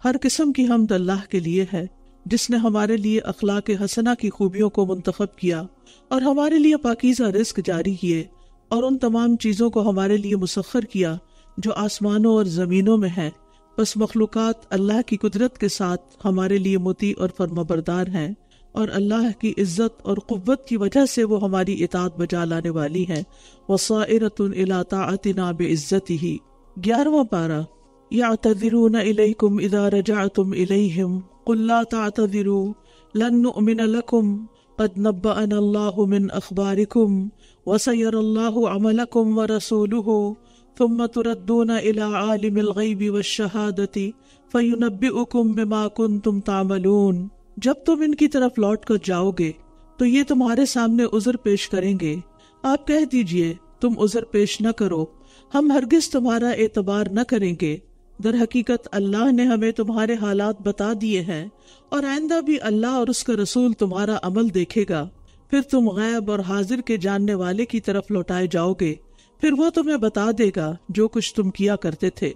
ہر قسم کی حمد اللہ کے لیے ہے جس نے ہمارے لیے اخلاق حسنہ کی خوبیوں کو منتخب کیا اور ہمارے لیے پاکیزہ رزق جاری کیے اور ان تمام چیزوں کو ہمارے لیے مسخر کیا جو آسمانوں اور زمینوں میں ہیں۔ بس مخلوقات اللہ کی قدرت کے ساتھ ہمارے لیے مطیع اور فرمانبردار ہیں، اور اللہ کی عزت اور قوت کی وجہ سے وہ ہماری اطاعت بجا لانے والی ہیں۔ وَصَائِرَةٌ إِلَىٰ طَاعَتِنَا بِعِزَّتِهِ 11واں پارہ۔ يَعْتَذِرُونَ إِلَيْكُمْ إِذَا رَجَعْتُمْ إِلَيْهِمْ قُلْ لَا تَعْتَذِرُوا لَن نُّؤْمِنَ لَكُمْ قَدْ نَبَّأَنَا اللَّهُ مِنْ أَخْبَارِكُمْ وَسَيَرَى اللَّهُ عَمَلَكُمْ وَرَسُولُهُ ثُمَّ تُرَدُّونَ إِلَىٰ عَالِمِ الْغَيْبِ وَالشَّهَادَةِ فَيُنَبِّئُكُم بِمَا كُنتُمْ تَعْمَلُونَ۔ جب تم ان کی طرف لوٹ کر جاؤ گے تو یہ تمہارے سامنے عذر پیش کریں گے۔ آپ کہہ دیجئے تم عذر پیش نہ کرو، ہم ہرگز تمہارا اعتبار نہ کریں گے۔ در حقیقت اللہ نے ہمیں تمہارے حالات بتا دیے ہیں، اور آئندہ بھی اللہ اور اس کا رسول تمہارا عمل دیکھے گا۔ پھر تم غیب اور حاضر کے جاننے والے کی طرف لوٹائے جاؤ گے، پھر وہ تمہیں بتا دے گا جو کچھ تم کیا کرتے تھے۔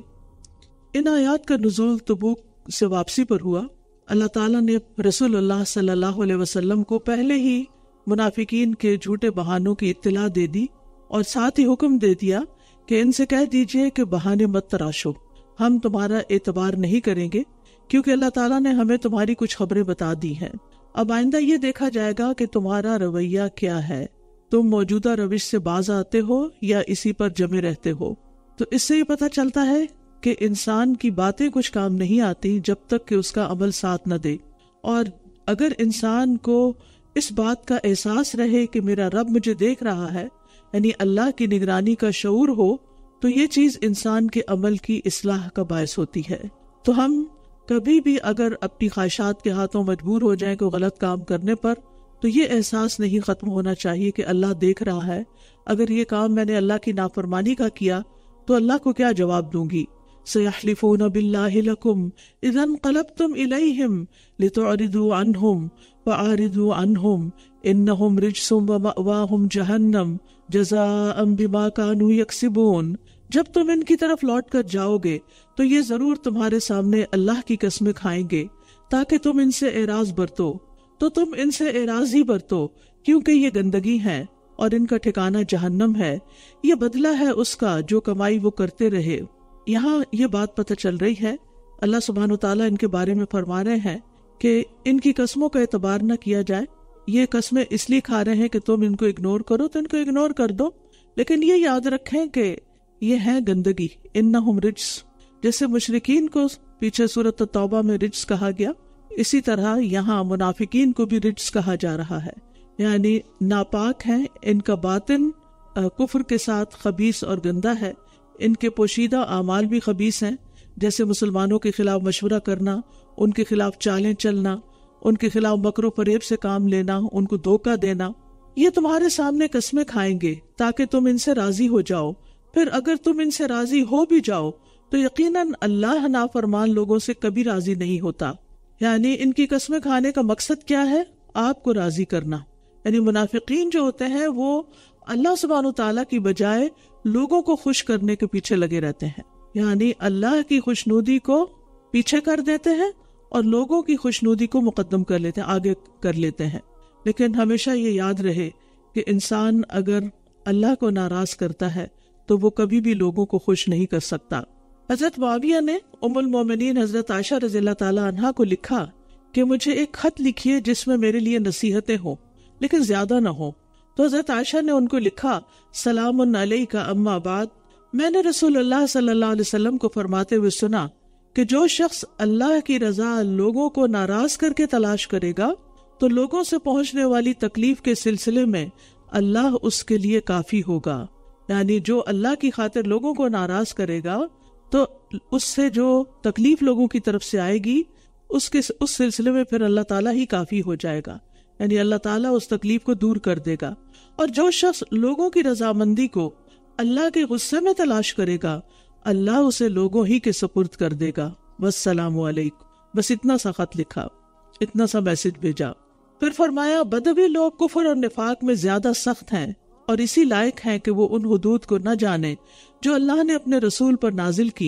ان آیات کا نزول تبوک سے واپسی پر ہوا۔ اللہ تعالیٰ نے رسول اللہ صلی اللہ علیہ وسلم کو پہلے ہی منافقین کے جھوٹے بہانوں کی اطلاع دے دی، اور ساتھ ہی حکم دے دیا کہ ان سے کہہ دیجئے کہ بہانے مت تراشو، ہم تمہارا اعتبار نہیں کریں گے، کیونکہ اللہ تعالیٰ نے ہمیں تمہاری کچھ خبریں بتا دی ہیں۔ اب آئندہ یہ دیکھا جائے گا کہ تمہارا رویہ کیا ہے، تم موجودہ روش سے باز آتے ہو یا اسی پر جمے رہتے ہو۔ تو اس سے یہ پتہ چلتا ہے کہ انسان کی باتیں کچھ کام نہیں آتی جب تک کہ اس کا عمل ساتھ نہ دے، اور اگر انسان کو اس بات کا احساس رہے کہ میرا رب مجھے دیکھ رہا ہے، یعنی اللہ کی نگرانی کا شعور ہو، تو یہ چیز انسان کے عمل کی اصلاح کا باعث ہوتی ہے۔ تو ہم کبھی بھی اگر اپنی خواہشات کے ہاتھوں مجبور ہو جائیں کوئی غلط کام کرنے پر، تو یہ احساس نہیں ختم ہونا چاہیے کہ اللہ دیکھ رہا ہے، اگر یہ کام میں نے اللہ کی نافرمانی کا کیا تو اللہ کو کیا جواب دوں گی۔ سَيَحْلِفُونَ بِاللَّهِ لَكُمْ إِذَا انقَلَبْتُمْ إِلَيْهِمْ لِتُعْرِضُوا عَنْهُمْ فَأَعْرِضُوا عَنْهُمْ إِنَّهُمْ رِجْسٌ وَمَأْوَاهُمْ جَهَنَّمُ جَزَاءً بِمَا كَانُوا يَكْسِبُونَ۔ جب تم ان کی طرف لوٹ کر جاؤ گے تو یہ ضرور تمہارے سامنے اللہ کی قسمیں کھائیں گے تاکہ تم ان سے اعراض برتو، تو تم ان سے اعراض ہی برتو، کیونکہ یہ گندگی ہے اور ان کا ٹھکانہ جہنم ہے، یہ بدلہ ہے اس کا جو کمائی وہ کرتے رہے۔ یہاں یہ بات پتہ چل رہی ہے، اللہ سبحانہ وتعالیٰ ان کے بارے میں فرما رہے ہیں کہ ان کی قسموں کا اعتبار نہ کیا جائے۔ یہ قسمیں اس لیے کھا رہے ہیں کہ تم ان کو اگنور کرو، تو ان کو اگنور کر دو، لیکن یہ یاد رکھیں کہ یہ ہے گندگی۔ انہم رجس، جیسے مشرکین کو پیچھے سورۃ التوبہ میں رجس کہا گیا، اسی طرح یہاں منافقین کو بھی رجس کہا جا رہا ہے، یعنی ناپاک ہیں، ان کا باطن کفر کے ساتھ خبیث اور گندا ہے، ان کے پوشیدہ اعمال بھی خبیث ہیں، جیسے مسلمانوں کے خلاف مشورہ کرنا، ان کے خلاف چالیں چلنا، ان کے خلاف مکر و فریب سے کام لینا، ان کو دھوکہ دینا۔ یہ تمہارے سامنے قسمیں کھائیں گے تاکہ تم ان سے راضی ہو جاؤ، پھر اگر تم ان سے راضی ہو بھی جاؤ تو یقیناً اللہ نافرمان لوگوں سے کبھی راضی نہیں ہوتا۔ یعنی ان کی قسمیں کھانے کا مقصد کیا ہے؟ آپ کو راضی کرنا۔ یعنی منافقین جو ہوتے ہیں وہ اللہ سبحانہ وتعالیٰ کی بجائے لوگوں کو خوش کرنے کے پیچھے لگے رہتے ہیں، یعنی اللہ کی خوشنودی کو پیچھے کر دیتے ہیں اور لوگوں کی خوشنودی کو مقدم کر لیتے ہیں، آگے کر لیتے ہیں۔ لیکن ہمیشہ یہ یاد رہے کہ انسان اگر اللہ کو ناراض کرتا ہے تو وہ کبھی بھی لوگوں کو خوش نہیں کر سکتا۔ حضرت معاویہ نے ام المومنین حضرت عائشہ رضی اللہ تعالی عنہا کو لکھا کہ مجھے ایک خط لکھیے جس میں میرے لیے نصیحتیں ہوں لیکن زیادہ نہ ہوں۔ تو حضرت عائشہ نے ان کو لکھا، سلام علیک اما بعد، میں نے رسول اللہ صلی اللہ علیہ وسلم کو فرماتے ہوئے سنا کہ جو شخص اللہ کی رضا لوگوں کو ناراض کر کے تلاش کرے گا تو لوگوں سے پہنچنے والی تکلیف کے سلسلے میں اللہ اس کے لیے کافی ہوگا۔ یعنی جو اللہ کی خاطر لوگوں کو ناراض کرے گا تو اس سے جو تکلیف لوگوں کی طرف سے آئے گی اس سلسلے میں پھر اللہ تعالیٰ ہی کافی ہو جائے گا، یعنی اللہ تعالیٰ اس تکلیف کو دور کر دے گا۔ اور جو شخص لوگوں کی رضامندی کو اللہ کے غصے میں تلاش کرے گا اللہ اسے لوگوں ہی کے سپرد کر دے گا۔ والسلام علیکم، بس اتنا سا خط لکھا، اتنا سا میسج بھیجا۔ پھر فرمایا بدوی لوگ کفر اور نفاق میں زیادہ سخت ہیں اور اسی لائق ہیں کہ وہ ان حدود کو نہ جانیں جو اللہ نے اپنے رسول پر نازل کی،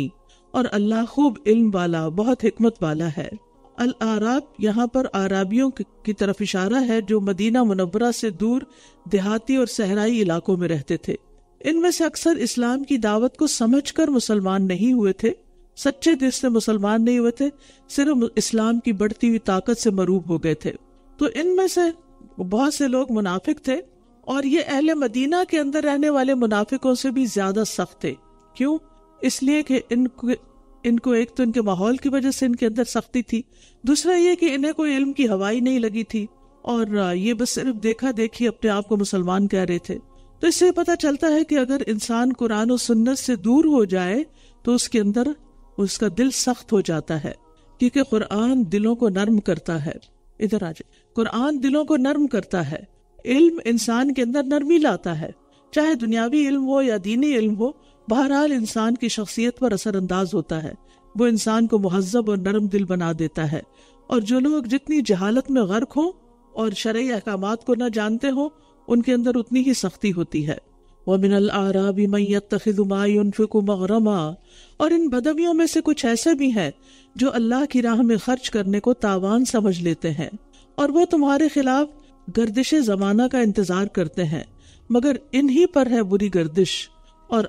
اور اللہ خوب علم والا بہت حکمت والا ہے۔ الاعراب یہاں پر اعرابیوں کی طرف اشارہ ہے جو مدینہ منورہ سے دور دیہاتی اور صحرائی علاقوں میں رہتے تھے۔ ان میں سے اکثر اسلام کی دعوت کو سمجھ کر مسلمان نہیں ہوئے تھے، سچے دل سے مسلمان نہیں ہوئے تھے، صرف اسلام کی بڑھتی ہوئی طاقت سے مروب ہو گئے تھے۔ تو ان میں سے بہت سے لوگ منافق تھے، اور یہ اہل مدینہ کے اندر رہنے والے منافقوں سے بھی زیادہ سخت تھے۔ کیوں؟ اس لیے کہ ان کو ایک تو ان کے ماحول کی وجہ سے ان کے اندر سختی تھی، دوسرا یہ کہ انہیں کوئی علم کی ہوائی نہیں لگی تھی، اور یہ بس صرف دیکھا دیکھی اپنے آپ کو مسلمان کہہ رہے تھے۔ تو اس سے پتہ چلتا ہے کہ اگر انسان قرآن و سنت سے دور ہو جائے تو اس کے اندر اس کا دل سخت ہو جاتا ہے، کیونکہ قرآن دلوں کو نرم کرتا ہے۔ ادھر آ جائے، قرآن دلوں کو نرم کرتا ہے، علم انسان کے اندر نرمی لاتا ہے، چاہے دنیاوی علم ہو یا دینی علم ہو، بہرحال انسان کی شخصیت پر اثر انداز ہوتا ہے، وہ انسان کو مہذب اور نرم دل بنا دیتا ہے۔ اور جو لوگ جتنی جہالت میں غرق ہوں اور شرعی احکامات کو نہ جانتے ہوں، ان کے اندر اتنی ہی سختی ہوتی ہے۔ وَمِنَ الْأَعْرَابِ مَن يَتَّخِذُ مَا يُنْفِقُ مَغْرَمًا، اور ان بدویوں میں سے کچھ ایسے بھی ہیں جو اللہ کی راہ میں خرچ کرنے کو تاوان سمجھ لیتے ہیں، اور وہ تمہارے خلاف گردش زمانہ کا انتظار کرتے ہیں، مگر انہی پر ہے بری گردش، اور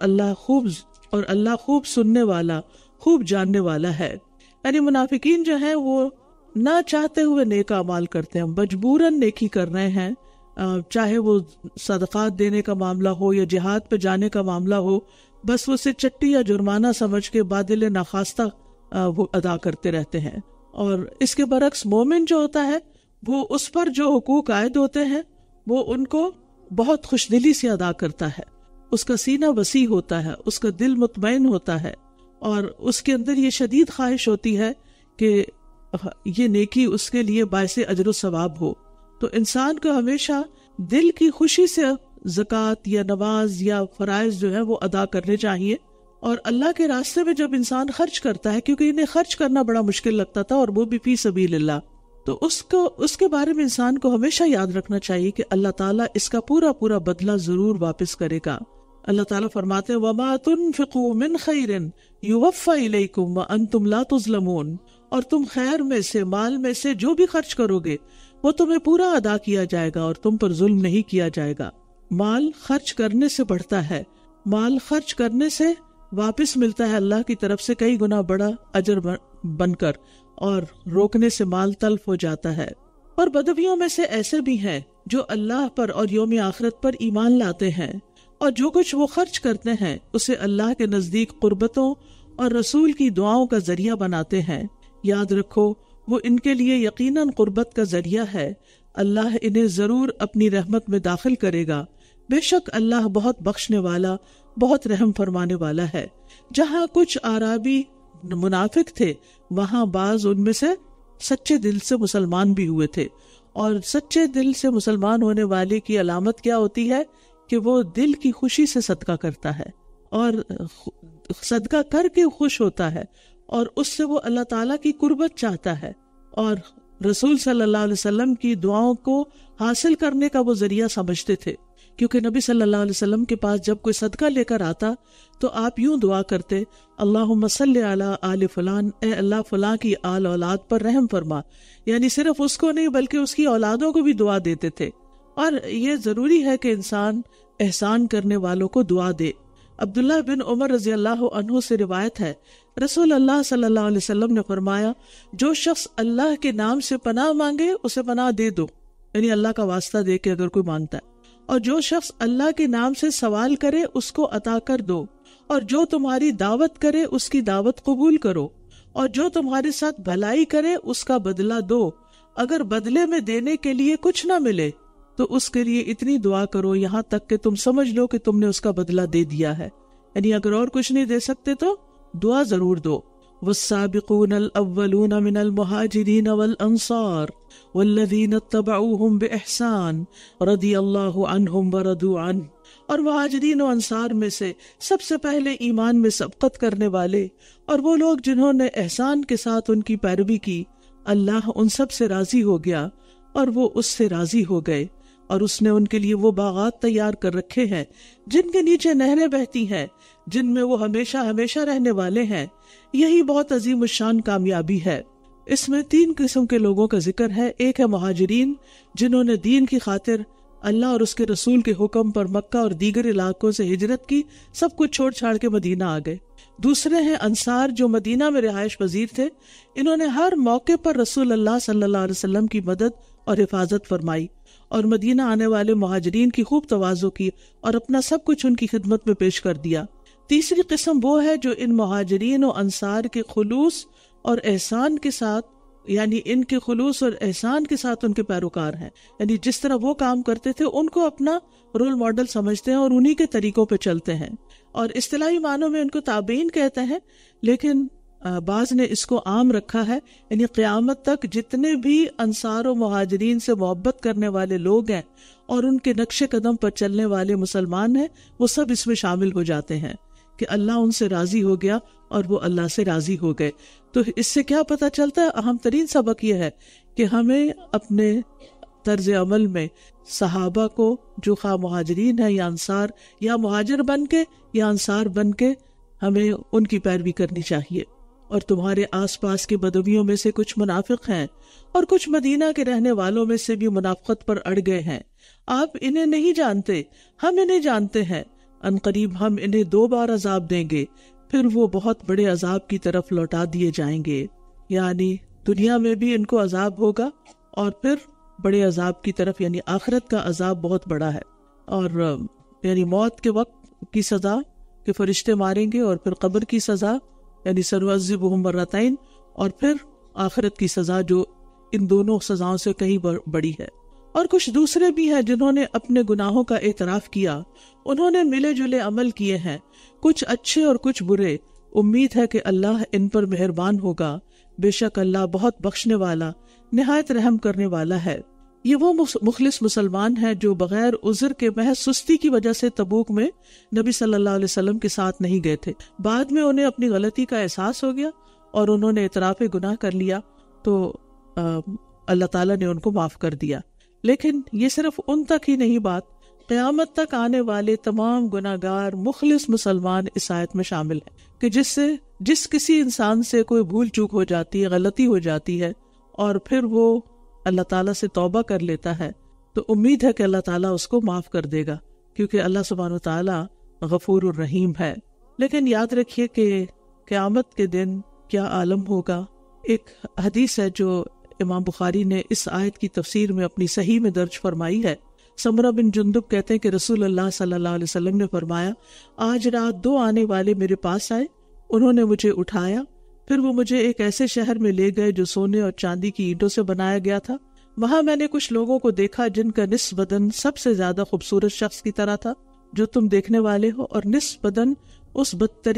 اللہ خوب سننے والا، خوب جاننے والا ہے۔ یعنی منافقین جو ہیں وہ نہ چاہتے ہوئے نیک اعمال کرتے ہیں، مجبوراً نیکی کر رہے ہیں، چاہے وہ صدقات دینے کا معاملہ ہو یا جہاد پہ جانے کا معاملہ ہو، بس وہ اسے چٹی یا جرمانہ سمجھ کے بادل ناخواستہ وہ ادا کرتے رہتے ہیں۔ اور اس کے برعکس مومن جو ہوتا ہے وہ اس پر جو حقوق عائد ہوتے ہیں وہ ان کو بہت خوش دلی سے ادا کرتا ہے، اس کا سینہ وسیع ہوتا ہے، اس کا دل مطمئن ہوتا ہے، اور اس کے اندر یہ شدید خواہش ہوتی ہے کہ یہ نیکی اس کے لیے باعث اجر و ثواب ہو۔ تو انسان کو ہمیشہ دل کی خوشی سے زکوٰۃ یا نماز یا فرائض جو ہے وہ ادا کرنے چاہیے، اور اللہ کے راستے میں جب انسان خرچ کرتا ہے، کیونکہ انہیں خرچ کرنا بڑا مشکل لگتا تھا اور وہ بھی فی سبیل اللہ، تو اس کے بارے میں انسان کو ہمیشہ یاد رکھنا چاہیے کہ اللہ تعالیٰ اس کا پورا پورا بدلہ ضرور واپس کرے گا۔ اللہ تعالیٰ فرماتے ہیں وَمَا تُنْفِقُوا مِنْ خَيْرٍ يُوَفَّ إِلَيْكُمْ وَأَنْتُمْ لَا تُظْلَمُونَ، اور تم خیر میں سے، مال میں سے جو بھی خرچ کرو گے وہ تمہیں پورا ادا کیا جائے گا اور تم پر ظلم نہیں کیا جائے گا۔ مال خرچ کرنے سے بڑھتا ہے، مال خرچ کرنے سے واپس ملتا ہے اللہ کی طرف سے کئی گنا بڑا اجر بن کر، اور روکنے سے مال تلف ہو جاتا ہے۔ اور بدویوں میں سے ایسے بھی ہیں جو اللہ پر اور یوم آخرت پر ایمان لاتے ہیں، اور جو کچھ وہ خرچ کرتے ہیں اسے اللہ کے نزدیک قربتوں اور رسول کی دعاؤں کا ذریعہ بناتے ہیں۔ یاد رکھو وہ ان کے لیے یقیناً قربت کا ذریعہ ہے، اللہ انہیں ضرور اپنی رحمت میں داخل کرے گا، بے شک اللہ بہت بخشنے والا، بہت رحم فرمانے والا ہے۔ جہاں کچھ اعرابی منافق تھے وہاں بعض ان میں سے سچے دل سے مسلمان بھی ہوئے تھے، اور سچے دل سے مسلمان ہونے والے کی علامت کیا ہوتی ہے کہ وہ دل کی خوشی سے صدقہ کرتا ہے، اور صدقہ کر کے خوش ہوتا ہے، اور اس سے وہ اللہ تعالیٰ کی قربت چاہتا ہے، اور رسول صلی اللہ علیہ وسلم کی دعاؤں کو حاصل کرنے کا وہ ذریعہ سمجھتے تھے، کیونکہ نبی صلی اللہ علیہ وسلم کے پاس جب کوئی صدقہ لے کر آتا تو آپ یوں دعا کرتے، اللہم صلی علی آل فلان، اے اللہ فلاں کی آل اولاد پر رحم فرما، یعنی صرف اس کو نہیں بلکہ اس کی اولادوں کو بھی دعا دیتے تھے۔ اور یہ ضروری ہے کہ انسان احسان کرنے والوں کو دعا دے۔ عبداللہ بن عمر رضی اللہ عنہ سے روایت ہے، رسول اللہ صلی اللہ علیہ وسلم نے فرمایا، جو شخص اللہ کے نام سے پناہ مانگے اسے پناہ دے دو، یعنی اللہ کا واسطہ دے کے اگر کوئی مانگتا ہے، اور جو شخص اللہ کے نام سے سوال کرے اس کو عطا کر دو، اور جو تمہاری دعوت کرے اس کی دعوت قبول کرو، اور جو تمہارے ساتھ بھلائی کرے اس کا بدلہ دو، اگر بدلے میں دینے کے لیے کچھ نہ ملے تو اس کے لیے اتنی دعا کرو یہاں تک کہ تم سمجھ لو کہ تم نے اس کا بدلہ دے دیا ہے، یعنی اگر اور کچھ نہیں دے سکتے تو دعا ضرور دو۔ والسابقون الاولون من المہاجرین والانصار والذین اتبعوہم باحسان رضی اللہ عنہم ورضوا عنہ، اور مہاجرین و انصار میں سے سب سے پہلے ایمان میں سبقت کرنے والے اور وہ لوگ جنہوں نے احسان کے ساتھ ان کی پیروی کی، اللہ ان سب سے راضی ہو گیا اور وہ اس سے راضی ہو گئے، اور اس نے ان کے لیے وہ باغات تیار کر رکھے ہیں جن کے نیچے نہریں بہتی ہیں، جن میں وہ ہمیشہ ہمیشہ رہنے والے ہیں۔ یہی بہت عظیم الشان کامیابی ہے۔ اس میں 3 قسم کے لوگوں کا ذکر ہے۔ ایک ہے مہاجرین، جنہوں نے دین کی خاطر اللہ اور اس کے رسول کے حکم پر مکہ اور دیگر علاقوں سے ہجرت کی، سب کچھ چھوڑ چھاڑ کے مدینہ آ گئے۔ دوسرے ہیں انصار، جو مدینہ میں رہائش پذیر تھے، انہوں نے ہر موقع پر رسول اللہ صلی اللہ علیہ وسلم کی مدد اور حفاظت فرمائی اور مدینہ آنے والے مہاجرین کی خوب تواضع کی اور اپنا سب کچھ ان کی خدمت میں پیش کر دیا۔ تیسری قسم وہ ہے جو ان مہاجرین و انصار کے خلوص اور احسان کے ساتھ، یعنی ان کے خلوص اور احسان کے ساتھ ان کے پیروکار ہیں، یعنی جس طرح وہ کام کرتے تھے ان کو اپنا رول ماڈل سمجھتے ہیں اور انہی کے طریقوں پہ چلتے ہیں، اور اصطلاحی معنوں میں ان کو تابعین کہتے ہیں، لیکن بعض نے اس کو عام رکھا ہے، یعنی قیامت تک جتنے بھی انصار و مہاجرین سے محبت کرنے والے لوگ ہیں اور ان کے نقش قدم پر چلنے والے مسلمان ہیں، وہ سب اس میں شامل ہو جاتے ہیں کہ اللہ ان سے راضی ہو گیا اور وہ اللہ سے راضی ہو گئے۔ تو اس سے کیا پتہ چلتا ہے؟ اہم ترین سبق یہ ہے کہ ہمیں اپنے طرز عمل میں صحابہ کو، جو خواہ مہاجرین ہیں یا انصار، یا مہاجر بن کے یا انصار بن کے، ہمیں ان کی پیروی کرنی چاہیے۔ اور تمہارے آس پاس کے بدویوں میں سے کچھ منافق ہیں اور کچھ مدینہ کے رہنے والوں میں سے بھی منافقت پر اڑ گئے ہیں، آپ انہیں نہیں جانتے، ہم انہیں جانتے ہیں، ان قریب ہم انہیں 2 بار عذاب دیں گے، پھر وہ بہت بڑے عذاب کی طرف لوٹا دیے جائیں گے۔ یعنی دنیا میں بھی ان کو عذاب ہوگا اور پھر بڑے عذاب کی طرف، یعنی آخرت کا عذاب بہت بڑا ہے، اور یعنی موت کے وقت کی سزا کہ فرشتے ماریں گے، اور پھر قبر کی سزا یعنی سنعذبہم مرتین، اور پھر آخرت کی سزا جو ان دونوں سزاؤں سے کہیں بڑی ہے۔ اور کچھ دوسرے بھی ہیں جنہوں نے اپنے گناہوں کا اعتراف کیا، انہوں نے ملے جلے عمل کیے ہیں، کچھ اچھے اور کچھ برے، امید ہے کہ اللہ ان پر مہربان ہوگا، بے شک اللہ بہت بخشنے والا، نہایت رحم کرنے والا ہے۔ یہ وہ مخلص مسلمان ہیں جو بغیر عذر کے محض سستی کی وجہ سے تبوک میں نبی صلی اللہ علیہ وسلم کے ساتھ نہیں گئے تھے۔ بعد میں انہیں اپنی غلطی کا احساس ہو گیا اور انہوں نے اعتراف گناہ کر لیا تو اللہ تعالیٰ نے ان کو معاف کر دیا۔ لیکن یہ صرف ان تک ہی نہیں بات، قیامت تک آنے والے تمام گناہگار مخلص مسلمان اس آیت میں شامل ہیں کہ جس کسی انسان سے کوئی بھول چوک ہو جاتی ہے، غلطی ہو جاتی ہے، اور پھر وہ اللہ تعالیٰ سے توبہ کر لیتا ہے، تو امید ہے کہ اللہ تعالیٰ اس کو معاف کر دے گا، کیونکہ اللہ سبحانہ وتعالیٰ غفور الرحیم ہے۔ لیکن یاد رکھیے کہ قیامت کے دن کیا عالم ہوگا۔ ایک حدیث ہے جو امام بخاری نے اس آیت کی تفسیر میں اپنی صحیح میں درج فرمائی ہے۔ سمرہ بن جندب کہتے ہیں کہ رسول اللہ صلی اللہ علیہ وسلم نے فرمایا، آج رات 2 آنے والے میرے پاس آئے، انہوں نے مجھے اٹھایا، پھر وہ مجھے ایک ایسے شہر میں لے گئے جو سونے اور چاندی کی اینٹوں سے بنایا گیا تھا۔ وہاں میں نے کچھ لوگوں کو دیکھا جن کا نصف بدن سب سے زیادہ خوبصورت شخص کی طرح تھا جو تم دیکھنے والے ہو، اور نصف بدن اس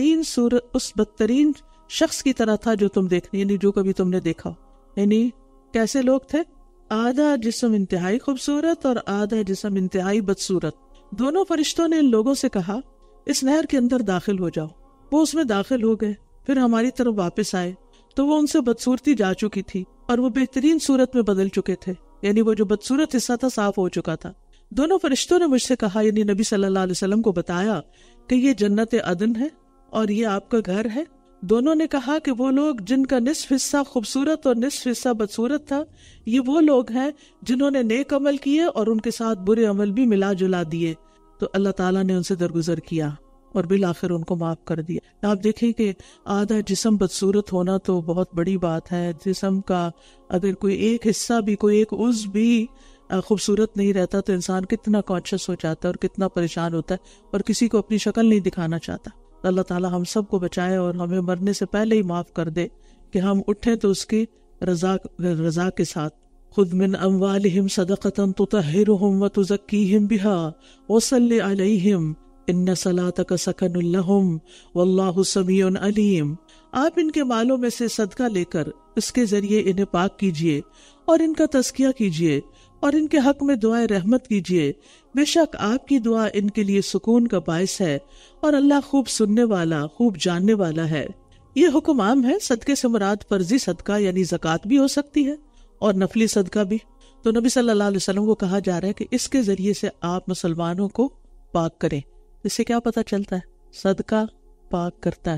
بدترین شخص کی طرح تھا جو تم دیکھنے، یعنی جو کبھی تم نے دیکھا ہو۔ یعنی کیسے لوگ تھے؟ آدھا جسم انتہائی خوبصورت اور آدھا جسم انتہائی بدصورت۔ دونوں فرشتوں نے ان لوگوں سے کہا، اس نہر کے اندر داخل ہو جاؤ۔ وہ اس میں داخل ہو گئے، پھر ہماری طرف واپس آئے تو وہ ان سے بدصورتی جا چکی تھی اور وہ بہترین صورت میں بدل چکے تھے، یعنی وہ جو بدصورت حصہ تھا صاف ہو چکا تھا۔ دونوں فرشتوں نے مجھ سے کہا، یعنی نبی صلی اللہ علیہ وسلم کو بتایا کہ یہ جنت عدن ہے اور یہ آپ کا گھر ہے۔ دونوں نے کہا کہ وہ لوگ جن کا نصف حصہ خوبصورت اور نصف حصہ بدصورت تھا، یہ وہ لوگ ہیں جنہوں نے نیک عمل کیے اور ان کے ساتھ برے عمل بھی ملا جلا دیے، تو اللہ تعالیٰ نے ان سے درگزر کیا اور بالآخر ان کو معاف کر دیا۔ آپ دیکھیں کہ آدھا جسم بدصورت ہونا تو بہت بڑی بات ہے۔ جسم کا اگر کوئی ایک حصہ بھی، کوئی ایک عضو بھی خوبصورت نہیں رہتا تو انسان کتنا کانشیس ہو جاتا ہے اور کتنا پریشان ہوتا ہے اور کسی کو اپنی شکل نہیں دکھانا چاہتا۔ اللہ تعالیٰ ہم سب کو بچائے اور ہمیں مرنے سے پہلے ہی معاف کر دے کہ ہم اٹھیں تو اس کی رضا کے ساتھ۔ خذ من اموالہم صدقۃ تطہرہم وتزکیہم بہا وصلی علیہم ان صلاتک سکن لہم واللہ سمیع علیم۔ آپ ان کے مالوں میں سے صدقہ لے کر اس کے ذریعے انہیں پاک کیجیے اور ان کا تزکیہ کیجیے اور ان کے حق میں دعائے رحمت کیجیے، بے شک آپ کی دعا ان کے لیے سکون کا باعث ہے اور اللہ خوب سننے والا، خوب جاننے والا ہے۔ یہ حکم عام ہے، صدقے سے مراد فرضی صدقہ یعنی زکوٰۃ بھی ہو سکتی ہے اور نفلی صدقہ بھی۔ تو نبی صلی اللہ علیہ وسلم کو کہا جا رہا ہے کہ اس کے ذریعے سے آپ مسلمانوں کو پاک کریں۔ اس سے کیا پتہ چلتا ہے؟ صدقہ پاک کرتا ہے،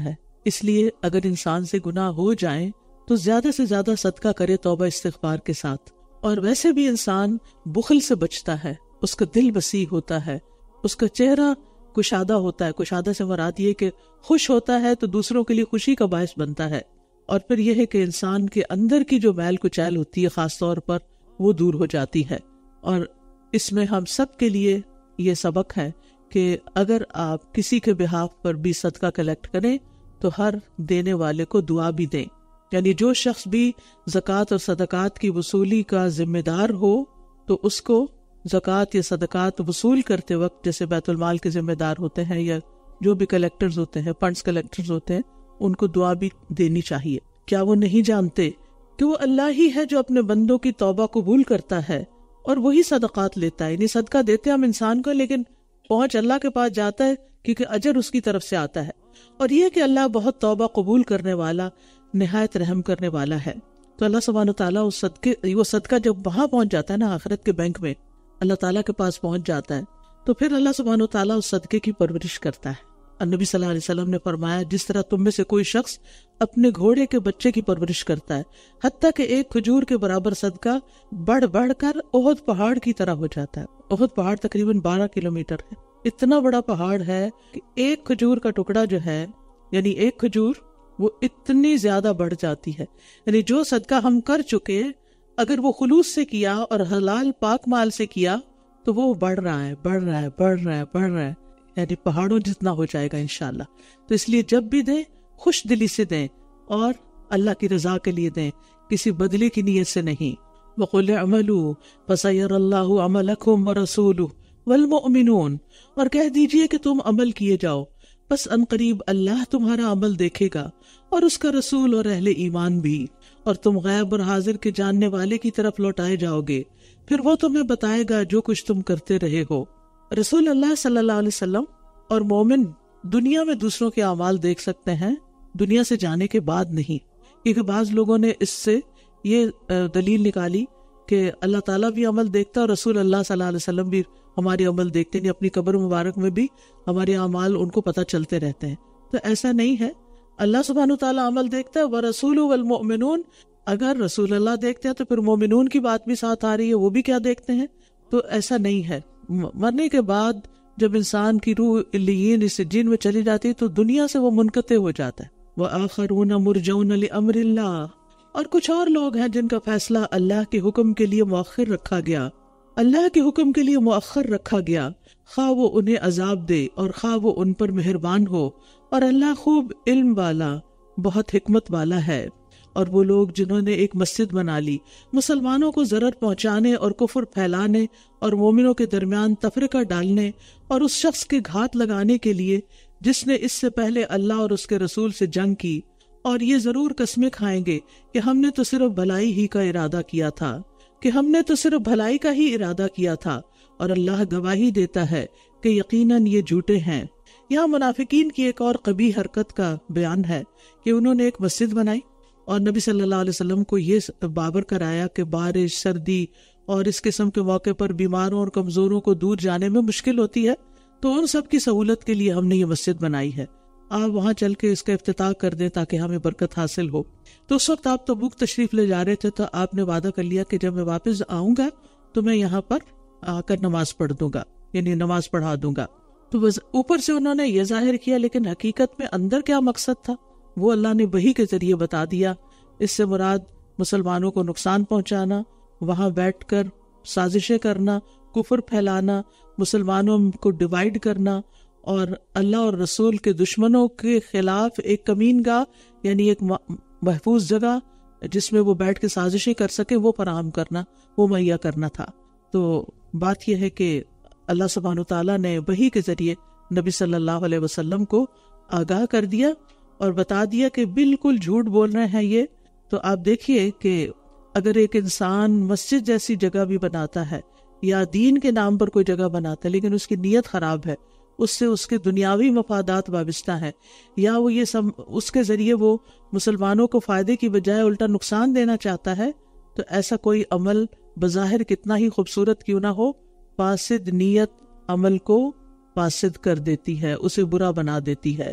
اس لیے اگر انسان سے گناہ ہو جائیں تو زیادہ سے زیادہ صدقہ کرے توبہ استغفار کے ساتھ. اور ویسے بھی انسان بخل سے بچتا ہے، اس کا دل وسیع ہوتا ہے، اس کا چہرہ کشادہ ہوتا ہے. کشادہ سے مراد یہ کہ خوش ہوتا ہے تو دوسروں کے لیے خوشی کا باعث بنتا ہے. اور پھر یہ ہے کہ انسان کے اندر کی جو میل کچیل ہوتی ہے خاص طور پر وہ دور ہو جاتی ہے. اور اس میں ہم سب کے لیے یہ سبق ہے کہ اگر آپ کسی کے بہاف پر بھی صدقہ کلیکٹ کریں تو ہر دینے والے کو دعا بھی دیں. یعنی جو شخص بھی زکوٰۃ اور صدقات کی وصولی کا ذمہ دار ہو تو اس کو زکوٰۃ یا صدقات وصول کرتے وقت جیسے بیت المال کے ذمہ دار ہوتے ہیں یا جو بھی کلیکٹرز ہوتے ہیں، فنڈز کلیکٹرز ہوتے ہیں، ان کو دعا بھی دینی چاہیے. کیا وہ نہیں جانتے کہ وہ اللہ ہی ہے جو اپنے بندوں کی توبہ قبول کرتا ہے اور وہی صدقات لیتا ہے. یعنی صدقہ دیتے ہم انسان کو، لیکن پہنچ اللہ کے پاس جاتا ہے کیونکہ اجر اس کی طرف سے آتا ہے. اور یہ کہ اللہ بہت توبہ قبول کرنے والا، نہایت رحم کرنے والا ہے. تو اللہ سبحانہ وتعالیٰ وہ صدقہ جب وہاں پہنچ جاتا ہے نا، آخرت کے بینک میں اللہ تعالیٰ کے پاس پہنچ جاتا ہے، تو پھر اللہ سبحانہ وتعالیٰ اس صدقے کی پرورش کرتا ہے. النبی صلی اللہ علیہ وسلم نے فرمایا جس طرح تم میں سے کوئی شخص اپنے گھوڑے کے بچے کی پرورش کرتا ہے حتیٰ کہ ایک کھجور کے برابر صدقہ بڑھ بڑھ کر احد پہاڑ کی طرح ہو جاتا ہے. احد پہاڑ تقریباً 12 کلومیٹر ہے. اتنا بڑا پہاڑ ہے کہ ایک کھجور کا ٹکڑا جو ہے، یعنی ایک کھجور، وہ اتنی زیادہ بڑھ جاتی ہے. یعنی جو صدقہ ہم کر چکے اگر وہ خلوص سے کیا اور حلال پاک مال سے کیا تو وہ بڑھ رہا ہے، بڑھ رہا ہے، بڑھ رہا ہے، بڑھ رہا ہے، یعنی پہاڑوں جتنا ہو جائے گا انشاءاللہ. تو اس لیے جب بھی دیں خوش دلی سے دیں اور اللہ کی رضا کے لیے دیں، کسی بدلے کی نیت سے نہیں. وَقُلْ اعْمَلُوا فَسَيَرَى اللَّهُ عَمَلَكُمْ وَرَسُولُهُ وَالْمُؤْمِنُونَ، اور کہہ دیجئے کہ تم عمل کیے جاؤ، بس عنقریب اللہ تمہارا عمل دیکھے گا اور اس کا رسول اور اہل ایمان بھی، اور تم غیب اور حاضر کے جاننے والے کی طرف لوٹائے جاؤ گے، پھر وہ تمہیں بتائے گا جو کچھ تم کرتے رہے ہو. رسول اللہ صلی اللہ علیہ وسلم اور مومن دنیا میں دوسروں کے اعمال دیکھ سکتے ہیں، دنیا سے جانے کے بعد نہیں. کیونکہ بعض لوگوں نے اس سے یہ دلیل نکالی کہ اللہ تعالیٰ بھی عمل دیکھتا اور رسول اللہ صلی اللہ علیہ وسلم بھی ہمارے عمل دیکھتے ہیں، اپنی قبر مبارک میں بھی ہمارے اعمال ان کو پتہ چلتے رہتے ہیں. تو ایسا نہیں ہے. اللہ سبحانہ وتعالیٰ عمل دیکھتا ہے. وَرَسُولُ وَالْمُؤْمِنُونَ، اگر رسول اللہ دیکھتے ہیں تو پھر مومنون کی بات بھی ساتھ آ رہی ہے، وہ بھی کیا دیکھتے ہیں. تو ایسا نہیں ہے. مرنے کے بعد جب انسان کی روح علیین اس جن میں چلی جاتی ہے تو دنیا سے وہ منقطع ہو جاتا ہے. وَآخَرُونَ مُرْجَوْنَ لِأَمْرِ اللَّهِ، اور کچھ اور لوگ ہیں جن کا فیصلہ اللہ کے حکم کے لیے مؤخر رکھا گیا. اللہ کے حکم کے لیے مؤخر رکھا گیا، خواہ وہ انہیں عذاب دے اور خواہ وہ ان پر مہربان ہو، اور اللہ خوب علم والا، بہت حکمت والا ہے. اور وہ لوگ جنہوں نے ایک مسجد بنا لی مسلمانوں کو ضرر پہنچانے اور کفر پھیلانے اور مومنوں کے درمیان تفرقہ ڈالنے اور اس شخص کے گھات لگانے کے لیے جس نے اس سے پہلے اللہ اور اس کے رسول سے جنگ کی، اور یہ ضرور قسمیں کھائیں گے کہ ہم نے تو صرف بھلائی ہی کا ارادہ کیا تھا، کہ ہم نے تو صرف بھلائی کا ہی ارادہ کیا تھا، اور اللہ گواہی دیتا ہے کہ یقیناً یہ جھوٹے ہیں. یہاں منافقین کی ایک اور قبیح حرکت کا بیان ہے کہ انہوں نے ایک مسجد بنائی اور نبی صلی اللہ علیہ وسلم کو یہ بابر کرایا کہ بارش، سردی اور اس قسم کے موقع پر بیماروں اور کمزوروں کو دور جانے میں مشکل ہوتی ہے، تو ان سب کی سہولت کے لیے ہم نے یہ مسجد بنائی ہے، آپ وہاں چل کے اس کا افتتاح کر دیں تاکہ ہمیں برکت حاصل ہو. تو اس وقت آپ تبوک تشریف لے جا رہے تھے تو آپ نے وعدہ کر لیا کہ جب میں واپس آؤں گا تو میں یہاں پر آ کر نماز پڑھ دوں گا، یعنی نماز پڑھا دوں گا. تو اوپر سے انہوں نے یہ ظاہر کیا، لیکن حقیقت میں اندر کیا مقصد تھا وہ اللہ نے وحی کے ذریعے بتا دیا. اس سے مراد مسلمانوں کو نقصان پہنچانا، وہاں بیٹھ کر سازشیں کرنا، کفر پھیلانا، مسلمانوں کو ڈیوائیڈ کرنا، اور اللہ اور رسول کے دشمنوں کے خلاف ایک کمین گاہ، یعنی ایک محفوظ جگہ جس میں وہ بیٹھ کے سازشیں کر سکے، وہ فراہم کرنا، وہ مہیا کرنا تھا. تو بات یہ ہے کہ اللہ سبحانہ تعالیٰ نے وحی کے ذریعے نبی صلی اللہ علیہ وسلم کو آگاہ کر دیا اور بتا دیا کہ بالکل جھوٹ بول رہے ہیں یہ. تو آپ دیکھیے کہ اگر ایک انسان مسجد جیسی جگہ بھی بناتا ہے یا دین کے نام پر کوئی جگہ بناتا ہے لیکن اس کی نیت خراب ہے، اس سے اس کے دنیاوی مفادات وابستہ ہیں، یا وہ یہ اس کے ذریعے وہ مسلمانوں کو فائدے کی بجائے الٹا نقصان دینا چاہتا ہے، تو ایسا کوئی عمل بظاہر کتنا ہی خوبصورت کیوں نہ ہو، فاسد نیت عمل کو فاسد کر دیتی ہے، اسے برا بنا دیتی ہے.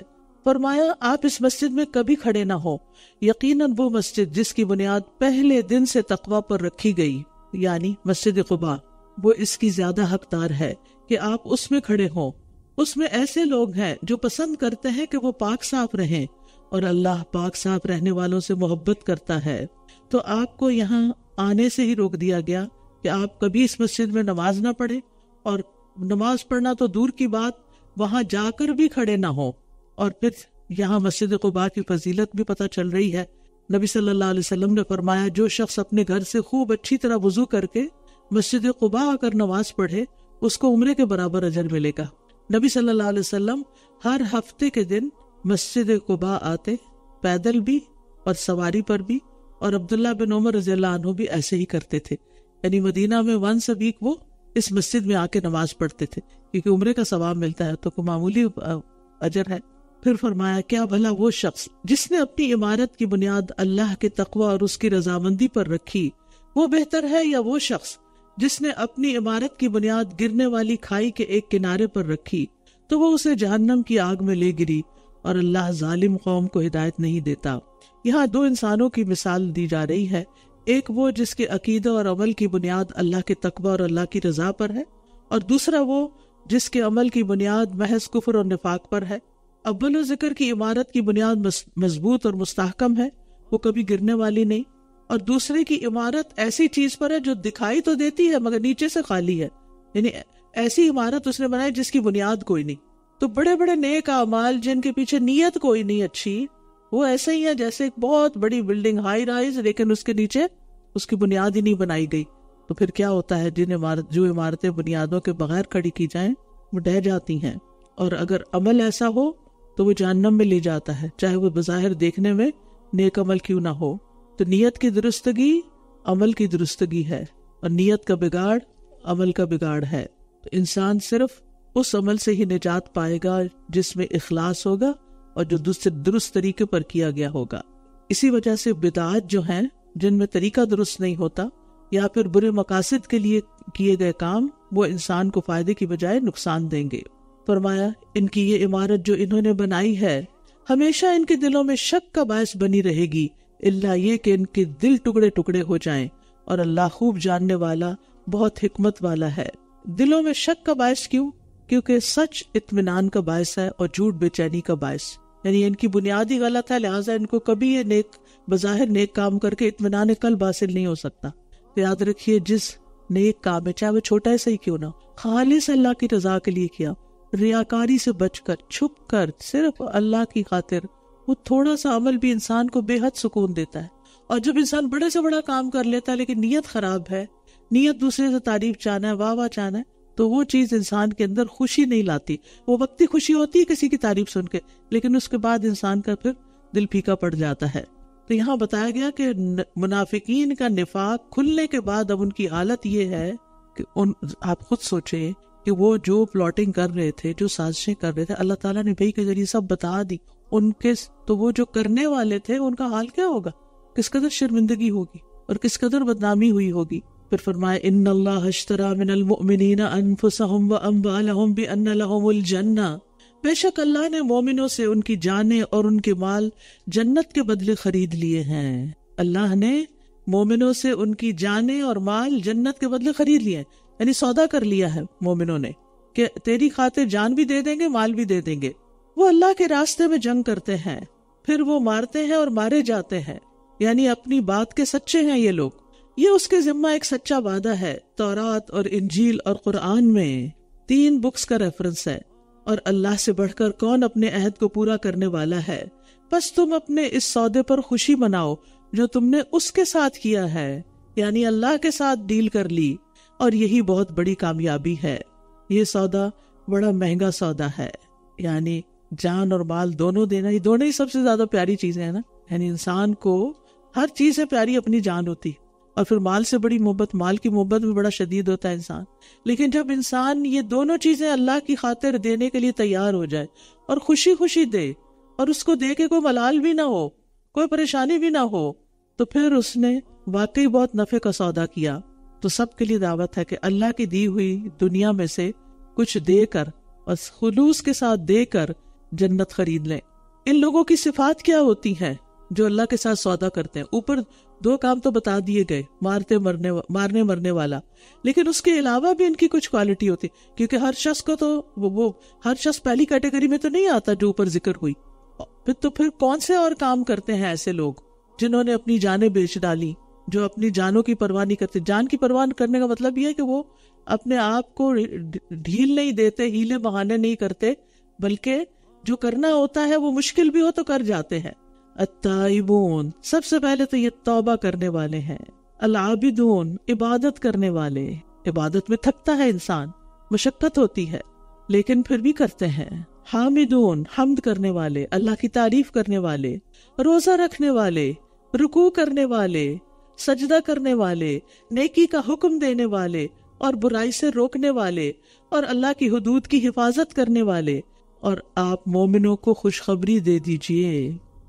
فرمایا آپ اس مسجد میں کبھی کھڑے نہ ہو، یقیناً وہ مسجد جس کی بنیاد پہلے دن سے تقوی پر رکھی گئی، یعنی مسجد قباء، وہ اس کی زیادہ حقدار ہے کہ آپ اس میں کھڑے ہوں۔ اس میں ایسے لوگ ہیں جو پسند کرتے ہیں کہ وہ پاک صاف رہیں، اور اللہ پاک صاف رہنے والوں سے محبت کرتا ہے۔ تو آپ کو یہاں آنے سے ہی روک دیا گیا کہ آپ کبھی اس مسجد میں نماز نہ پڑھیں، اور نماز پڑھنا تو دور کی بات، وہاں جا کر بھی کھڑے نہ ہوں۔ اور پھر یہاں مسجد قباء کی فضیلت بھی پتہ چل رہی ہے۔ نبی صلی اللہ علیہ وسلم نے فرمایا جو شخص اپنے گھر سے خوب اچھی طرح وضو کر کے مسجد قباء آ کر نماز پڑھے، اس کو عمرے کے برابر اجر ملے گا۔ نبی صلی اللہ علیہ وسلم ہر ہفتے کے دن مسجد قباء آتے، پیدل بھی اور سواری پر بھی، اور عبداللہ بن عمر رضی اللہ عنہ بھی ایسے ہی کرتے تھے، یعنی مدینہ میں ونس اے ویک وہ اس مسجد میں آ کے نماز پڑھتے تھے، کیونکہ عمرے کا ثواب ملتا ہے تو کوئی معمولی اجر ہے۔ پھر فرمایا کیا بھلا وہ شخص جس نے اپنی عمارت کی بنیاد اللہ کے تقوی اور اس کی رضامندی پر رکھی، وہ بہتر ہے یا وہ شخص جس نے اپنی عمارت کی بنیاد گرنے والی کھائی کے ایک کنارے پر رکھی تو وہ اسے جہنم کی آگ میں لے گری، اور اللہ ظالم قوم کو ہدایت نہیں دیتا۔ یہاں دو انسانوں کی مثال دی جا رہی ہے، ایک وہ جس کے عقیدہ اور عمل کی بنیاد اللہ کے تقوی اور اللہ کی رضا پر ہے، اور دوسرا وہ جس کے عمل کی بنیاد محض کفر اور نفاق پر ہے۔ اول ذکر کی عمارت کی بنیاد مضبوط اور مستحکم ہے، وہ کبھی گرنے والی نہیں، اور دوسرے کی عمارت ایسی چیز پر ہے جو دکھائی تو دیتی ہے مگر نیچے سے خالی ہے، یعنی ایسی عمارت اس نے بنائی جس کی بنیاد کوئی نہیں۔ تو بڑے بڑے نیک اعمال جن کے پیچھے نیت کوئی نہیں اچھی، وہ ایسے ہی ہے جیسے ایک بہت بڑی بلڈنگ ہائی رائز، لیکن اس کے نیچے اس کی بنیاد ہی نہیں بنائی گئی۔ تو پھر کیا ہوتا ہے، جو عمارتیں بنیادوں کے بغیر کھڑی کی جائیں وہ ڈہ جاتی ہیں، اور اگر عمل ایسا ہو تو وہ جہنم میں لے جاتا ہے، چاہے وہ بظاہر دیکھنے میں نیک عمل کیوں نہ ہو۔ تو نیت کی درستگی عمل کی درستگی ہے، اور نیت کا بگاڑ عمل کا بگاڑ ہے۔ تو انسان صرف اس عمل سے ہی نجات پائے گا جس میں اخلاص ہوگا اور جو درست طریقے پر کیا گیا ہوگا۔ اسی وجہ سے بدعات جو ہیں جن میں طریقہ درست نہیں ہوتا یا پھر برے مقاصد کے لیے کیے گئے کام، وہ انسان کو فائدے کی بجائے نقصان دیں گے۔ فرمایا ان کی یہ عمارت جو انہوں نے بنائی ہے ہمیشہ ان کے دلوں میں شک کا باعث بنی رہے گی، الا یہ کہ ان کے دل ٹکڑے ٹکڑے ہو جائیں، اور اللہ خوب جاننے والا بہت حکمت والا ہے۔ دلوں میں شک کا باعث کیوں؟ کیونکہ سچ اطمینان کا باعث ہے اور جھوٹ بے چینی کا باعث، یعنی ان کی بنیاد ہی غلط ہے، لہٰذا ان کو کبھی یہ بظاہر نیک کام کر کے اطمینان قلب حاصل نہیں ہو سکتا۔ تو یاد رکھیے جس نیک کام ہے، چاہے وہ چھوٹا سا ہی کیوں نہ، خالص اللہ کی رضا کے لیے کیا، ریاکاری سے بچ کر، چھپ کر، صرف اللہ کی خاطر، وہ تھوڑا سا عمل بھی انسان کو بے حد سکون دیتا ہے۔ اور جب انسان بڑے سے بڑا کام کر لیتا ہے لیکن نیت خراب ہے، نیت دوسرے سے تعریف چاہنا ہے، واہ واہ چاہنا ہے، تو وہ چیز انسان کے اندر خوشی نہیں لاتی۔ وہ وقتی خوشی ہوتی ہے کسی کی تعریف سن کے، لیکن اس کے بعد انسان کا پھر دل پھیکا پڑ جاتا ہے۔ تو یہاں بتایا گیا کہ منافقین کا نفاق کھلنے کے بعد اب ان کی حالت یہ ہے کہ آپ خود سوچیں کہ وہ جو پلاٹنگ کر رہے تھے، جو سازشیں کر رہے تھے، اللہ تعالیٰ نے وحی کے ذریعے سب بتا دی ان کے، تو وہ جو کرنے والے تھے ان کا حال کیا ہوگا، کس قدر شرمندگی ہوگی اور کس قدر بدنامی ہوئی ہوگی۔ پھر فرمایا ان اللہ اشتری من المؤمنین انفسهم واموالهم بان لهم الجنہ، بے شک اللہ نے مومنوں سے ان کی جانیں اور ان کے مال جنت کے بدلے خرید لیے ہیں۔ اللہ نے مومنوں سے ان کی جانیں اور مال جنت کے بدلے خرید لیے ہیں، یعنی سودا کر لیا ہے مومنوں نے کہ تیری خاطر جان بھی دے دیں گے، مال بھی دے دیں گے۔ وہ اللہ کے راستے میں جنگ کرتے ہیں، پھر وہ مارتے ہیں اور مارے جاتے ہیں، یعنی اپنی بات کے سچے ہیں یہ لوگ۔ یہ اس کے ذمہ ایک سچا وعدہ ہے۔ تورات اور انجیل اور قرآن میں 3 بکس کا ریفرنس ہے، اور اللہ سے بڑھ کر کون اپنے عہد کو پورا کرنے والا ہے؟ بس تم اپنے اس سودے پر خوشی مناؤ جو تم نے اس کے ساتھ کیا ہے، یعنی اللہ کے ساتھ ڈیل کر لی، اور یہی بہت بڑی کامیابی ہے۔ یہ سودا بڑا مہنگا سودا ہے، یعنی جان اور مال دونوں دینا، یہ دونوں ہی سب سے زیادہ پیاری چیزیں ہیں نا، یعنی انسان کو ہر چیز سے پیاری اپنی جان ہوتی، اور پھر مال سے بڑی محبت، مال کی محبت میں بڑا شدید ہوتا ہے انسان۔ لیکن جب انسان یہ دونوں چیزیں اللہ کی خاطر دینے کے لیے تیار ہو جائے اور خوشی خوشی دے، اور اس کو دے کے کوئی ملال بھی نہ ہو، کوئی پریشانی بھی نہ ہو، تو پھر اس نے واقعی بہت نفع کا سودا کیا۔ تو سب کے لیے دعوت ہے کہ اللہ کی دی ہوئی دنیا میں سے کچھ دے کر اور خلوص کے ساتھ دے کر جنت خرید لیں۔ ان لوگوں کی صفات کیا ہوتی ہیں جو اللہ کے ساتھ سودا کرتے ہیں؟ اوپر 2 کام تو بتا دیے گئے، مارنے مرنے والا، لیکن اس کے علاوہ بھی ان کی کچھ کوالٹی ہوتی، کیونکہ ہر شخص کو تو وہ ہر شخص پہلی کیٹیگری میں تو نہیں آتا جو اوپر ذکر ہوئی۔ پھر کون سے اور کام کرتے ہیں ایسے لوگ جنہوں نے اپنی جانیں بیچ ڈالی، جو اپنی جانوں کی پرواہ نہیں کرتے؟ جان کی پرواہ کرنے کا مطلب یہ ہے کہ وہ اپنے آپ کو ڈھیل نہیں دیتے، ہیلے بہانے نہیں کرتے، بلکہ جو کرنا ہوتا ہے وہ مشکل بھی ہو تو کر جاتے ہیں۔ التائبون، سب سے پہلے تو یہ توبہ کرنے والے ہیں۔ العابدون، عبادت کرنے والے، عبادت میں تھکتا ہے انسان، مشقت ہوتی ہے لیکن پھر بھی کرتے ہیں۔ حامدون، حمد کرنے والے، اللہ کی تعریف کرنے والے، روزہ رکھنے والے، رکوع کرنے والے، سجدہ کرنے والے، نیکی کا حکم دینے والے اور برائی سے روکنے والے اور اللہ کی حدود کی حفاظت کرنے والے، اور آپ مومنوں کو خوشخبری دے دیجئے۔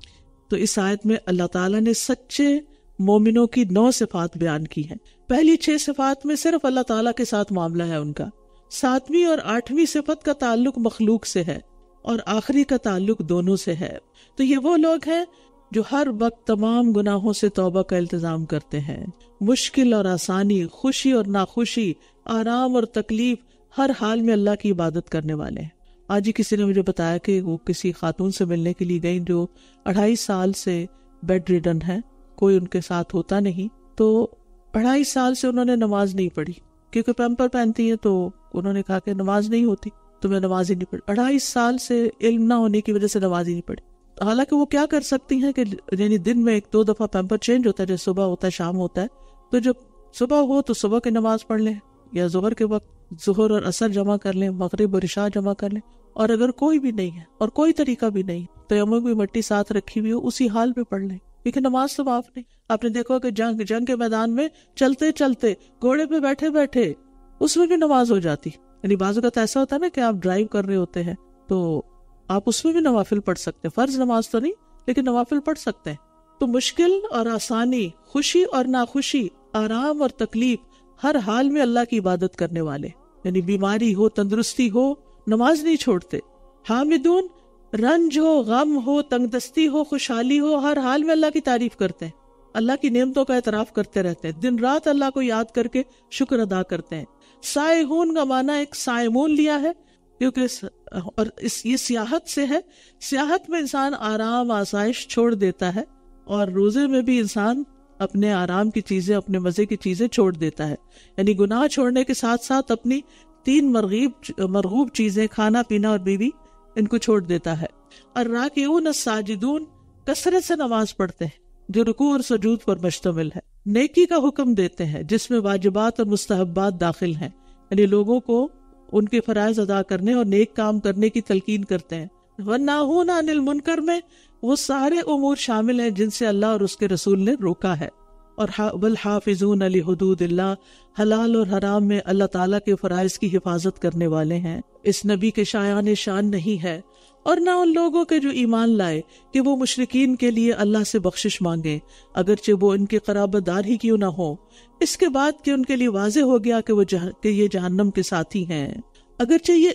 تو اس آیت میں اللہ تعالیٰ نے سچے مومنوں کی 9 صفات بیان کی ہیں۔ پہلی 6 صفات میں صرف اللہ تعالیٰ کے ساتھ معاملہ ہے ان کا، 7ویں اور 8ویں صفت کا تعلق مخلوق سے ہے اور آخری کا تعلق دونوں سے ہے۔ تو یہ وہ لوگ ہیں جو ہر وقت تمام گناہوں سے توبہ کا التزام کرتے ہیں، مشکل اور آسانی، خوشی اور ناخوشی، آرام اور تکلیف، ہر حال میں اللہ کی عبادت کرنے والے ہیں۔ آج ہی کسی نے مجھے بتایا کہ وہ کسی خاتون سے ملنے کے لیے گئی جو 2.5 سال سے بیڈ ریڈن ہے، کوئی ان کے ساتھ ہوتا نہیں، تو 2.5 سال سے انہوں نے نماز نہیں پڑھی، کیونکہ پیمپر پہنتی ہے، تو انہوں نے کہا کہ نماز نہیں ہوتی تو میں نماز ہی نہیں پڑھی۔ 2.5 سال سے علم نہ ہونے کی وجہ سے نماز ہی نہیں پڑھی۔ حالانکہ وہ کیا کر سکتی ہیں کہ یعنی دن میں 1-2 دفعہ پیمپر چینج ہوتا ہے، جیسے صبح ہوتا ہے شام ہوتا ہے، تو جب صبح ہو تو صبح کی نماز پڑھ لیں، یا ظہر کے وقت ظہر اور عصر جمع کر لیں، مغرب اور عشاء جمع کر لیں، اور اگر کوئی بھی نہیں ہے اور کوئی طریقہ بھی نہیں، تیمم کی مٹی ساتھ رکھی ہوئی ہو، اسی حال میں پڑھ لیں، کیونکہ نماز تو معاف نہیں۔ آپ نے دیکھا کہ جنگ کے میدان میں چلتے چلتے، گھوڑے پہ بیٹھے بیٹھے، اس میں بھی نماز ہو جاتی۔ یعنی بعض اوقات ایسا ہوتا ہے نا کہ آپ ڈرائیو کر رہے ہوتے ہیں تو آپ اس میں بھی نوافل پڑھ سکتے ہیں، فرض نماز تو نہیں لیکن نوافل پڑھ سکتے ہیں۔ تو مشکل اور آسانی، خوشی اور ناخوشی، آرام اور تکلیف، ہر حال میں اللہ کی عبادت کرنے والے، یعنی بیماری ہو، تندرستی ہو، نماز نہیں چھوڑتے۔ حامدون، رنج ہو، غم ہو، تنگ دستی ہو، خوشحالی ہو، ہر حال میں اللہ کی تعریف کرتے ہیں، اللہ کی نعمتوں کا اعتراف کرتے رہتے ہیں، دن رات اللہ کو یاد کر کے شکر ادا کرتے ہیں۔ سائحون کا معنی ایک سائمون لیا ہے، کیونکہ اور یہ سیاحت سے ہے، سیاحت میں انسان آرام آسائش چھوڑ دیتا ہے، اور روزے میں بھی انسان اپنے آرام کی چیزیں، اپنے مزے کی چیزیں چھوڑ دیتا ہے، یعنی گناہ چھوڑنے کے ساتھ ساتھ اپنی 3 مرغوب چیزیں، کھانا پینا اور بیوی، ان کو چھوڑ دیتا ہے۔ الراکعون الساجدون، کثرت سے نماز پڑھتے ہیں جو رکوع اور سجود پر مشتمل ہے۔ نیکی کا حکم دیتے ہیں جس میں واجبات اور مستحبات داخل ہیں، یعنی لوگوں کو ان کے فرائض ادا کرنے اور نیک کام کرنے کی تلقین کرتے ہیں۔ والناہون عن المنکر میں وہ سارے امور شامل ہیں جن سے اللہ اور اس کے رسول نے روکا ہے۔ اور والحافظون لحدود اللہ، حلال اور حرام میں اللہ تعالیٰ کے فرائض کی حفاظت کرنے والے ہیں۔ اس نبی کے شایان شان نہیں ہے اور نہ ان لوگوں کے جو ایمان لائے کہ وہ مشرکین کے لیے اللہ سے بخشش مانگیں، اگرچہ وہ ان کے قرابت دار ہی کیوں نہ ہو، اس کے بعد کہ ان کے لیے واضح ہو گیا کہ یہ جہنم کے ساتھی ہیں، اگرچہ یہ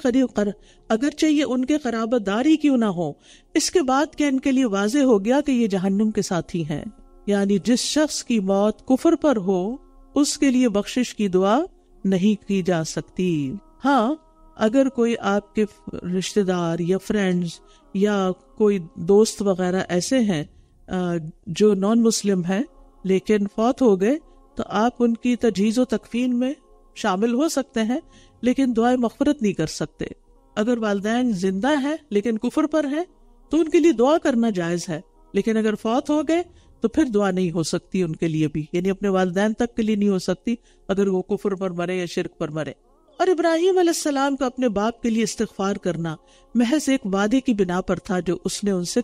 ان کے قرابت دار ہی کیوں نہ ہو، اس کے بعد کہ ان کے لیے واضح ہو گیا کہ یہ جہنم کے ساتھی ہیں۔ یعنی جس شخص کی موت کفر پر ہو اس کے لیے بخشش کی دعا نہیں کی جا سکتی۔ ہاں، اگر کوئی آپ کے رشتہ دار یا فرینڈز یا کوئی دوست وغیرہ ایسے ہیں جو نان مسلم ہیں لیکن فوت ہو گئے، تو آپ ان کی تجہیز و تکفین میں شامل ہو سکتے ہیں لیکن دعائے مغفرت نہیں کر سکتے۔ اگر والدین زندہ ہیں لیکن کفر پر ہیں تو ان کے لیے دعا کرنا جائز ہے، لیکن اگر فوت ہو گئے تو پھر دعا نہیں ہو سکتی ان کے لیے بھی، یعنی اپنے والدین تک کے لیے نہیں ہو سکتی اگر وہ کفر پر مرے یا شرک پر مرے۔ اور ابراہیم علیہ السلام کا اپنے باپ کے لیے استغفار کرنا محض ایک وعدے کی بنا پر تھا جو اس نے اس سے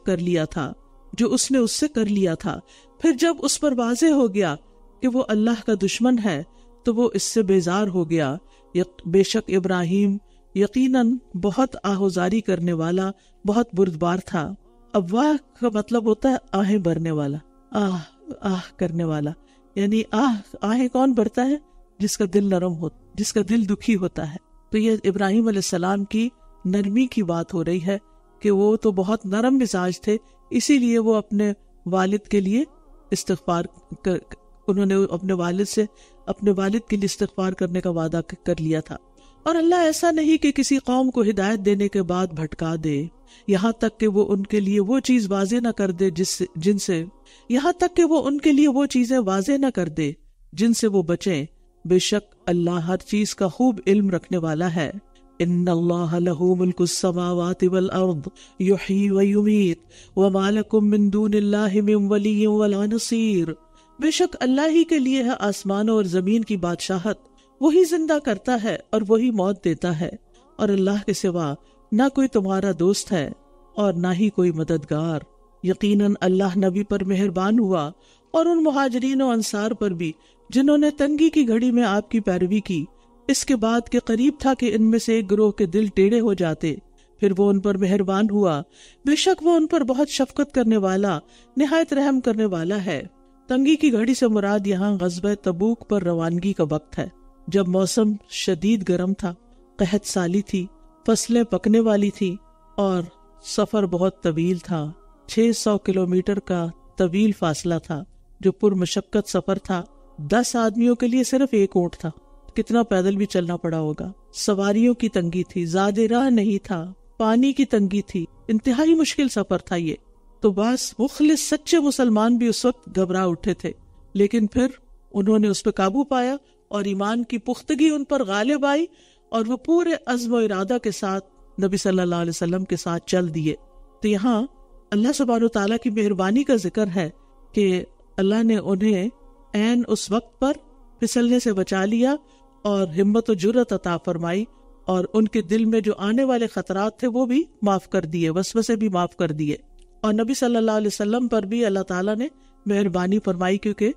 کر لیا تھا۔ پھر جب اس پر واضح ہو گیا کہ وہ اللہ کا دشمن ہے تو وہ اس سے بیزار ہو گیا۔ بے شک ابراہیم یقیناً بہت آہوزاری کرنے والا، بہت بردبار تھا۔ اواہ کا مطلب ہوتا ہے آہیں بھرنے والا، آہ کرنے والا، یعنی آہیں کون بھرتا ہے؟ جس کا دل نرم ہوتا، جس کا دل دکھی ہوتا ہے۔ تو یہ ابراہیم علیہ السلام کی نرمی کی بات ہو رہی ہے کہ وہ تو بہت نرم مزاج تھے، اسی لیے وہ اپنے والد کے لیے استغفار انہوں نے اپنے والد سے اپنے والد کے لیے استغفار کرنے کا وعدہ کر لیا تھا۔ اور اللہ ایسا نہیں کہ کسی قوم کو ہدایت دینے کے بعد بھٹکا دے، یہاں تک کہ وہ ان کے لیے وہ چیز واضح نہ کر دے جن سے وہ بچیں۔ بے شک اللہ ہر چیز کا خوب علم رکھنے والا ہے۔ ان اللہ لہ ملک السماوات والارض یحیی ویمیت وما لکم من دون اللہ من ولی ولا نصیر۔ بے شک اللہ ہی کے لیے ہے آسمانوں اور زمین کی بادشاہت، وہی زندہ کرتا ہے اور وہی موت دیتا ہے، اور اللہ کے سوا نہ کوئی تمہارا دوست ہے اور نہ ہی کوئی مددگار۔ یقیناً اللہ نبی پر مہربان ہوا اور ان مہاجرین و انصار پر بھی جنہوں نے تنگی کی گھڑی میں آپ کی پیروی کی، اس کے بعد کہ قریب تھا کہ ان میں سے ایک گروہ کے دل ٹیڑھے ہو جاتے، پھر وہ ان پر مہربان ہوا، بے شک وہ ان پر بہت شفقت کرنے والا نہایت رحم کرنے والا ہے۔ تنگی کی گھڑی سے مراد یہاں غزوہ تبوک پر روانگی کا وقت ہے، جب موسم شدید گرم تھا، قحط سالی تھی، فصلیں پکنے والی تھی اور سفر بہت طویل تھا۔ 600 کلومیٹر کا طویل فاصلہ تھا جو پر مشقت سفر تھا۔ 10 آدمیوں کے لیے صرف ایک اونٹ تھا، کتنا پیدل بھی چلنا پڑا ہوگا۔ سواریوں کی تنگی تھی، زیادہ راہ نہیں تھا، پانی کی تنگی تھی، انتہائی مشکل سفر تھا یہ۔ تو بس مخلص سچے مسلمان بھی اس وقت گھبرا اٹھے تھے، لیکن پھر انہوں نے اس پہ قابو پایا اور ایمان کی پختگی ان پر غالب آئی، اور وہ پورے عزم و ارادہ کے ساتھ نبی صلی اللہ علیہ وسلم کے ساتھ چل دیے۔ تو یہاں اللہ سبحانہ وتعالیٰ کی مہربانی کا ذکر ہے کہ اللہ نے انہیں عین اس وقت پر پھسلنے سے بچا لیا اور ہمت و جرأت عطا فرمائی، اور ان کے دل میں جو آنے والے خطرات تھے وہ بھی معاف کر دیے، وسوسے بھی معاف کر دیے، اور نبی صلی اللہ علیہ وسلم پر بھی اللہ تعالیٰ نے مہربانی فرمائی،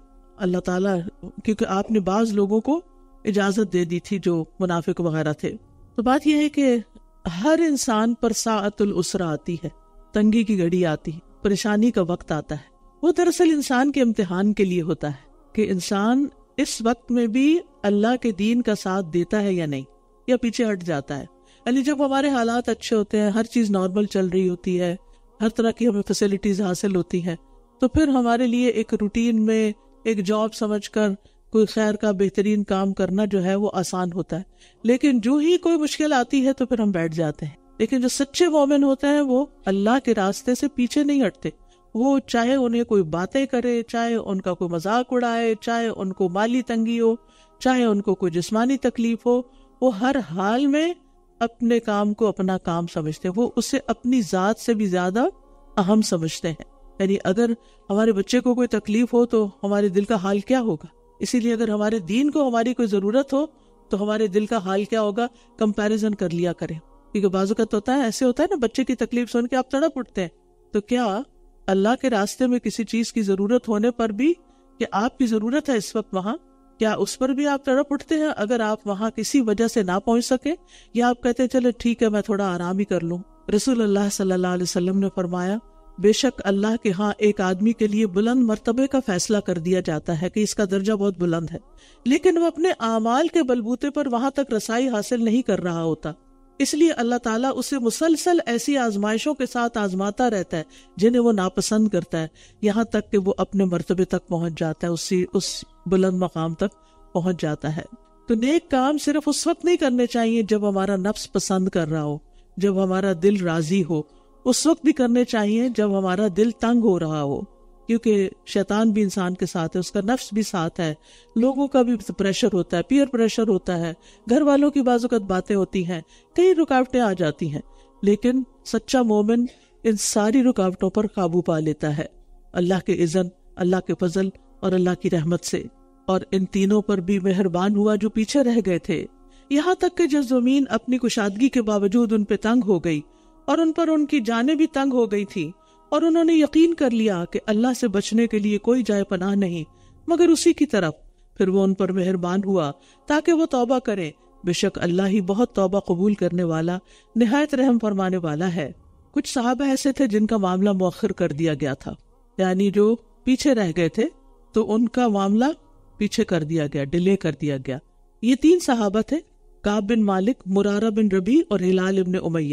کیونکہ آپ نے بعض لوگوں کو اجازت دے دی تھی جو منافق وغیرہ تھے۔ تو بات یہ ہے کہ ہر انسان پر ساعت العسرہ آتی ہے، تنگی کی گھڑی آتی ہے، پریشانی کا وقت آتا ہے۔ وہ دراصل انسان کے امتحان کے لیے ہوتا ہے کہ انسان اس وقت میں بھی اللہ کے دین کا ساتھ دیتا ہے یا نہیں، یا پیچھے ہٹ جاتا ہے۔ یعنی جب ہمارے حالات اچھے ہوتے ہیں، ہر چیز نارمل چل رہی ہوتی ہے، ہر طرح کی ہمیں فیسلٹیز حاصل ہوتی ہیں، تو پھر ہمارے لیے ایک روٹین میں ایک جاب سمجھ کر کوئی خیر کا بہترین کام کرنا جو ہے وہ آسان ہوتا ہے۔ لیکن جو ہی کوئی مشکل آتی ہے تو پھر ہم بیٹھ جاتے ہیں۔ لیکن جو سچے مومن ہوتے ہیں وہ اللہ کے راستے سے پیچھے نہیں ہٹتے، وہ چاہے انہیں کوئی باتیں کرے، چاہے ان کا کوئی مذاق اڑائے، چاہے ان کو مالی تنگی ہو، چاہے ان کو کوئی جسمانی تکلیف ہو، وہ ہر حال میں اپنے کام کو اپنا کام سمجھتے ہیں، وہ اسے اپنی ذات سے بھی زیادہ اہم سمجھتے ہیں۔ یعنی اگر ہمارے بچے کو کوئی تکلیف ہو تو ہمارے دل کا حال کیا ہوگا؟ اسی لیے اگر ہمارے دین کو ہماری کوئی ضرورت ہو تو ہمارے دل کا حال کیا ہوگا؟ کمپیریزن کر لیا کریں، کیونکہ بعض اوقات ہوتا ہے، ایسے ہوتا ہے نا، بچے کی تکلیف سن کے آپ تڑپ اٹھتے ہیں، تو کیا اللہ کے راستے میں کسی چیز کی ضرورت ہونے پر بھی کہ آپ کی ضرورت ہے اس وقت وہاں، کیا اس پر بھی آپ تڑپ اٹھتے ہیں اگر آپ وہاں کسی وجہ سے نہ پہنچ سکے؟ یا آپ کہتے ہیں چلے ٹھیک ہے میں تھوڑا آرام ہی کر لوں؟ رسول اللہ صلی اللہ علیہ وسلم نے فرمایا، بے شک اللہ کے ہاں ایک آدمی کے لیے بلند مرتبے کا فیصلہ کر دیا جاتا ہے کہ اس کا درجہ بہت بلند ہے، لیکن وہ اپنے اعمال کے بلبوتے پر وہاں تک رسائی حاصل نہیں کر رہا ہوتا، اس لیے اللہ تعالیٰ اسے مسلسل ایسی آزمائشوں کے ساتھ آزماتا رہتا ہے جنہیں وہ ناپسند کرتا ہے، یہاں تک کہ وہ اپنے مرتبے تک پہنچ جاتا ہے، اس بلند مقام تک پہنچ جاتا ہے۔ تو نیک کام صرف اس وقت نہیں کرنے چاہیے جب ہمارا نفس پسند کر رہا ہو، جب ہمارا دل راضی ہو، اس وقت بھی کرنے چاہیے جب ہمارا دل تنگ ہو رہا ہو، کیونکہ شیطان بھی انسان کے ساتھ ہے، اس کا نفس بھی ساتھ ہے، لوگوں کا بھی پریشر ہوتا ہے، پیئر پریشر ہوتا ہے، گھر والوں کی بعض اوقات باتیں ہوتی ہیں، کئی رکاوٹیں آ جاتی ہیں، لیکن سچا مومن ان ساری رکاوٹوں پر قابو پا لیتا ہے اللہ کے اذن، اللہ کے فضل اور اللہ کی رحمت سے، اور ان تینوں پر بھی مہربان ہوا جو پیچھے رہ گئے تھے، یہاں تک کہ جب زمین اپنی کشادگی کے باوجود ان پہ تنگ ہو گئی اور ان پر ان کی جانیں بھی تنگ ہو گئی تھی، اور انہوں نے یقین کر لیا کہ اللہ سے بچنے کے لیے کوئی جائے پناہ نہیں مگر اسی کی طرف، پھر وہ ان پر مہربان ہوا تاکہ وہ توبہ کریں، بے شک اللہ ہی بہت توبہ قبول کرنے والا، نہایت رحم فرمانے والا ہے۔ کچھ صحابہ ایسے تھے جن کا معاملہ مؤخر کر دیا گیا تھا، یعنی جو پیچھے رہ گئے تھے تو ان کا معاملہ پیچھے کر دیا گیا، ڈیلے کر دیا گیا۔ یہ 3 صحابہ تھے، کعب بن مالک، مرارہ بن ربیع اور ہلال ابن امیہ۔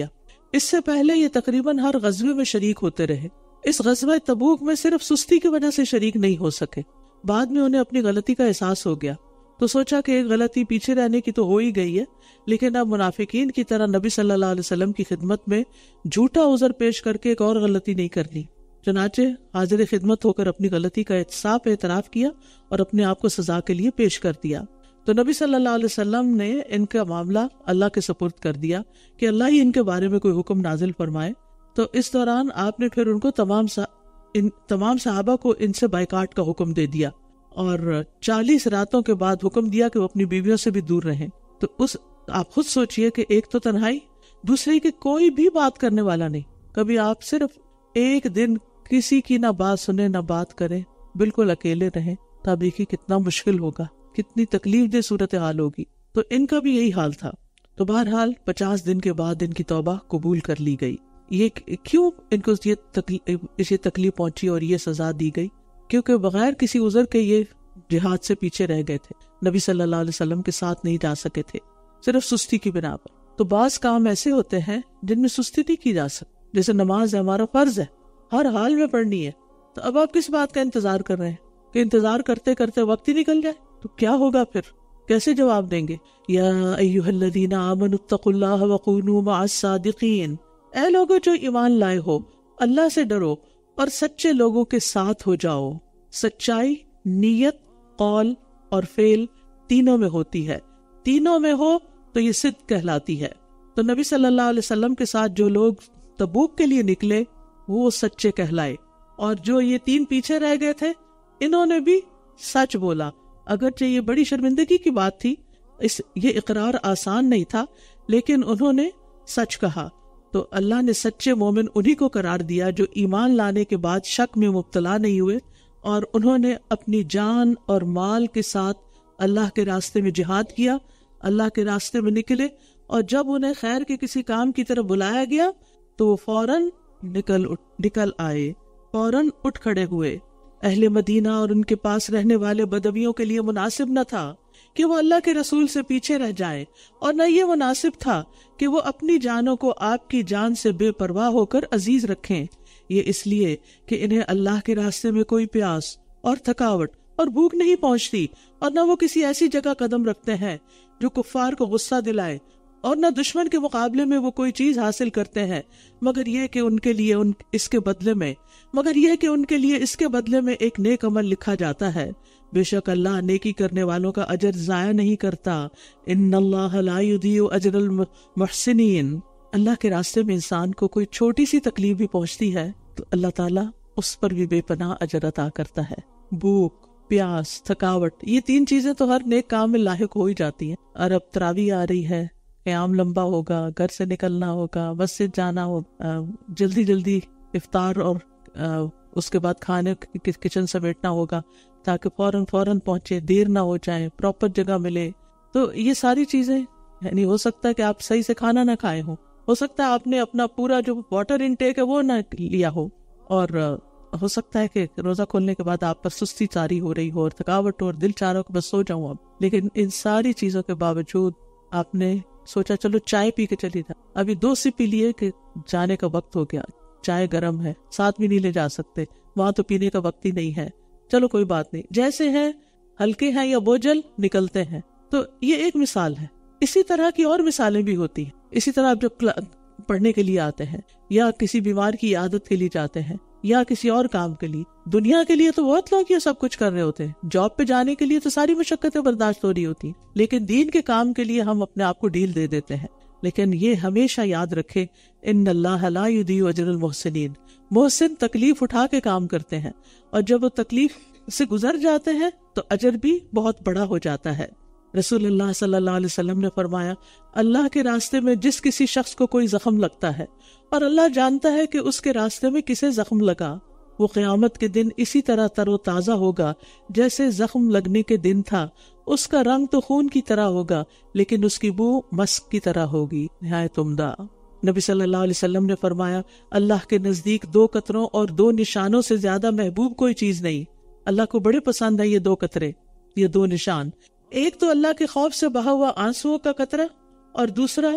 اس سے پہلے یہ تقریباً ہر غزوے میں شریک ہوتے رہے. اس غزوہ تبوک میں صرف سستی کی وجہ سے شریک نہیں ہو سکے. بعد میں انہیں اپنی غلطی کا احساس ہو گیا تو سوچا کہ ایک غلطی پیچھے رہنے کی تو ہو ہی گئی ہے، لیکن اب منافقین کی طرح نبی صلی اللہ علیہ وسلم کی خدمت میں جھوٹا عذر پیش کر کے ایک اور غلطی نہیں کرنی. چنانچہ حاضر خدمت ہو کر اپنی غلطی کا اعتراف کیا اور اپنے آپ کو سزا کے لیے پیش کر دیا. تو نبی صلی اللہ علیہ وسلم نے ان کا معاملہ اللہ کے سپرد کر دیا کہ اللہ ہی ان کے بارے میں کوئی حکم نازل فرمائے. تو اس دوران آپ نے پھر ان کو تمام صحابہ کو ان سے بائیکاٹ کا حکم دے دیا اور 40 راتوں کے بعد حکم دیا کہ وہ اپنی بیویوں سے بھی دور رہیں. تو آپ خود سوچئے کہ ایک تو تنہائی، دوسرے کہ کوئی بھی بات کرنے والا نہیں. کبھی آپ صرف ایک دن کسی کی نہ بات سنیں نہ بات کریں، بالکل اکیلے رہیں. تو آپ دیکھیے کتنا مشکل ہوگا، کتنی تکلیف دہ صورتحال ہوگی. تو ان کا بھی یہی حال تھا. تو بہرحال 50 دن کے بعد ان کی توبہ قبول کر لی گئی. یہ کیوں ان کو یہ تکلیف پہنچی اور یہ سزا دی گئی؟ کیونکہ بغیر کسی عذر کے یہ جہاد سے پیچھے رہ گئے تھے، نبی صلی اللہ علیہ وسلم کے ساتھ نہیں جا سکے تھے صرف سستی کی بنا پر. تو بعض کام ایسے ہوتے ہیں جن میں سستی نہیں کی جا سکتی، جیسے نماز ہے، ہمارا فرض ہے، ہر حال میں پڑھنی ہے. تو اب آپ کس بات کا انتظار کر رہے ہیں کہ انتظار کرتے کرتے وقت ہی نکل جائے؟ تو کیا ہوگا پھر؟ کیسے جواب دیں گے؟ یا ایھا الذین آمنوا اتقوا اللہ وکونوا مع الصادقین، اے لوگو جو ایمان لائے ہو، اللہ سے ڈرو اور سچے لوگوں کے ساتھ ہو جاؤ. سچائی نیت، قول اور فعل تینوں میں ہوتی ہے. تینوں میں ہو تو یہ صدق کہلاتی ہے. تو نبی صلی اللہ علیہ وسلم کے ساتھ جو لوگ تبوک کے لیے نکلے وہ سچے کہلائے، اور جو یہ 3 پیچھے رہ گئے تھے انہوں نے بھی سچ بولا. اگرچہ یہ بڑی شرمندگی کی بات تھی، یہ اقرار آسان نہیں تھا، لیکن انہوں نے سچ کہا. تو اللہ نے سچے مومن انہی کو قرار دیا جو ایمان لانے کے بعد شک میں مبتلا نہیں ہوئے اور انہوں نے اپنی جان اور مال کے ساتھ اللہ کے راستے میں جہاد کیا، اللہ کے راستے میں نکلے، اور جب انہیں خیر کے کسی کام کی طرف بلایا گیا تو وہ فوراً نکل آئے، فوراً اٹھ کھڑے ہوئے. اہل مدینہ اور ان کے پاس رہنے والے بدویوں کے لیے مناسب نہ تھا کہ وہ اللہ کے رسول سے پیچھے رہ جائیں، اور نہ یہ مناسب تھا کہ وہ اپنی جانوں کو آپ کی جان سے بے پرواہ ہو کر عزیز رکھیں. یہ اس لیے کہ انہیں اللہ کے راستے میں کوئی پیاس اور تھکاوٹ اور بھوک نہیں پہنچتی، اور نہ وہ کسی ایسی جگہ قدم رکھتے ہیں جو کفار کو غصہ دلائے، اور نہ دشمن کے مقابلے میں وہ کوئی چیز حاصل کرتے ہیں مگر یہ کہ ان کے لیے اس کے بدلے میں ایک نیک عمل لکھا جاتا ہے. بے شک اللہ نیکی کرنے والوں کا اجر ضائع نہیں کرتا. ان اللہ لا یضیع اجر المحسنین. اللہ کے راستے میں انسان کو کوئی چھوٹی سی تکلیف بھی پہنچتی ہے تو اللہ تعالیٰ اس پر بھی بے پناہ اجر عطا کرتا ہے. بھوک، پیاس، تھکاوٹ، یہ 3 چیزیں تو ہر نیک کام میں لاحق ہو ہی جاتی ہیں. اور اب تراویح آ رہی ہے، قیام لمبا ہوگا، گھر سے نکلنا ہوگا، مسجد جانا ہوگا، جلدی افطار اور اس کے بعد کھانے کچن سمیٹنا ہوگا تاکہ فوراً پہنچے، دیر نہ ہو جائے، پراپر جگہ ملے. تو یہ ساری چیزیں، یعنی ہو سکتا ہے کہ آپ صحیح سے کھانا نہ کھائے ہوں، ہو سکتا ہے آپ نے اپنا پورا جو واٹر انٹیک ہے وہ نہ لیا ہو، اور ہو سکتا ہے کہ روزہ کھولنے کے بعد آپ پر سستی طاری ہو رہی ہو اور تھکاوٹ ہو اور دل چاہ رہا ہو کہ بس سو جاؤں اب. لیکن ان ساری چیزوں کے باوجود آپ نے سوچا چلو چائے پی کے چلی جا، ابھی 2 سپ پی لیے کہ جانے کا وقت ہو گیا، چائے گرم ہے، ساتھ بھی نہیں لے جا سکتے، وہاں تو پینے کا وقت ہی نہیں ہے، چلو کوئی بات نہیں، جیسے ہیں ہلکے ہیں یا بوجھل نکلتے ہیں. تو یہ ایک مثال ہے. اسی طرح کی اور مثالیں بھی ہوتی ہیں. اسی طرح آپ جب پڑھنے کے لیے آتے ہیں یا کسی بیمار کی عیادت کے لیے جاتے ہیں یا کسی اور کام کے لیے، دنیا کے لیے تو بہت لوگ یہ سب کچھ کر رہے ہوتے ہیں، جاب پہ جانے کے لیے تو ساری مشقتیں برداشت ہو رہی ہوتی ہیں، لیکن دین کے کام کے لیے ہم اپنے آپ کو ڈھیل دے دیتے ہیں. لیکن یہ ہمیشہ یاد رکھے، ان اللہ لا یضیع اجر المحسنین. محسن تکلیف اٹھا کے کام کرتے ہیں، اور جب وہ تکلیف سے گزر جاتے ہیں تو اجر بھی بہت بڑا ہو جاتا ہے. رسول اللہ صلی اللہ علیہ وسلم نے فرمایا، اللہ کے راستے میں جس کسی شخص کو کوئی زخم لگتا ہے اور اللہ جانتا ہے کہ اس کے راستے میں کسے زخم لگا، وہ قیامت کے دن اسی طرح تر و تازہ ہوگا جیسے زخم لگنے کے دن تھا. اس کا رنگ تو خون کی طرح ہوگا لیکن اس کی بو مسک کی طرح ہوگی، نہایت عمدہ. نبی صلی اللہ علیہ وسلم نے فرمایا، اللہ کے نزدیک 2 قطروں اور 2 نشانوں سے زیادہ محبوب کوئی چیز نہیں. اللہ کو بڑے پسند ہے یہ 2 قطرے، یہ 2 نشان. ایک تو اللہ کے خوف سے بہا ہوا آنسوؤں کا قطرہ، اور دوسرا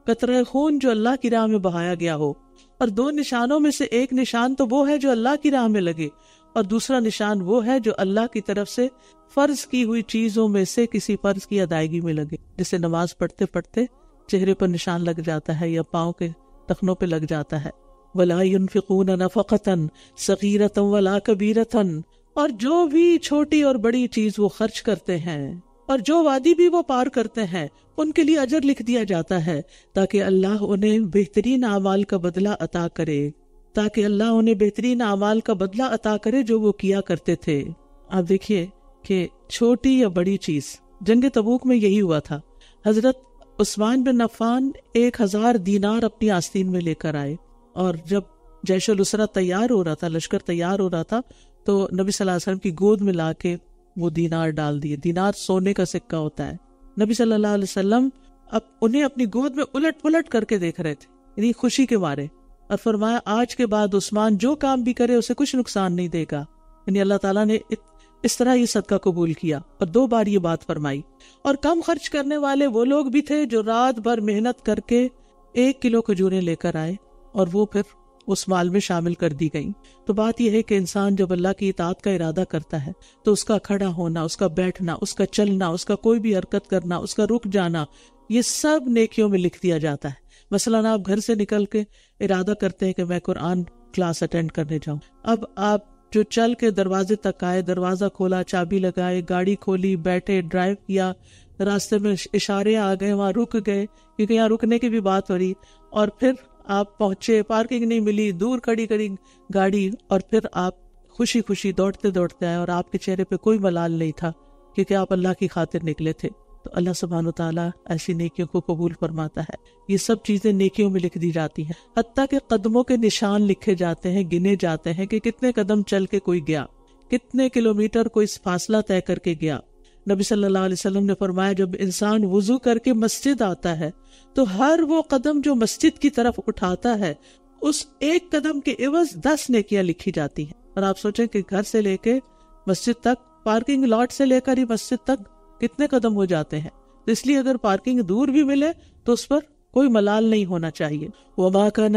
قطرہ خون جو اللہ کی راہ میں بہایا گیا ہو، اور 2 نشانوں میں سے ایک نشان تو وہ ہے جو اللہ کی راہ میں لگے، اور دوسرا نشان وہ ہے جو اللہ کی طرف سے فرض کی ہوئی چیزوں میں سے کسی فرض کی ادائیگی میں لگے، جسے نماز پڑھتے پڑھتے چہرے پر نشان لگ جاتا ہے یا پاؤں کے ٹخنوں پہ لگ جاتا ہے۔ وَلَا يُنْفِقُونَ نَفَقَةً صَغِيرَةً وَلَا كَبِيرَةً، اور جو بھی چھوٹی اور بڑی چیز وہ خرچ کرتے ہیں اور جو وادی بھی وہ پار کرتے ہیں، ان کے لیے اجر لکھ دیا جاتا ہے، تاکہ اللہ انہیں بہترین اعمال کا بدلہ عطا کرے، تاکہ اللہ انہیں بہترین اعمال کا بدلہ عطا کرے جو وہ کیا کرتے تھے۔ آپ دیکھیے کہ چھوٹی یا بڑی چیز، جنگ تبوک میں یہی ہوا تھا۔ حضرت عثمان بن عفان 1000 دینار اپنی آستین میں لے کر آئے، اور جب جیش الاسرہ تیار ہو رہا تھا، لشکر تیار ہو رہا تھا، تو نبی صلی اللہ علیہ وسلم کی گود میں لا کے وہ دینار ڈال دیے۔ دینار سونے کا سکہ ہوتا ہے۔ نبی صلی اللہ علیہ وسلم انہیں اپنی گود میں الٹ پلٹ کر کے دیکھ رہے تھے، یعنی خوشی کے مارے، اور فرمایا آج کے بعد عثمان جو کام بھی کرے اسے کچھ نقصان نہیں دے گا۔ یعنی اللہ تعالیٰ نے اس طرح یہ صدقہ قبول کیا، اور 2 بار یہ بات فرمائی۔ اور کم خرچ کرنے والے وہ لوگ بھی تھے جو رات بھر محنت کر کے 1 کلو کھجوریں لے کر آئے، اور وہ پھر اس مال میں شامل کر دی گئیں۔ تو بات یہ ہے کہ انسان جب اللہ کی اطاعت کا ارادہ کرتا ہے تو اس کا کھڑا ہونا، اس کا بیٹھنا، اس کا چلنا، اس کا کوئی بھی حرکت کرنا، اس کا رک جانا، یہ سب نیکیوں میں لکھ دیا جاتا ہے۔ مثلاً آپ گھر سے نکل کے ارادہ کرتے ہیں کہ میں قرآن کلاس اٹینڈ کرنے جاؤں، اب آپ جو چل کے دروازے تک آئے، دروازہ کھولا، چابی لگائے، گاڑی کھولی، بیٹھے، ڈرائیو کیا، راستے میں اشارے آ گئے، وہاں رک گئے کیونکہ یہاں رکنے کی بھی بات ہو رہی، اور پھر آپ پہنچے، پارکنگ نہیں ملی، دور کھڑی کری گاڑی، اور پھر آپ خوشی خوشی دوڑتے دوڑتے آئے، اور آپ کے چہرے پہ کوئی ملال نہیں تھا کیونکہ آپ اللہ کی خاطر نکلے تھے۔ تو اللہ سبحانہ وتعالیٰ ایسی نیکیوں کو قبول فرماتا ہے۔ یہ سب چیزیں نیکیوں میں لکھ دی جاتی ہیں، حتیٰ کہ قدموں کے نشان لکھے جاتے ہیں، گنے جاتے ہیں کہ کتنے قدم چل کے کوئی گیا، کتنے کلومیٹر کوئی فاصلہ طے کر کے گیا۔ نبی صلی اللہ علیہ وسلم نے فرمایا جب انسان وضو کر کے مسجد آتا ہے تو ہر وہ قدم جو مسجد کی طرف اٹھاتا ہے اس 1 قدم کے عوض 10 نیکیاں لکھی جاتی ہیں۔ اور آپ سوچیں کہ گھر سے لے کے مسجد تک، پارکنگ لاٹ سے لے کر ہی مسجد تک کتنے قدم ہو جاتے ہیں۔ اس لیے اگر پارکنگ دور بھی ملے تو اس پر کوئی ملال نہیں ہونا چاہیے۔ وَمَا كَانَ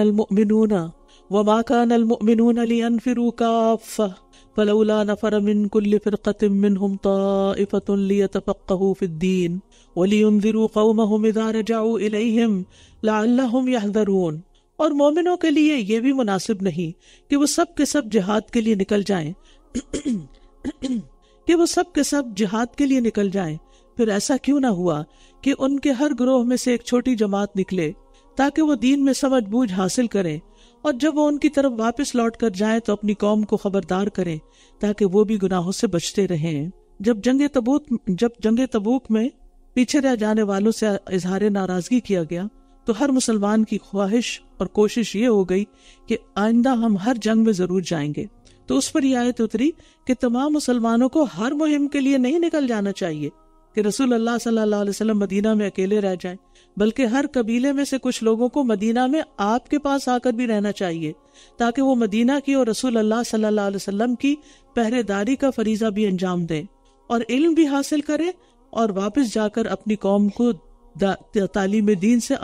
الْمُؤْمِنُونَ لِيَنْفِرُوا كَافَّةً فَلَوْلَا نَفَرَ مِنْ كُلِّ فِرْقَةٍ مِّنْهُمْ طَائِفَةٌ لِيَتَفَقَّهُوا فِي الدِّينِ وَلِيُنذِرُوا قَوْمَهُمْ إِذَا رَجَعُوا إِلَيْهِمْ لَعَلَّهُمْ يَحْذَرُونَ، اور مومنوں کے لیے یہ بھی مناسب نہیں کہ وہ سب کے سب جہاد کے لیے نکل جائیں پھر ایسا کیوں نہ ہوا کہ ان کے ہر گروہ میں سے ایک چھوٹی جماعت نکلے تاکہ وہ دین میں سمجھ بوجھ حاصل کریں، اور جب وہ ان کی طرف واپس لوٹ کر جائیں تو اپنی قوم کو خبردار کریں تاکہ وہ بھی گناہوں سے بچتے رہیں۔ جب جنگ تبوک میں پیچھے رہ جانے والوں سے اظہار ناراضگی کیا گیا تو ہر مسلمان کی خواہش اور کوشش یہ ہو گئی کہ آئندہ ہم ہر جنگ میں ضرور جائیں گے۔ تو اس پر یہ آیت اتری کہ تمام مسلمانوں کو ہر مہم کے لیے نہیں نکل جانا چاہیے کہ رسول اللہ صلی اللہ علیہ وسلم مدینہ میں اکیلے رہ جائیں، بلکہ ہر قبیلے میں سے کچھ لوگوں کو مدینہ میں آپ کے پاس آ کر بھی رہنا چاہیے تاکہ وہ مدینہ کی اور رسول اللہ صلی اللہ علیہ وسلم کی پہرے داری کا فریضہ بھی انجام دیں، اور علم بھی حاصل کریں، اور واپس جا کر اپنی قوم کو تعلیم دین سے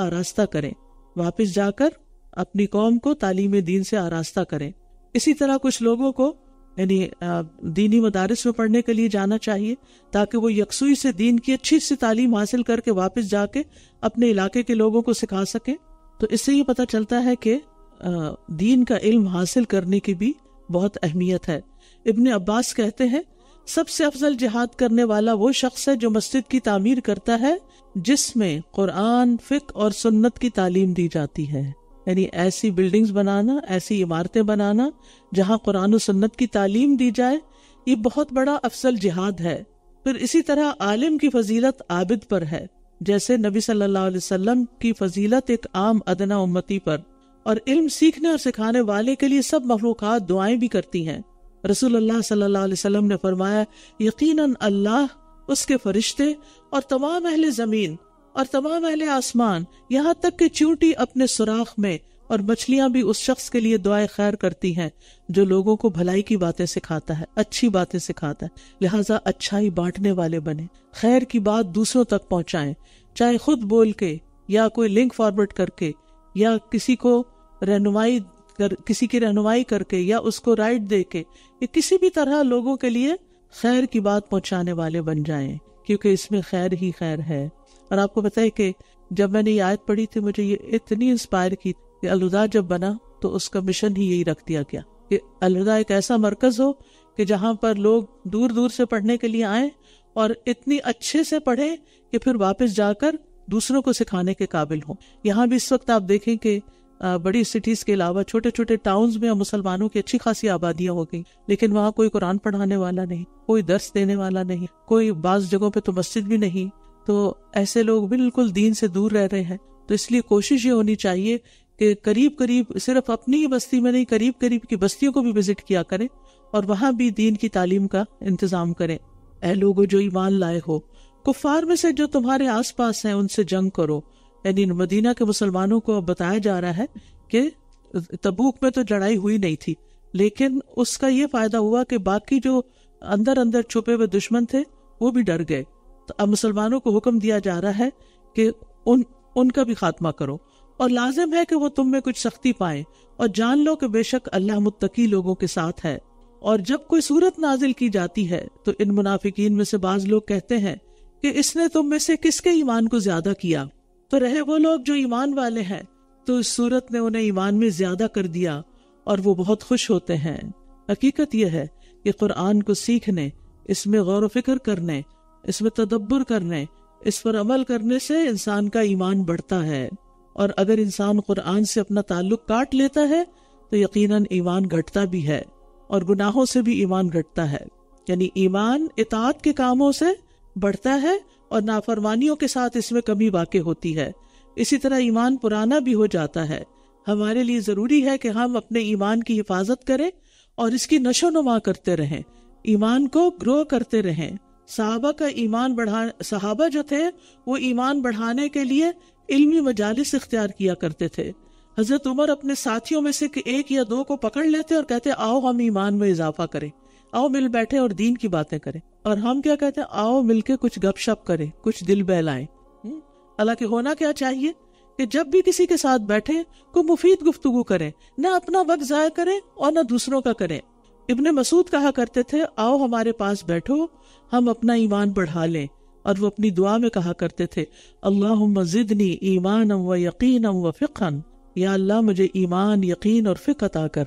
آراستہ کریں۔ اسی طرح کچھ لوگوں کو یعنی دینی مدارس میں پڑھنے کے لیے جانا چاہیے تاکہ وہ یکسوئی سے دین کی اچھی سی تعلیم حاصل کر کے واپس جا کے اپنے علاقے کے لوگوں کو سکھا سکیں۔ تو اس سے یہ پتہ چلتا ہے کہ دین کا علم حاصل کرنے کی بھی بہت اہمیت ہے۔ ابن عباس کہتے ہیں سب سے افضل جہاد کرنے والا وہ شخص ہے جو مسجد کی تعمیر کرتا ہے جس میں قرآن، فقہ اور سنت کی تعلیم دی جاتی ہے، یعنی ایسی بلڈنگز بنانا، ایسی عمارتیں بنانا جہاں قرآن و سنت کی تعلیم دی جائے، یہ بہت بڑا افضل جہاد ہے۔ پھر اسی طرح عالم کی فضیلت عابد پر ہے، جیسے نبی صلی اللہ علیہ وسلم کی فضیلت ایک عام ادنا امتی پر، اور علم سیکھنے اور سکھانے والے کے لیے سب مخلوقات دعائیں بھی کرتی ہیں۔ رسول اللہ صلی اللہ علیہ وسلم نے فرمایا یقیناً اللہ، اس کے فرشتے اور تمام اہل زمین اور تمام اہل آسمان، یہاں تک کہ چیونٹی اپنے سوراخ میں اور مچھلیاں بھی اس شخص کے لیے دعائے خیر کرتی ہیں جو لوگوں کو بھلائی کی باتیں سکھاتا ہے، اچھی باتیں سکھاتا ہے۔ لہٰذا اچھائی بانٹنے والے بنیں، خیر کی بات دوسروں تک پہنچائیں، چاہے خود بول کے یا کوئی لنک فارورڈ کر کے یا کسی کی رہنمائی کر کے یا اس کو رائٹ دے کے یا کسی بھی طرح لوگوں کے لیے خیر کی بات پہنچانے والے بن جائیں، کیونکہ اس میں خیر ہی خیر ہے۔ اور آپ کو پتہ ہے کہ جب میں نے یہ آیت پڑھی تھی مجھے یہ اتنی انسپائر کی کہ الہدا جب بنا تو اس کا مشن ہی یہی رکھ دیا گیا کہ الہدا ایک ایسا مرکز ہو کہ جہاں پر لوگ دور دور سے پڑھنے کے لیے آئیں اور اتنی اچھے سے پڑھیں کہ پھر واپس جا کر دوسروں کو سکھانے کے قابل ہوں۔ یہاں بھی اس وقت آپ دیکھیں کہ بڑی سٹیز کے علاوہ چھوٹے چھوٹے ٹاؤنز میں مسلمانوں کی اچھی خاصی آبادیاں ہو گئی، لیکن وہاں کوئی قرآن پڑھانے والا نہیں، کوئی درس دینے والا نہیں، کوئی بعض جگہوں پہ تو مسجد بھی نہیں، تو ایسے لوگ بالکل دین سے دور رہ رہے ہیں۔ تو اس لیے کوشش یہ ہونی چاہیے کہ قریب قریب صرف اپنی ہی بستی میں نہیں، قریب قریب کی بستیوں کو بھی وزٹ کیا کریں اور وہاں بھی دین کی تعلیم کا انتظام کریں۔ اے لوگو جو ایمان لائے ہو، کفار میں سے جو تمہارے آس پاس ہیں ان سے جنگ کرو۔ یعنی مدینہ کے مسلمانوں کو بتایا جا رہا ہے کہ تبوک میں تو لڑائی ہوئی نہیں تھی، لیکن اس کا یہ فائدہ ہوا کہ باقی جو اندر اندر چھپے ہوئے دشمن تھے وہ بھی ڈر گئے۔ تو اب مسلمانوں کو حکم دیا جا رہا ہے کہ ان کا بھی خاتمہ کرو، اور لازم ہے کہ وہ تم میں کچھ سختی پائیں، اور جان لو کہ بے شک اللہ متقی لوگوں کے ساتھ ہے۔ اور جب کوئی صورت نازل کی جاتی ہے تو ان منافقین میں سے بعض لوگ کہتے ہیں کہ اس نے تم میں سے کس کے ایمان کو زیادہ کیا؟ تو رہے وہ لوگ جو ایمان والے ہیں تو اس صورت نے انہیں ایمان میں زیادہ کر دیا اور وہ بہت خوش ہوتے ہیں۔ حقیقت یہ ہے کہ قرآن کو سیکھنے، اس میں غور و فکر کرنے، اس میں تدبر کرنے، اس پر عمل کرنے سے انسان کا ایمان بڑھتا ہے، اور اگر انسان قرآن سے اپنا تعلق کاٹ لیتا ہے تو یقیناً ایمان گھٹتا بھی ہے، اور گناہوں سے بھی ایمان گھٹتا ہے۔ یعنی ایمان اطاعت کے کاموں سے بڑھتا ہے اور نافرمانیوں کے ساتھ اس میں کمی واقع ہوتی ہے۔ اسی طرح ایمان پرانا بھی ہو جاتا ہے۔ ہمارے لیے ضروری ہے کہ ہم اپنے ایمان کی حفاظت کریں اور اس کی نشو و نما کرتے رہیں، ایمان کو گرو کرتے رہیں۔ صحابہ جو تھے وہ ایمان بڑھانے کے لیے علمی مجالس اختیار کیا کرتے تھے۔ حضرت عمر اپنے ساتھیوں میں سے ایک یا دو کو پکڑ لیتے اور کہتے آؤ ہم ایمان میں اضافہ کریں، آؤ مل بیٹھے اور دین کی باتیں کریں۔ اور ہم کیا کہتے ہیں؟ آؤ مل کے کچھ گپ شپ کریں، کچھ دل بہلائیں۔ حالانکہ ہونا کیا چاہیے کہ جب بھی کسی کے ساتھ بیٹھیں کوئی مفید گفتگو کریں، نہ اپنا وقت ضائع کریں اور نہ دوسروں کا کریں۔ ابن مسعود کہا کرتے تھے آؤ ہمارے پاس بیٹھو، ہم اپنا ایمان بڑھا لیں، اور وہ اپنی دعا میں کہا کرتے تھے اللہم زدنی ایمانا و یقینا و فقہا، یا اللہ مجھے ایمان، یقین اور فقہ عطا کر۔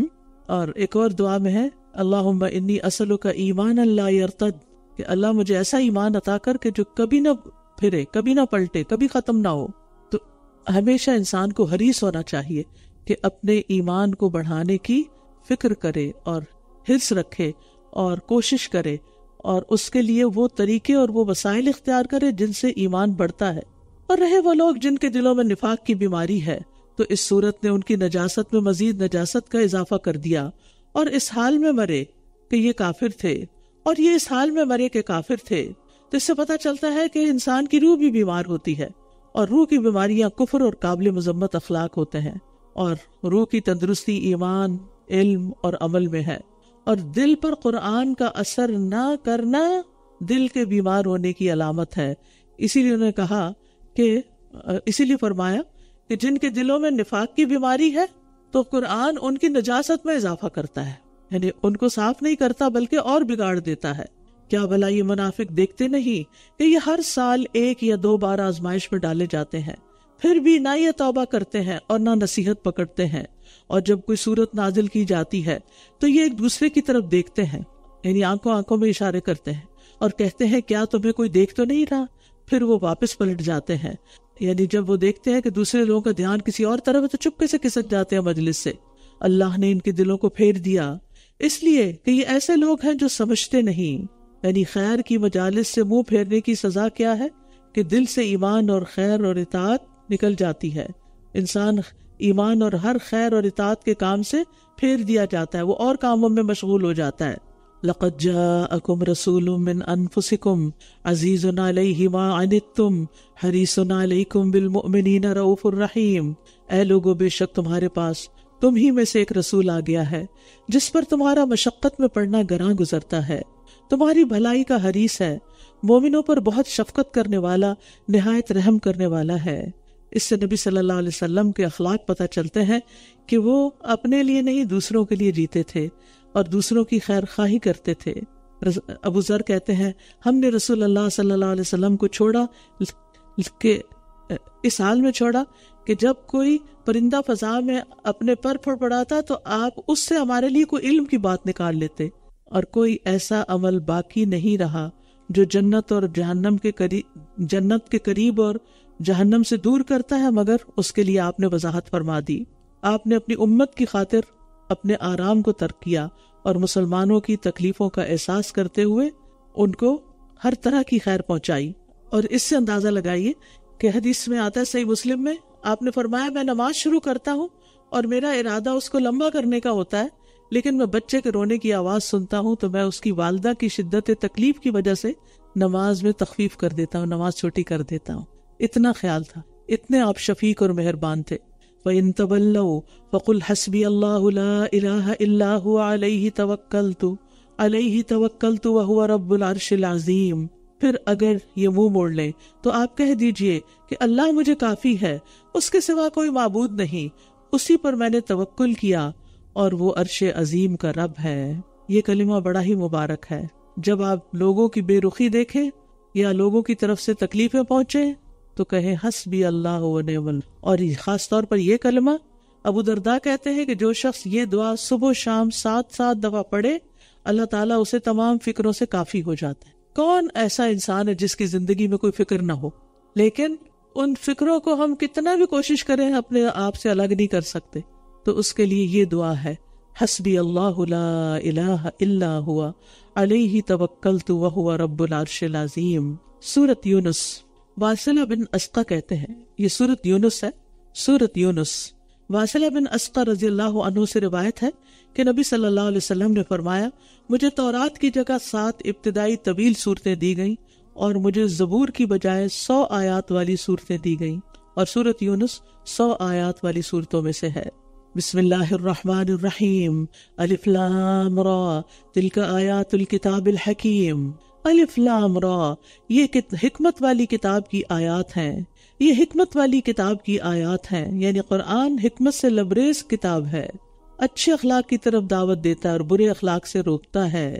اور ایک اور دعا میں ہے اللہم انی اسألک ایمانا لا یرتد، کہ اللہ مجھے ایسا ایمان عطا کر کہ جو کبھی نہ پھرے، کبھی نہ پلٹے، کبھی ختم نہ ہو۔ تو ہمیشہ انسان کو حریص ہونا چاہیے کہ اپنے ایمان کو بڑھانے کی فکر کرے اور حرص رکھے اور کوشش کرے، اور اس کے لیے وہ طریقے اور وہ وسائل اختیار کرے جن سے ایمان بڑھتا ہے۔ اور رہے وہ لوگ جن کے دلوں میں نفاق کی بیماری ہے تو اس صورت نے ان کی نجاست میں مزید نجاست کا اضافہ کر دیا، اور اس حال میں مرے کہ یہ کافر تھے، اور یہ اس حال میں مرے کہ کافر تھے۔ تو اس سے پتہ چلتا ہے کہ انسان کی روح بھی بیمار ہوتی ہے، اور روح کی بیماریاں کفر اور قابل مذمت اخلاق ہوتے ہیں، اور روح کی تندرستی ایمان، علم اور عمل میں ہے۔ اور دل پر قرآن کا اثر نہ کرنا دل کے بیمار ہونے کی علامت ہے۔ اسی لیے انہوں نے کہا کہ اسی لیے فرمایا کہ جن کے دلوں میں نفاق کی بیماری ہے تو قرآن ان کی نجاست میں اضافہ کرتا ہے، یعنی ان کو صاف نہیں کرتا بلکہ اور بگاڑ دیتا ہے۔ کیا بھلا یہ منافق دیکھتے نہیں کہ یہ ہر سال 1 یا 2 بار آزمائش میں ڈالے جاتے ہیں، پھر بھی نہ یہ توبہ کرتے ہیں اور نہ نصیحت پکڑتے ہیں، اور جب کوئی صورت نازل کی جاتی ہے تو یہ ایک دوسرے کی طرف دیکھتے ہیں، یعنی آنکھوں میں اشارے کرتے ہیں اور کہتے ہیں کیا تمہیں کوئی دیکھ تو نہیں رہا؟ پھر وہ واپس پلٹ جاتے ہیں، یعنی جب وہ دیکھتے ہیں کہ دوسرے لوگوں کا دھیان کسی اور طرف ہے تو چپکے سے کھسک جاتے ہیں مجلس سے۔ اللہ نے ان کے دلوں کو پھیر دیا اس لیے کہ یہ ایسے لوگ ہیں جو سمجھتے نہیں۔ یعنی خیر کی مجالس سے منہ پھیرنے کی سزا کیا ہے کہ دل سے ایمان اور خیر اور اطاعت نکل جاتی ہے، انسان ایمان اور ہر خیر اور اطاعت کے کام سے پھیر دیا جاتا ہے، وہ اور کاموں میں مشغول ہو جاتا ہے۔ لَقَدْ جَاءَكُمْ رَسُولٌ مِّنْ أَنفُسِكُمْ عَزِيزٌ عَلَيْهِ مَا عَنِتُّمْ حَرِيصٌ عَلَيْكُمْ بِالْمُؤْمِنِينَ رَءُوفٌ رَحِيمٌ۔ اے لوگو بے شک تمہارے پاس تم ہی میں سے ایک رسول آ گیا ہے جس پر تمہارا مشقت میں پڑنا گراں گزرتا ہے، تمہاری بھلائی کا حریص ہے، مومنوں پر بہت شفقت کرنے والا، نہایت رحم کرنے والا ہے۔ اس سے نبی صلی اللہ علیہ وسلم کے اخلاق پتہ چلتے ہیں کہ وہ اپنے لیے نہیں دوسروں کے لیے جیتے تھے اور دوسروں کی خیر خواہی کرتے تھے۔ ابو ذر کہتے ہیں ہم نے رسول اللہ صلی اللہ علیہ وسلم کو چھوڑا کہ اس حال میں چھوڑا کہ جب کوئی پرندہ فضا میں اپنے پر پڑاتا تو آپ اس سے ہمارے لیے کوئی علم کی بات نکال لیتے، اور کوئی ایسا عمل باقی نہیں رہا جو جنت اور جہنم کے قریب، جنت کے قریب اور جہنم سے دور کرتا ہے، مگر اس کے لیے آپ نے وضاحت فرما دی۔ آپ نے اپنی امت کی خاطر اپنے آرام کو ترک کیا اور مسلمانوں کی تکلیفوں کا احساس کرتے ہوئے ان کو ہر طرح کی خیر پہنچائی۔ اور اس سے اندازہ لگائیے کہ حدیث میں آتا ہے صحیح مسلم میں، آپ نے فرمایا میں نماز شروع کرتا ہوں اور میرا ارادہ اس کو لمبا کرنے کا ہوتا ہے، لیکن میں بچے کے رونے کی آواز سنتا ہوں تو میں اس کی والدہ کی شدت تکلیف کی وجہ سے نماز میں تخفیف کر دیتا ہوں، نماز چھوٹی کر دیتا ہوں۔ اتنا خیال تھا، اتنے آپ شفیق اور مہربان تھے۔ وَإِن تَوَلَّوْا فَقُلْ حَسْبِيَ اللَّهُ لَا إِلَٰهَ إِلَّا هُوَ عَلَيْهِ تَوَكَّلْتُ وَهُوَ رَبُّ الْعَرْشِ الْعَظِيمِ۔ پھر اگر یہ منہ موڑ لیں تو آپ کہہ دیجئے کہ اللہ مجھے کافی ہے، اس کے سوا کوئی معبود نہیں، اسی پر میں نے توکل کیا اور وہ عرش عظیم کا رب ہے۔ یہ کلمہ بڑا ہی مبارک ہے۔ جب آپ لوگوں کی بے رخی دیکھیں یا لوگوں کی طرف سے تکلیفیں پہنچے تو کہیں حسبی اللہ و نعم الوکیل۔ اور خاص طور پر یہ کلمہ ابو درداء کہتے ہیں کہ جو شخص یہ دعا صبح و شام 7 دفعہ پڑھے، اللہ تعالیٰ اسے تمام فکروں سے کافی ہو جاتا ہے۔ کون ایسا انسان ہے جس کی زندگی میں کوئی فکر نہ ہو؟ لیکن ان فکروں کو ہم کتنا بھی کوشش کریں اپنے آپ سے الگ نہیں کر سکتے۔ تو اس کے لیے یہ دعا ہے، حسبی اللہ لا الہ الا ہوا علیہ توکلت وہو رب العرش العظیم۔ سورۃ یونس۔ واصلہ بن اسقا کہتے ہیں، یہ سورۃ یونس ہے، سورۃ یونس۔ واصلہ بن اسقا رضی اللہ عنہ سے روایت ہے کہ نبی صلی اللہ علیہ وسلم نے فرمایا، مجھے تورات کی جگہ 7 ابتدائی طویل صورتیں دی گئیں اور مجھے زبور کی بجائے 100 آیات والی صورتیں دی گئیں، اور سورۃ یونس 100 آیات والی صورتوں میں سے ہے۔ بسم اللہ الرحمن الرحیم، الف لام را تلک آیات الکتاب الحکیم۔ الف لام را، یہ حکمت والی کتاب کی آیات ہیں، یہ حکمت والی کتاب کی آیات ہیں، یعنی قرآن حکمت سے لبریز کتاب ہے، اچھے اخلاق کی طرف دعوت دیتا ہے اور برے اخلاق سے روکتا ہے۔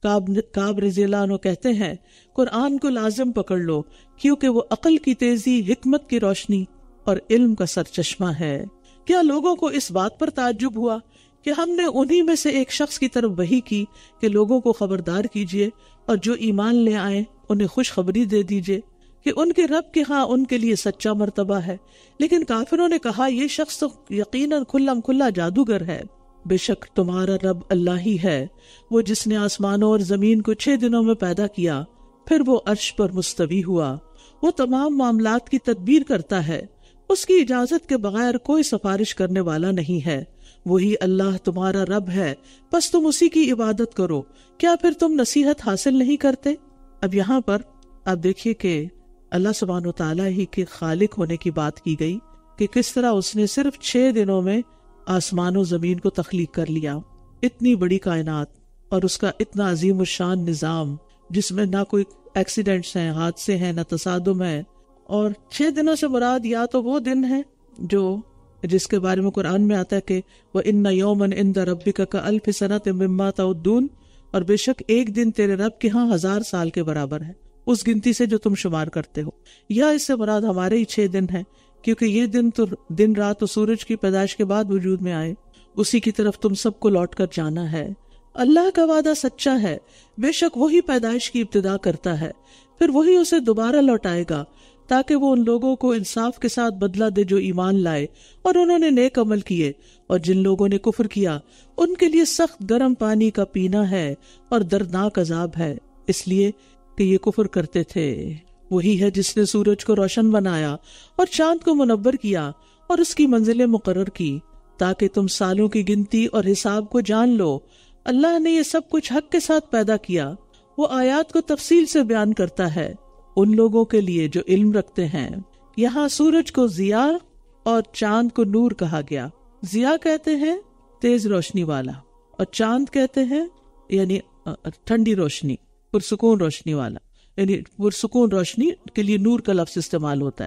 کعب رضی اللہ عنہ کہتے ہیں، قرآن کو لازم پکڑ لو کیونکہ وہ عقل کی تیزی، حکمت کی روشنی اور علم کا سرچشمہ ہے۔ کیا لوگوں کو اس بات پر تعجب ہوا کہ ہم نے انہی میں سے ایک شخص کی طرف وحی کی کہ لوگوں کو خبردار کیجیے اور جو ایمان لے آئیں انہیں خوشخبری دے دیجیے کہ ان کے رب کے ہاں ان کے لیے سچا مرتبہ ہے۔ لیکن کافروں نے کہا یہ شخص تو یقیناً کھلم کھلا جادوگر ہے۔ بے شک تمہارا رب اللہ ہی ہے، وہ جس نے آسمانوں اور زمین کو 6 دنوں میں پیدا کیا، پھر وہ عرش پر مستوی ہوا، وہ تمام معاملات کی تدبیر کرتا ہے، اس کی اجازت کے بغیر کوئی سفارش کرنے والا نہیں ہے، وہی اللہ تمہارا رب ہے، بس تم اسی کی عبادت کرو، کیا پھر تم نصیحت حاصل نہیں کرتے؟ اب یہاں پر آپ دیکھیے کہ اللہ سبحانہ وتعالیٰ ہی کے خالق ہونے کی بات کی گئی کہ کس طرح اس نے صرف 6 دنوں میں آسمان و زمین کو تخلیق کر لیا، اتنی بڑی کائنات اور اس کا اتنا عظیم الشان نظام جس میں نہ کوئی ایکسیڈنٹس ہیں، حادثے ہیں، نہ تصادم ہے۔ اور 6 دنوں سے مراد یا تو وہ دن ہے جو جس کے بارے میں قرآن میں آتا ہے کہ وَإِنَّ يَوْمًا عِندَ رَبِّكَ كَأَلْفِ سَنَةٍ مِّمَّا تَعُدُّونَ، اور بے شک ایک دن تیرے رب کے ہاں 1000 سال کے برابر ہے اس گنتی سے جو تم شمار کرتے ہو۔ یا اس سے مراد ہمارے ہی 6 دن ہیں، کیونکہ یہ دن تو دن رات و سورج کی پیدائش کے بعد وجود میں آئے، اسی کی طرف تم سب کو لوٹ کر جانا ہے۔ اللہ کا وعدہ سچا ہے، بے شک وہی پیدائش کی ابتدا کرتا ہے، پھر وہی اسے دوبارہ لوٹائے گا تاکہ وہ ان لوگوں کو انصاف کے ساتھ بدلہ دے جو ایمان لائے اور انہوں نے نیک عمل کیے، اور جن لوگوں نے کفر کیا ان کے لیے سخت گرم پانی کا پینا ہے اور دردناک عذاب ہے، اس لیے کہ یہ کفر کرتے تھے۔ وہی ہے جس نے سورج کو روشن بنایا اور چاند کو منور کیا اور اس کی منزلیں مقرر کی تاکہ تم سالوں کی گنتی اور حساب کو جان لو۔ اللہ نے یہ سب کچھ حق کے ساتھ پیدا کیا، وہ آیات کو تفصیل سے بیان کرتا ہے ان لوگوں کے لیے جو علم رکھتے ہیں۔ یہاں سورج کو ضیاء اور چاند کو نور کہا گیا۔ ضیاء کہتے ہیں تیز روشنی والا، اور چاند کہتے ہیں یعنی ٹھنڈی روشنی، پرسکون روشنی والا، یعنی پرسکون روشنی کے لیے نور کا لفظ استعمال ہوتا ہے۔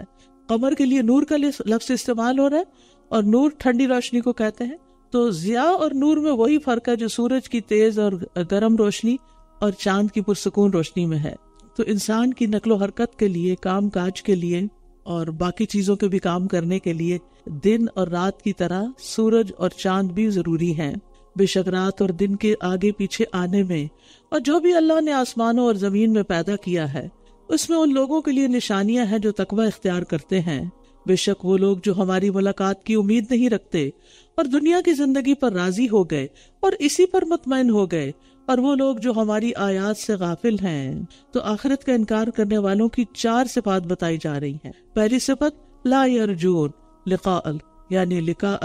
قمر کے لیے نور کا لفظ استعمال ہو رہا ہے اور نور ٹھنڈی روشنی کو کہتے ہیں. تو ضیاء اور نور میں وہی فرق ہے جو سورج کی تیز اور گرم روشنی اور چاند کی پرسکون روشنی میں ہے. تو انسان کی نقل و حرکت کے لیے، کام کاج کے لیے اور باقی چیزوں کے بھی کام کرنے کے لیے دن اور رات کی طرح سورج اور چاند بھی ضروری ہیں. بے شک رات اور دن کے آگے پیچھے آنے میں اور جو بھی اللہ نے آسمانوں اور زمین میں پیدا کیا ہے اس میں ان لوگوں کے لیے نشانیاں ہیں جو تقوی اختیار کرتے ہیں. بے شک وہ لوگ جو ہماری ملاقات کی امید نہیں رکھتے اور دنیا کی زندگی پر راضی ہو گئے اور اسی پر مطمئن ہو گئے، اور وہ لوگ جو ہماری آیات سے غافل ہیں. تو آخرت کا انکار کرنے والوں کی 4 صفات بتائی جا رہی ہیں. پہلی صفت لا یرجون لقاء یعنی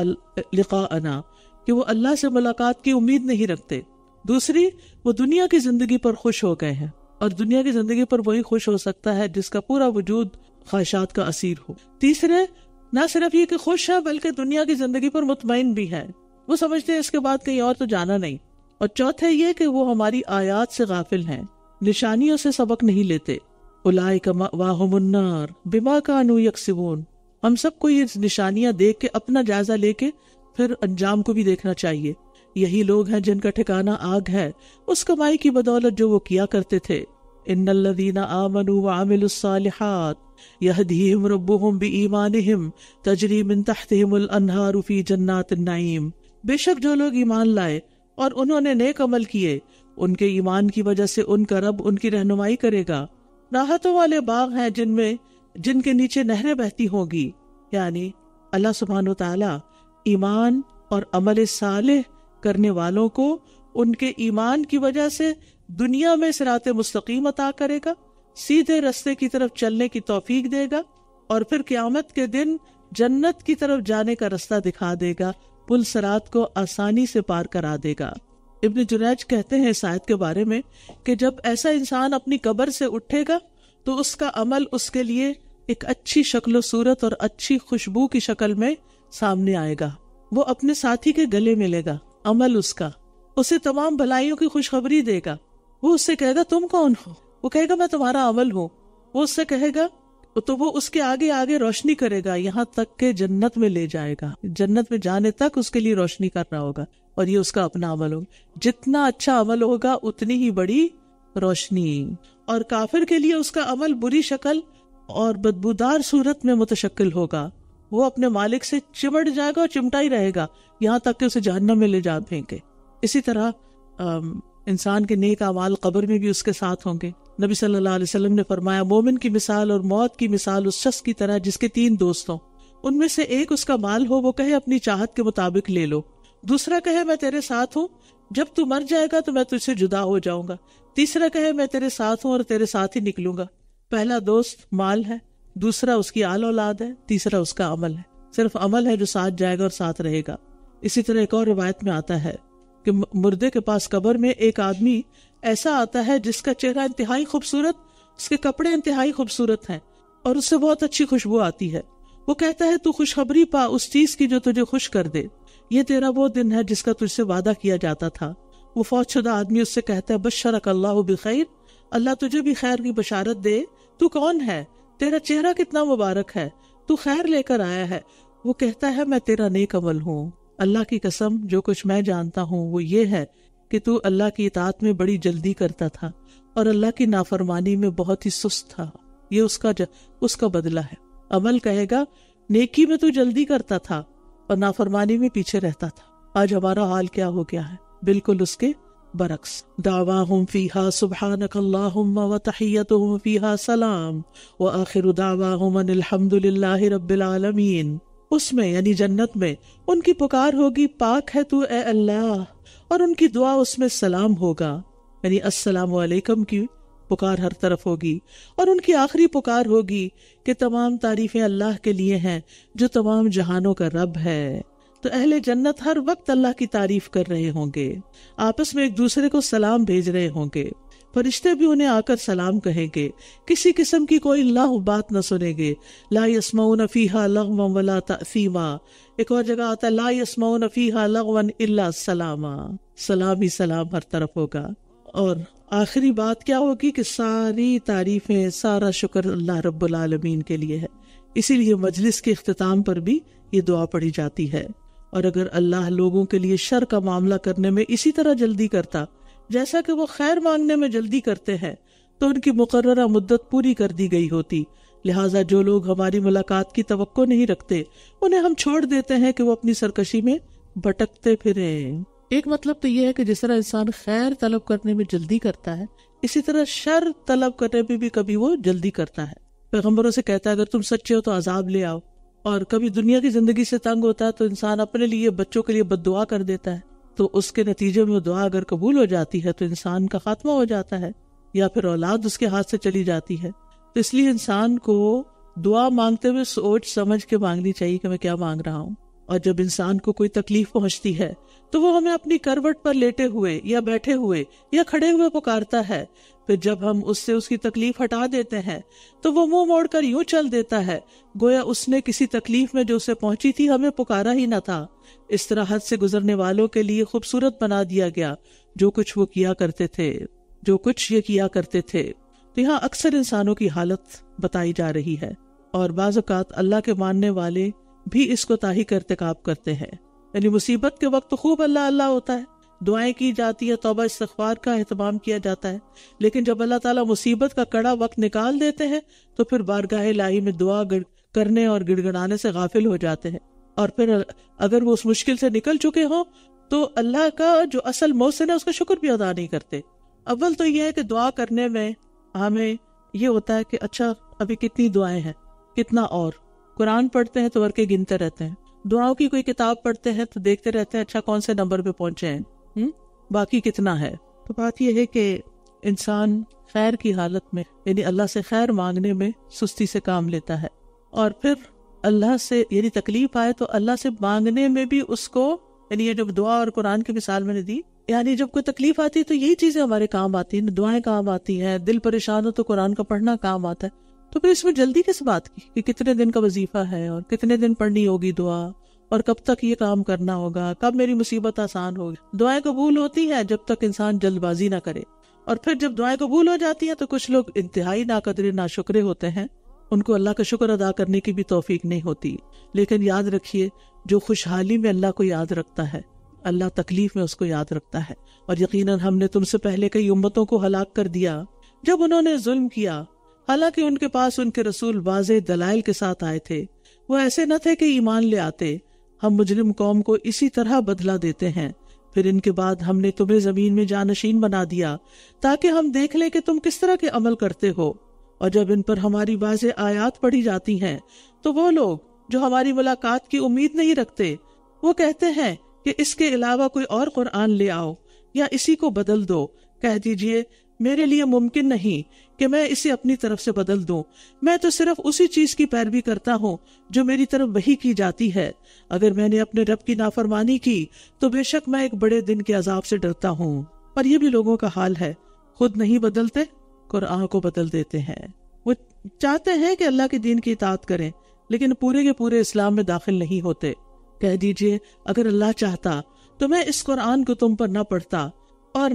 لقاءنا، کہ وہ اللہ سے ملاقات کی امید نہیں رکھتے. دوسری، وہ دنیا کی زندگی پر خوش ہو گئے ہیں، اور دنیا کی زندگی پر وہی خوش ہو سکتا ہے جس کا پورا وجود خواہشات کا اسیر ہو. تیسرے، نہ صرف یہ کہ خوش ہے بلکہ دنیا کی زندگی پر مطمئن بھی ہے، وہ سمجھتے ہیں اس کے بعد کہیں اور تو جانا نہیں. اور چوتھے یہ کہ وہ ہماری آیات سے غافل ہیں، نشانیوں سے سبق نہیں لیتے. اولئک مأواہم النار بما کانوا یکسبون. ہم سب کو یہ نشانیاں دیکھ کے اپنا جائزہ لے کے پھر انجام کو بھی دیکھنا چاہیے. یہی لوگ ہیں جن کا ٹھکانہ آگ ہے اس کمائی کی بدولت جو وہ کیا کرتے تھے. ان الذین آمنوا وعملوا الصالحات یہدیہم ربہم بایمانہم تجری من تحتہم الانہار فی جنات النعیم. بے شک جو لوگ ایمان لائے اور انہوں نے نیک عمل کیے، ان کے ایمان کی وجہ سے ان کا رب ان کی رہنمائی کرے گا. راحتوں والے باغ ہیں جن کے نیچے نہریں بہتی ہوں گی. یعنی اللہ سبحانہ وتعالی ایمان اور عمل صالح کرنے والوں کو ان کے ایمان کی وجہ سے دنیا میں صراط مستقیم عطا کرے گا، سیدھے رستے کی طرف چلنے کی توفیق دے گا، اور پھر قیامت کے دن جنت کی طرف جانے کا رستہ دکھا دے گا، پل صراط کو آسانی سے پار کرا دے گا. ابن جریج کہتے ہیں اس آیت کے بارے میں کہ جب ایسا انسان اپنی قبر سے اٹھے گا تو اس کا عمل اس کے لیے ایک اچھی شکل و صورت اور اچھی خوشبو کی شکل میں سامنے آئے گا. وہ اپنے ساتھی کے گلے ملے گا، عمل اس کا اسے تمام بھلائیوں کی خوشخبری دے گا. وہ اس سے کہے گا تم کون ہو؟ وہ کہے گا میں تمہارا عمل ہوں. وہ اس سے کہے گا تو وہ اس کے آگے آگے روشنی کرے گا یہاں تک کہ جنت میں لے جائے گا. جنت میں جانے تک اس کے لیے روشنی کر رہا ہوگا، اور یہ اس کا اپنا عمل ہوگا. جتنا اچھا عمل ہوگا اتنی ہی بڑی روشنی. اور کافر کے لیے اس کا عمل بری شکل اور بدبودار صورت میں متشکل ہوگا. وہ اپنے مالک سے چمٹ جائے گا اور چمٹا ہی رہے گا یہاں تک کہ اسے جہنم میں لے جا پھینکے. اسی طرح انسان کے نیک اعمال قبر میں بھی اس کے ساتھ ہوں گے. نبی صلی اللہ علیہ وسلم نے فرمایا مومن کی مثال اور موت کی مثال اس شخص کی طرح جس کے 3 دوست ہوں. ان میں سے ایک اس کا مال ہو، وہ کہے اپنی چاہت کے مطابق لے لو. دوسرا کہے میں تیرے ساتھ ہوں، جب تو مر جائے گا تو میں تجھ سے جدا ہو جاؤں گا. تیسرا کہے میں تیرے ساتھ ہوں اور تیرے ساتھ ہی نکلوں گا. پہلا دوست مال ہے، دوسرا اس کی آل اولاد ہے، تیسرا اس کا عمل ہے. صرف عمل ہے جو ساتھ جائے گا اور ساتھ رہے گا. اسی طرح ایک اور روایت میں آتا ہے کہ مردے کے پاس قبر میں ایک آدمی ایسا آتا ہے جس کا چہرہ انتہائی خوبصورت، اس کے کپڑے انتہائی خوبصورت ہیں اور اس سے بہت اچھی خوشبو آتی ہے. وہ کہتا ہے تو خوشخبری پا اس چیز کی جو تجھے خوش کر دے، یہ تیرا وہ دن ہے جس کا تجھ سے وعدہ کیا جاتا تھا. وہ فوت شدہ آدمی اس سے کہتا ہے بشرک اللہ بخیر، اللہ تجھے بھی خیر کی بشارت دے. تو کون ہے؟ تیرا چہرہ کتنا مبارک ہے، تو خیر لے کر آیا ہے. وہ کہتا ہے میں تیرا نیک عمل ہوں. اللہ کی قسم جو کچھ میں جانتا ہوں وہ یہ ہے کہ تو اللہ کی اطاعت میں بڑی جلدی کرتا تھا اور اللہ کی نافرمانی میں بہت ہی سست تھا. یہ اس کا بدلہ ہے. عمل کہے گا نیکی میں تو جلدی کرتا تھا اور نافرمانی میں پیچھے رہتا تھا. آج ہمارا حال کیا ہو گیا ہے؟ بالکل اس کے برعکس. دعواہم فیہا سبحانک اللہم وتحیتہم فیہا سلام وآخر دعواہم ان الحمد للہ رب العالمین. اس میں یعنی جنت میں ان کی پکار ہوگی پاک ہے تو اے اللہ، اور ان کی دعا اس میں سلام ہوگا یعنی السلام علیکم کی پکار ہر طرف ہوگی. اور ان کی آخری پکار ہوگی کہ تمام تعریفیں اللہ کے لیے ہیں جو تمام جہانوں کا رب ہے. تو اہل جنت ہر وقت اللہ کی تعریف کر رہے ہوں گے، آپس میں ایک دوسرے کو سلام بھیج رہے ہوں گے. فرشتے بھی انہیں آ کر سلام کہیں گے، کسی قسم کی کوئی لغو بات نہ سنیں گے. لا یسمعون فیہا لغوا ولا تأثیما. ایک اور جگہ آتا ہے لا یسمعون فیہا لغوا الا سلاما. سلام ہی سلام ہر طرف ہوگا. اور آخری بات کیا ہوگی کہ ساری تعریفیں، سارا شکر اللہ رب العالمین کے لیے ہے اسی لیے مجلس کے اختتام پر بھی یہ دعا پڑھی جاتی ہے۔ اور اگر اللہ لوگوں کے لیے شر کا معاملہ کرنے میں اسی طرح جلدی کرتا جیسا کہ وہ خیر مانگنے میں جلدی کرتے ہیں تو ان کی مقررہ مدت پوری کر دی گئی ہوتی۔ لہٰذا جو لوگ ہماری ملاقات کی توقع نہیں رکھتے انہیں ہم چھوڑ دیتے ہیں کہ وہ اپنی سرکشی میں بھٹکتے پھریں۔ ایک مطلب تو یہ ہے کہ جس طرح انسان خیر طلب کرنے میں جلدی کرتا ہے، اسی طرح شر طلب کرنے میں بھی کبھی وہ جلدی کرتا ہے۔ پیغمبروں سے کہتا ہے اگر تم سچے ہو تو عذاب لے آؤ، اور کبھی دنیا کی زندگی سے تنگ ہوتا ہے تو انسان اپنے لیے بچوں کے لیے بد دعا کر دیتا ہے، تو اس کے نتیجے میں وہ دعا اگر قبول ہو جاتی ہے تو انسان کا خاتمہ ہو جاتا ہے، یا پھر اولاد اس کے ہاتھ سے چلی جاتی ہے۔ تو اس لیے انسان کو دعا مانگتے ہوئے سوچ سمجھ کے مانگنی چاہیے کہ میں کیا مانگ رہا ہوں۔ اور جب انسان کو کوئی تکلیف پہنچتی ہے تو وہ ہمیں اپنی کروٹ پر لیٹے ہوئے یا بیٹھے ہوئے یا کھڑے ہوئے پکارتا ہے، پھر جب ہم اس سے اس کی تکلیف ہٹا دیتے ہیں تو وہ منہ موڑ کر یوں چل دیتا ہے گویا اس نے کسی تکلیف میں جو اسے پہنچی تھی ہمیں پکارا ہی نہ تھا۔ اس طرح حد سے گزرنے والوں کے لیے خوبصورت بنا دیا گیا جو کچھ وہ کیا کرتے تھے، جو کچھ یہ کیا کرتے تھے۔ تو یہاں اکثر انسانوں کی حالت بتائی جا رہی ہے، اور بعض اوقات اللہ کے ماننے والے بھی اس کو تاہی کا ارتکاب کرتے ہیں۔ یعنی مصیبت کے وقت خوب اللہ اللہ ہوتا ہے، دعائیں کی جاتی ہے، توبہ استغفار کا اہتمام کیا جاتا ہے، لیکن جب اللہ تعالیٰ مصیبت کا کڑا وقت نکال دیتے ہیں تو پھر بارگاہ الہی میں دعا کرنے اور گڑ گڑانے سے غافل ہو جاتے ہیں، اور پھر اگر وہ اس مشکل سے نکل چکے ہوں تو اللہ کا جو اصل محسن ہے اس کا شکر بھی ادا نہیں کرتے۔ اول تو یہ ہے کہ دعا کرنے میں ہمیں یہ ہوتا ہے کہ اچھا ابھی کتنی دعائیں ہیں، کتنا، اور قرآن پڑھتے ہیں تو ورقے گنتے رہتے ہیں، دعاؤں کی کوئی کتاب پڑھتے ہیں تو دیکھتے رہتے ہیں اچھا کون سے نمبر پہ پہنچے ہیں، باقی کتنا ہے۔ تو بات یہ ہے کہ انسان خیر کی حالت میں یعنی اللہ سے خیر مانگنے میں سستی سے کام لیتا ہے، اور پھر اللہ سے یعنی تکلیف آئے تو اللہ سے مانگنے میں بھی اس کو، یعنی یہ جب دعا اور قرآن کی مثال میں نے دی، یعنی جب کوئی تکلیف آتی ہے تو یہی چیزیں ہمارے کام آتی ہیں، دعائیں کام آتی ہیں، دل پریشان ہو تو قرآن کا پڑھنا کام آتا ہے۔ تو پھر اس میں جلدی کس بات کی کہ کتنے دن کا وظیفہ ہے اور کتنے دن پڑھنی ہوگی دعا، اور کب تک یہ کام کرنا ہوگا، کب میری مصیبت آسان ہوگی۔ دعائیں قبول ہوتی ہیں جب تک انسان جلد بازی نہ کرے، اور پھر جب دعائیں قبول ہو جاتی ہیں تو کچھ لوگ انتہائی ناقدر ناشکرے ہوتے ہیں، ان کو اللہ کا شکر ادا کرنے کی بھی توفیق نہیں ہوتی۔ لیکن یاد رکھیے جو خوشحالی میں اللہ کو یاد رکھتا ہے اللہ تکلیف میں اس کو یاد رکھتا ہے۔ اور یقیناً ہم نے تم سے پہلے کئی امتوں کو ہلاک کر دیا جب انہوں نے ظلم کیا، حالانکہ ان کے پاس ان کے رسول واضح دلائل کے ساتھ آئے تھے، وہ ایسے نہ تھے کہ ایمان لے آتے۔ ہم مجرم قوم کو اسی طرح بدلہ دیتے ہیں، پھر ان کے بعد ہم نے تمہیں زمین میں جانشین بنا دیا تاکہ ہم دیکھ لیں کہ تم کس طرح کے عمل کرتے ہو۔ اور جب ان پر ہماری واضح آیات پڑھی جاتی ہیں تو وہ لوگ جو ہماری ملاقات کی امید نہیں رکھتے وہ کہتے ہیں کہ اس کے علاوہ کوئی اور قرآن لے آؤ یا اسی کو بدل دو۔ کہہ دیجئے میرے لیے ممکن نہیں کہ میں اسے اپنی طرف سے بدل دوں، میں تو صرف اسی چیز کی پیروی کرتا ہوں جو میری طرف وحی کی جاتی ہے۔ اگر میں نے اپنے رب کی نافرمانی کی تو بے شک میں ایک بڑے دن کے عذاب سے ڈرتا ہوں۔ پر یہ بھی لوگوں کا حال ہے، خود نہیں بدلتے، قرآن کو بدل دیتے ہیں۔ وہ چاہتے ہیں کہ اللہ کے دین کی اطاعت کریں لیکن پورے کے پورے اسلام میں داخل نہیں ہوتے۔ کہہ دیجئے اگر اللہ چاہتا تو میں اس قرآن کو تم پر نہ پڑھتا اور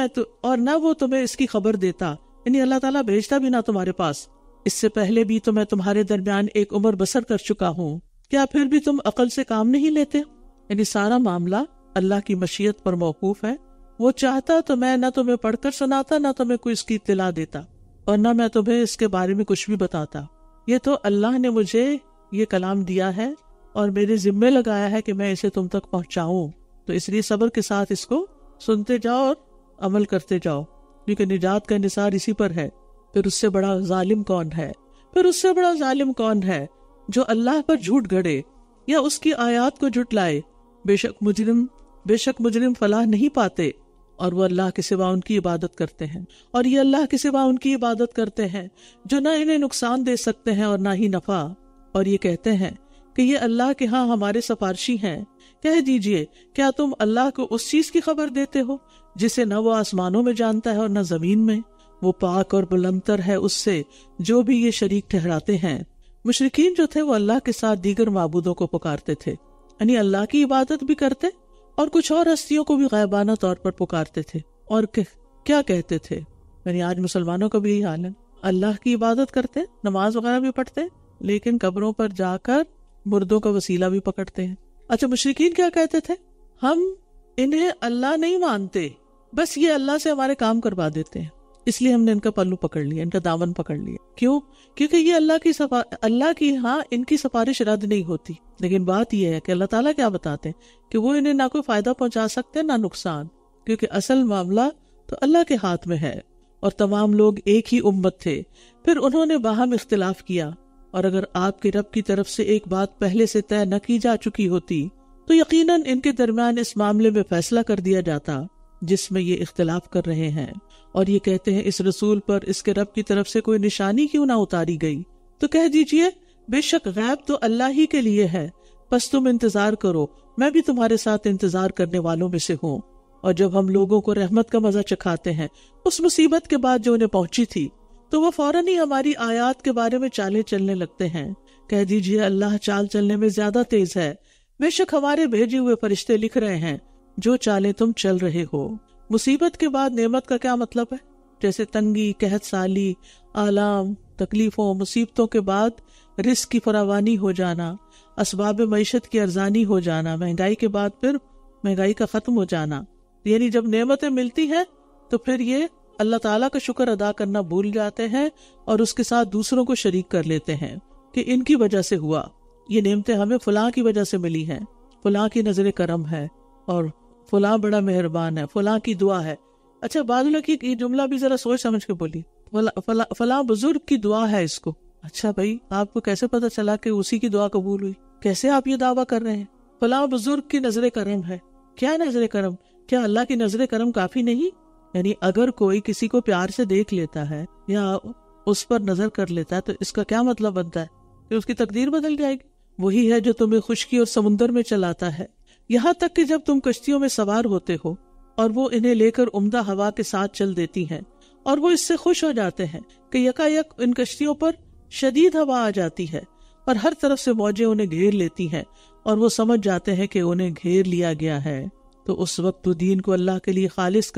نہ وہ تمہیں اس کی خبر دیتا، یعنی اللہ تعالیٰ بھیجتا بھی نہ تمہارے پاس۔ اس سے پہلے بھی تو میں تمہارے درمیان ایک عمر بسر کر چکا ہوں، کیا پھر بھی تم عقل سے کام نہیں لیتے؟ یعنی سارا معاملہ اللہ کی مشیت پر موقوف ہے۔ وہ چاہتا تو میں نہ تمہیں پڑھ کر سناتا، نہ تمہیں کوئی اس کی اطلاع دیتا، اور نہ میں تمہیں اس کے بارے میں کچھ بھی بتاتا۔ یہ تو اللہ نے مجھے یہ کلام دیا ہے اور میرے ذمے لگایا ہے کہ میں اسے تم تک پہنچاؤں، تو اس لیے صبر کے ساتھ اس کو سنتے جاؤ اور عمل کرتے جاؤ، کیونکہ نجات کا انحصار اسی پر ہے۔ پھر اس سے بڑا ظالم کون ہے؟ جو اللہ پر جھوٹ گھڑے یا اس کی آیات کو جھٹلائے۔ بے شک مجرم فلاح نہیں پاتے، اور وہ اللہ کے سوا ان کی عبادت کرتے ہیں، اور یہ اللہ کے سوا ان کی عبادت کرتے ہیں جو نہ انہیں نقصان دے سکتے ہیں اور نہ ہی نفع، اور یہ کہتے ہیں کہ یہ اللہ کے ہاں ہمارے سفارشی ہیں۔ کہہ دیجئے کیا تم اللہ کو اس چیز کی خبر دیتے ہو جسے نہ وہ آسمانوں میں جانتا ہے اور نہ زمین میں؟ وہ پاک اور بلندتر ہے اس سے جو بھی یہ شریک ٹھہراتے ہیں۔ مشرکین جو تھے وہ اللہ کے ساتھ دیگر معبودوں کو پکارتے تھے، یعنی اللہ کی عبادت بھی کرتے اور کچھ اور ہستیوں کو بھی غائبانہ طور پر پکارتے تھے، اور کیا کہتے تھے؟ یعنی آج مسلمانوں کا بھی یہی حال ہے، اللہ کی عبادت کرتے، نماز وغیرہ بھی پڑھتے، لیکن قبروں پر جا کر مردوں کا وسیلہ بھی پکڑتے ہیں. اچھا مشرکین کیا کہتے تھے؟ ہم انہیں اللہ نہیں مانتے، بس یہ اللہ سے ہمارے کام کروا دیتے ہیں، اس لیے ہم نے ان کا پلو پکڑ لیا، ان کا دامن پکڑ لیا. کیوں؟ کیونکہ یہ اللہ کی ہاں ان کی سفارش رد نہیں ہوتی. لیکن بات یہ ہے کہ اللہ تعالیٰ کیا بتاتے ہیں کہ وہ انہیں نہ کوئی فائدہ پہنچا سکتے نہ نقصان، کیونکہ اصل معاملہ تو اللہ کے ہاتھ میں ہے. اور تمام لوگ ایک ہی امت تھے، پھر انہوں نے باہم اختلاف کیا، اور اگر آپ کے رب کی طرف سے ایک بات پہلے سے طے نہ کی جا چکی ہوتی تو یقیناً ان کے درمیان اس معاملے میں فیصلہ کر دیا جاتا جس میں یہ اختلاف کر رہے ہیں. اور یہ کہتے ہیں اس رسول پر اس کے رب کی طرف سے کوئی نشانی کیوں نہ اتاری گئی؟ تو کہہ دیجئے بے شک غیب تو اللہ ہی کے لیے ہے، پس تم انتظار کرو، میں بھی تمہارے ساتھ انتظار کرنے والوں میں سے ہوں. اور جب ہم لوگوں کو رحمت کا مزہ چکھاتے ہیں اس مصیبت کے بعد جو انہیں پہنچی تھی تو وہ فوراً ہی ہماری آیات کے بارے میں چالیں چلنے لگتے ہیں. کہہ دیجئے اللہ چال چلنے میں زیادہ تیز ہے، بے شک ہمارے بھیجے ہوئے فرشتے لکھ رہے ہیں جو چالیں تم چل رہے ہو. مصیبت کے بعد نعمت کا کیا مطلب ہے؟ جیسے تنگی، قحط سالی، آلام، تکلیفوں، مصیبتوں کے بعد رزق کی فراوانی ہو جانا، اسباب معیشت کی ارزانی ہو جانا، مہنگائی کے بعد پھر مہنگائی کا ختم ہو جانا. یعنی جب نعمتیں ملتی ہیں تو پھر یہ اللہ تعالیٰ کا شکر ادا کرنا بھول جاتے ہیں اور اس کے ساتھ دوسروں کو شریک کر لیتے ہیں کہ ان کی وجہ سے ہوا، یہ نعمتیں ہمیں فلاں کی وجہ سے ملی ہیں، فلاں کی نظر کرم ہے اور فلاں بڑا مہربان ہے، فلاں کی دعا ہے. اچھا بعض لوگ یہ جملہ بھی ذرا سوچ سمجھ کے بولی، فلاں بزرگ کی دعا ہے اس کو. اچھا بھائی آپ کو کیسے پتا چلا کہ اسی کی دعا قبول ہوئی؟ کیسے آپ یہ دعویٰ کر رہے ہیں؟ فلاں بزرگ کی نظر کرم ہے. کیا نظر کرم؟ کیا اللہ کی نظر کرم کافی نہیں؟ یعنی اگر کوئی کسی کو پیار سے دیکھ لیتا ہے یا اس پر نظر کر لیتا ہے تو اس کا کیا مطلب بنتا ہے کہ اس کی تقدیر بدل جائے گی؟ وہی ہے جو تمہیں خشکی اور سمندر میں چلاتا ہے، یہاں تک کہ جب تم کشتیوں میں سوار ہوتے ہو اور وہ انہیں لے کر عمدہ ہوا کے ساتھ چل دیتی ہیں اور وہ اس سے خوش ہو جاتے ہیں کہ یکایک ان کشتیوں پر شدید ہوا آ جاتی ہے اور ہر طرف سے موجیں انہیں گھیر لیتی ہیں اور وہ سمجھ جاتے ہیں کہ انہیں گھیر لیا گیا ہے. تو اس وقت وہ دین کو اللہ کے لیے خالص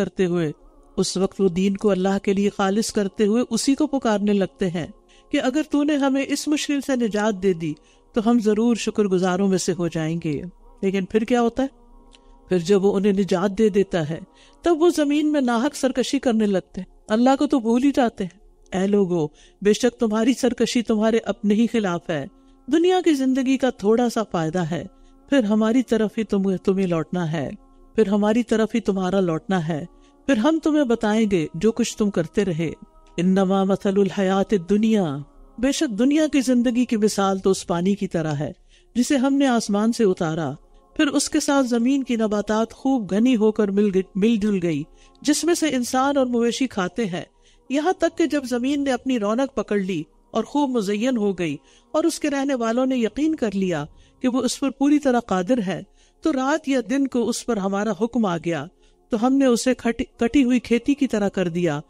کرتے ہوئے اسی کو پکارنے لگتے ہیں کہ اگر تو نے ہمیں اس مشکل سے نجات دے دی تو ہم ضرور شکر گزاروں میں سے ہو جائیں گے. لیکن پھر کیا ہوتا ہے؟ پھر جب وہ انہیں نجات دے دیتا ہے تب وہ زمین میں ناحق سرکشی کرنے لگتے ہیں، اللہ کو تو بھول ہی جاتے ہیں. اے لوگو بے شک تمہاری سرکشی تمہارے اپنے ہی خلاف ہے، دنیا کی زندگی کا تھوڑا سا فائدہ ہے، پھر ہماری طرف ہی تمہیں لوٹنا ہے، پھر ہماری طرف ہی تمہارا لوٹنا ہے، پھر ہم تمہیں بتائیں گے جو کچھ تم کرتے رہے. انما مثل الحیات الدنیا، بے شک دنیا کی زندگی کی مثال تو اس پانی کی طرح ہے جسے ہم نے آسمان سے اتارا، پھر اس کے ساتھ زمین کی نباتات خوب گھنی ہو کر مل جل گئی، جس میں سے انسان اور مویشی کھاتے ہیں، یہاں تک کہ جب زمین نے اپنی رونق پکڑ لی اور خوب مزین ہو گئی اور اس کے رہنے والوں نے یقین کر لیا کہ وہ اس پر پوری طرح قادر ہے، تو رات یا دن کو اس پر ہمارا حکم آ گیا تو ہم نے اسے کٹی ہوئی کھیتی کی طرح کر دیا،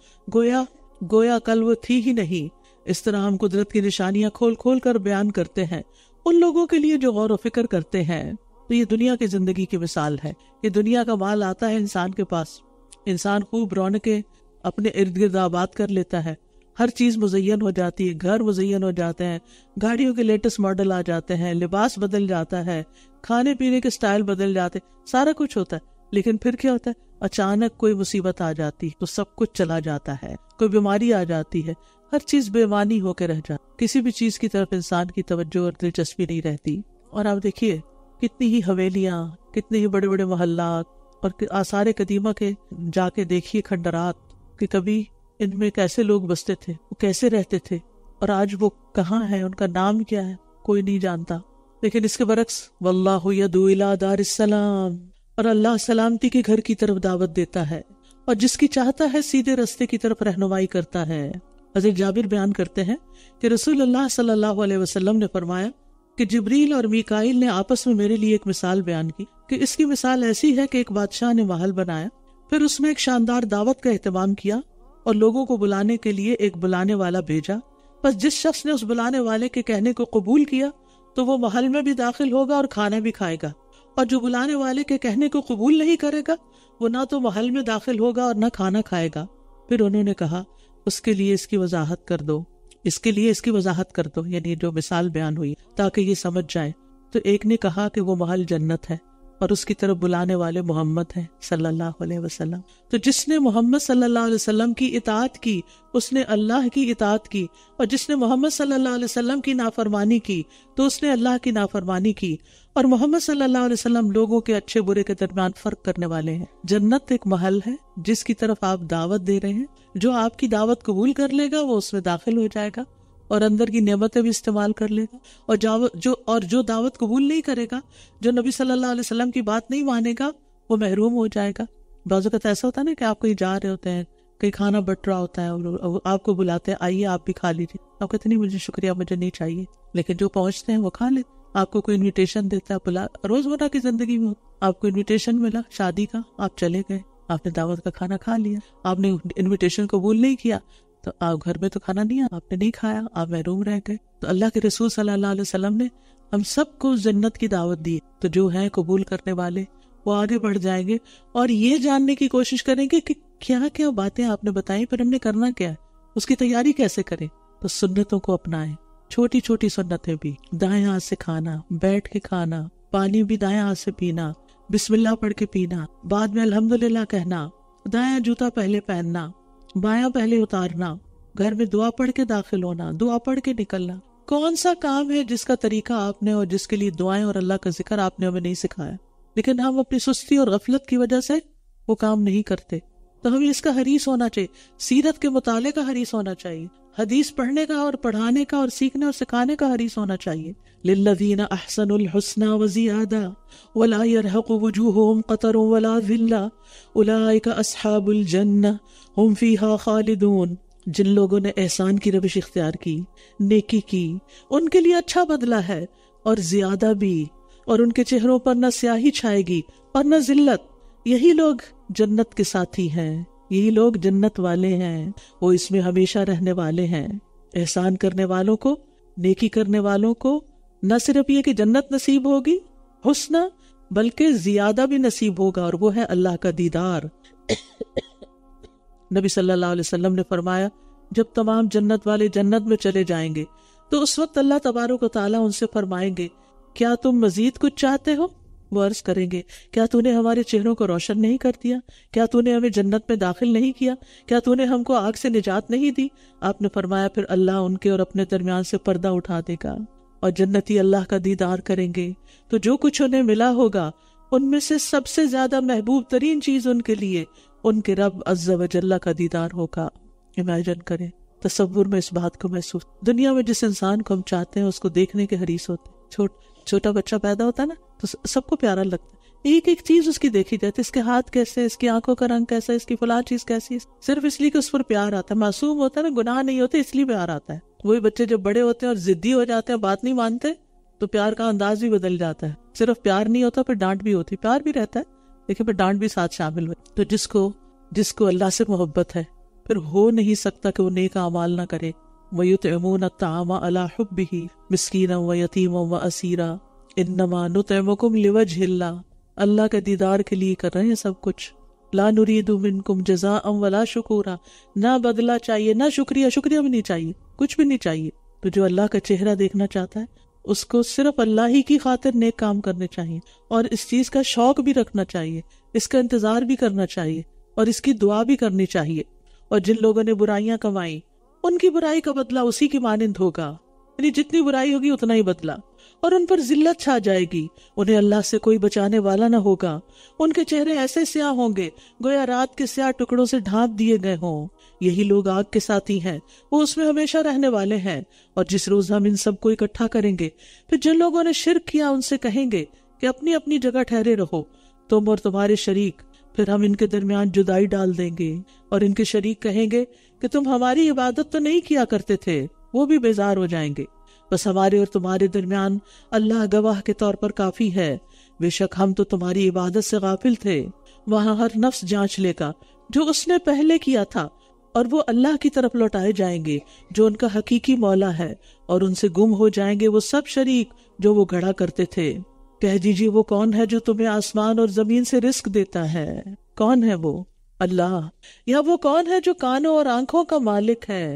گویا کل وہ تھی ہی نہیں. اس طرح ہم قدرت کی نشانیاں کھول کھول کر بیان کرتے ہیں ان لوگوں کے لیے جو غور و فکر کرتے ہیں. تو یہ دنیا کی زندگی کی مثال ہے. یہ دنیا کا مال آتا ہے انسان کے پاس، انسان خوب رونقیں اپنے ارد گرد آباد کر لیتا ہے، ہر چیز مزین ہو جاتی ہے، گھر مزین ہو جاتے ہیں، گاڑیوں کے لیٹسٹ ماڈل آ جاتے ہیں، لباس بدل جاتا ہے، کھانے پینے کے سٹائل بدل جاتے، سارا کچھ ہوتا ہے. لیکن پھر کیا ہوتا ہے؟ اچانک کوئی مصیبت آ جاتی تو سب کچھ چلا جاتا ہے، کوئی بیماری آ جاتی ہے، ہر چیز بے معنی ہو کے رہ جاتی، کسی بھی چیز کی طرف انسان کی توجہ اور دلچسپی نہیں رہتی. اور آپ دیکھیے کتنی ہی حویلیاں، کتنے ہی بڑے بڑے محلات اور آثار قدیمہ کے جا کے دیکھیے کھنڈرات کہ کبھی ان میں کیسے لوگ بستے تھے، وہ کیسے رہتے تھے، اور آج وہ کہاں ہے، ان کا نام کیا ہے، کوئی نہیں جانتا. لیکن اس کے برعکس واللہ یدعو الی دار السلام، اور اللہ سلامتی کے گھر کی طرف دعوت دیتا ہے اور جس کی چاہتا ہے سیدھے راستے کی طرف رہنمائی کرتا ہے. حضرت جابر بیان کرتے ہیں کہ رسول اللہ صلی اللہ علیہ وسلم نے فرمایا کہ جبریل اور میکائیل نے آپس میں میرے لیے ایک مثال بیان کی کہ اس کی مثال ایسی ہے کہ ایک بادشاہ نے محل بنایا، پھر اس میں ایک شاندار دعوت کا اہتمام کیا اور لوگوں کو بلانے کے لیے ایک بلانے والا بھیجا. بس جس شخص نے اس بلانے والے کے کہنے کو قبول کیا تو وہ محل میں بھی داخل ہوگا اور کھانا بھی کھائے گا، اور جو بلانے والے کے کہنے کو قبول نہیں کرے گا وہ نہ تو محل میں داخل ہوگا اور نہ کھانا کھائے گا. پھر انہوں نے کہا اس کے لیے اس کی وضاحت کر دو. اس کے لیے اس کی وضاحت کر دو، یعنی جو مثال بیان ہوئی تاکہ یہ سمجھ جائے۔ تو ایک نے کہا کہ وہ محل جنت ہے اور اس کی طرف بلانے والے محمد ہیں صلی اللہ علیہ وسلم۔ تو جس نے محمد صلی اللہ علیہ وسلم کی اطاعت کی اس نے اللہ کی اطاعت کی، اور جس نے محمد صلی اللہ علیہ وسلم کی نافرمانی کی تو اس نے اللہ کی نافرمانی کی۔ اور محمد صلی اللہ علیہ وسلم لوگوں کے اچھے برے کے درمیان فرق کرنے والے ہیں۔ جنت ایک محل ہے جس کی طرف آپ دعوت دے رہے ہیں، جو آپ کی دعوت قبول کر لے گا وہ اس میں داخل ہو جائے گا اور اندر کی نعمتیں بھی استعمال کر لے گا، اور جو دعوت قبول نہیں کرے گا، جو نبی صلی اللہ علیہ وسلم کی بات نہیں مانے گا، وہ محروم ہو جائے گا۔ بعض اوقات ایسا ہوتا ہے نا کہ آپ کہیں جا رہے ہوتے ہیں، کہیں کھانا بٹ رہا ہوتا ہے اور آپ کو بلاتے ہیں آئیے آپ بھی کھا لیجیے، آپ کہتے نہیں مجھے شکریہ، مجھے نہیں چاہیے، لیکن جو پہنچتے ہیں وہ کھا لیتے۔ آپ کو کوئی انویٹیشن دیتا ہے، بلا روزمرہ کی زندگی میں آپ کو انویٹیشن ملا شادی کا، آپ چلے گئے، آپ نے دعوت کا کھانا کھا لیا، آپ نے انویٹیشن قبول نہیں کیا تو آپ گھر میں تو کھانا نہیں آیا، آپ نے نہیں کھایا، آپ محروم رہ گئے۔ تو اللہ کے رسول صلی اللہ علیہ وسلم نے ہم سب کو جنت کی دعوت دی، تو جو ہیں قبول کرنے والے وہ آگے بڑھ جائیں گے اور یہ جاننے کی کوشش کریں گے کہ کیا کیا باتیں آپ نے بتائیں، پھر ہم نے کرنا کیا ہے، اس کی تیاری کیسے کریں۔ تو سنتوں کو اپنائیں، چھوٹی چھوٹی سنتیں بھی، دائیں ہاتھ سے کھانا، بیٹھ کے کھانا، پانی بھی دائیں ہاتھ سے پینا، بسم اللہ پڑھ کے پینا، بعد میں الحمدللہ کہنا، دایاں جوتا پہلے پہننا، بایاں پہلے اتارنا، گھر میں دعا پڑھ کے داخل ہونا، دعا پڑھ کے نکلنا۔ کون سا کام ہے جس کا طریقہ آپ نے اور جس کے لیے دعائیں اور اللہ کا ذکر آپ نے ہمیں نہیں سکھایا، لیکن ہم اپنی سستی اور غفلت کی وجہ سے وہ کام نہیں کرتے۔ تو ہمیں اس کا حریص ہونا چاہیے، سیرت کے مطالعے کا حریص ہونا چاہیے، حدیث پڑھنے کا اور پڑھانے کا اور سیکھنے اور سکھانے کا حریص ہونا چاہیے۔ للذین احسنوا الحسنى وزیادہ ولا يرهق وجوہهم قتر ولا ذلہ اولئک اصحاب الجنہ ہم فیہا خالدون۔ جن لوگوں نے احسان کی روش اختیار کی، نیکی کی، ان کے لیے اچھا بدلہ ہے اور زیادہ بھی، اور ان کے چہروں پر نہ سیاہی چھائے گی اور نہ ذلت۔ یہی لوگ جنت کے ساتھی ہیں، یہی لوگ جنت والے ہیں، وہ اس میں ہمیشہ رہنے والے ہیں۔ احسان کرنے والوں کو، نیکی کرنے والوں کو نہ صرف یہ کہ جنت نصیب ہوگی حسنہ، بلکہ زیادہ بھی نصیب ہوگا، اور وہ ہے اللہ کا دیدار۔ نبی صلی اللہ علیہ وسلم نے فرمایا جب تمام جنت والے جنت میں چلے جائیں گے تو اس وقت اللہ تبارک و تعالیٰ ان سے فرمائیں گے کیا تم مزید کچھ چاہتے ہو؟ وہ عرض کریں گے کیا تو نے ہمارے چہروں کو روشن نہیں کر دیا؟ کیا تو نے ہمیں جنت میں داخل نہیں کیا؟ کیا تو نے ہم کو آگ سے نجات نہیں دی؟ آپ نے فرمایا پھر اللہ ان کے اور اپنے درمیان سے پردہ اٹھا دے گا اور جنتی اللہ کا دیدار کریں گے، تو جو کچھ انہیں ملا ہوگا ان میں سے سب سے زیادہ محبوب ترین چیز ان کے لیے ان کے رب عز و جل کا دیدار ہوگا۔ امیجن کریں، تصور میں اس بات کو محسوس، دنیا میں جس انسان کو ہم چاہتے ہیں اس کو دیکھنے کے حریص ہوتے ہیں۔ چھوٹا بچہ پیدا ہوتا ہے نا تو سب کو پیارا لگتا ہے، ایک ایک چیز اس کی دیکھی جاتی ہے، اس کے ہاتھ کیسے، اس کی آنکھوں کا رنگ کیسا، اس کی فلاں چیز کیسی ہے، صرف اس لیے کہ اس پر پیار آتا ہے۔ معصوم ہوتا ہے نا، گناہ نہیں ہوتے، اس لیے پیار آتا ہے۔ وہی بچے جب بڑے ہوتے ہیں اور ضدی ہو جاتے ہیں، بات نہیں مانتے، تو پیار کا انداز بھی بدل جاتا ہے، صرف پیار نہیں ہوتا، پھر ڈانٹ بھی ہوتی، پیار بھی رہتا ہے لیکن پھر ڈانٹ بھی ساتھ شامل ہوئی۔ تو جس کو اللہ سے محبت ہے پھر ہو نہیں سکتا کہ وہ نیک اعمال نہ کرے۔ وَيُطْعِمُونَ الطَّعَامَ عَلَىٰ حُبِّهِ مِسْكِينًا وَيَتِيمًا وَأَسِيرًا إِنَّمَا نُطْعِمُكُمْ لِوَجْهِ اللَّهِ، اللہ کے دیدار کے لیے کر رہے ہیں سب کچھ۔ لا نريد منكم جزاء ولا شکورا، نہ بدلہ چاہیے نہ شکریہ بھی نہیں چاہیے، کچھ بھی نہیں چاہیے۔ تو جو اللہ کا چہرہ دیکھنا چاہتا ہے اس کو صرف اللہ ہی کی خاطر نیک کام کرنے چاہیے، اور اس چیز کا شوق بھی رکھنا چاہیے، اس کا انتظار بھی کرنا چاہیے، اور اس کی دعا بھی کرنی چاہیے۔ اور جن لوگوں نے برائیاں کمائیں ان کی برائی کا بدلہ اسی کی مانند ہوگا، یعنی جتنی برائی ہوگی اتنا ہی بدلہ، اور ان پر ذلت چھا جائے گی، انہیں اللہ سے کوئی بچانے والا نہ ہوگا۔ ان کے چہرے ایسے سیاہ ہوں گے گویا رات کے سیاہ ٹکڑوں سے ڈھانپ دیے گئے ہوں۔ یہی لوگ آگ کے ساتھی ہیں، وہ اس میں ہمیشہ رہنے والے ہیں۔ اور جس روز ہم ان سب کو اکٹھا کریں گے پھر جن لوگوں نے شرک کیا ان سے کہیں گے کہ اپنی اپنی جگہ ٹھہرے رہو، تم اور تمہارے شریک۔ پھر ہم ان کے درمیان جدائی ڈال دیں گے اور ان کے شریک کہیں گے کہ تم ہماری عبادت تو نہیں کیا کرتے تھے، وہ بھی بیزار ہو جائیں گے۔ بس ہمارے اور تمہارے درمیان اللہ گواہ کے طور پر کافی ہے، بے شک ہم تو تمہاری عبادت سے غافل تھے۔ وہاں ہر نفس جانچ لے گا جو اس نے پہلے کیا تھا، اور وہ اللہ کی طرف لوٹائے جائیں گے جو ان کا حقیقی مولا ہے، اور ان سے گم ہو جائیں گے وہ سب شریک جو وہ گھڑا کرتے تھے۔ کہہ دیجیے وہ کون ہے جو تمہیں آسمان اور زمین سے رزق دیتا ہے؟ کون ہے وہ؟ اللہ۔ یا وہ کون ہے جو کانوں اور آنکھوں کا مالک ہے؟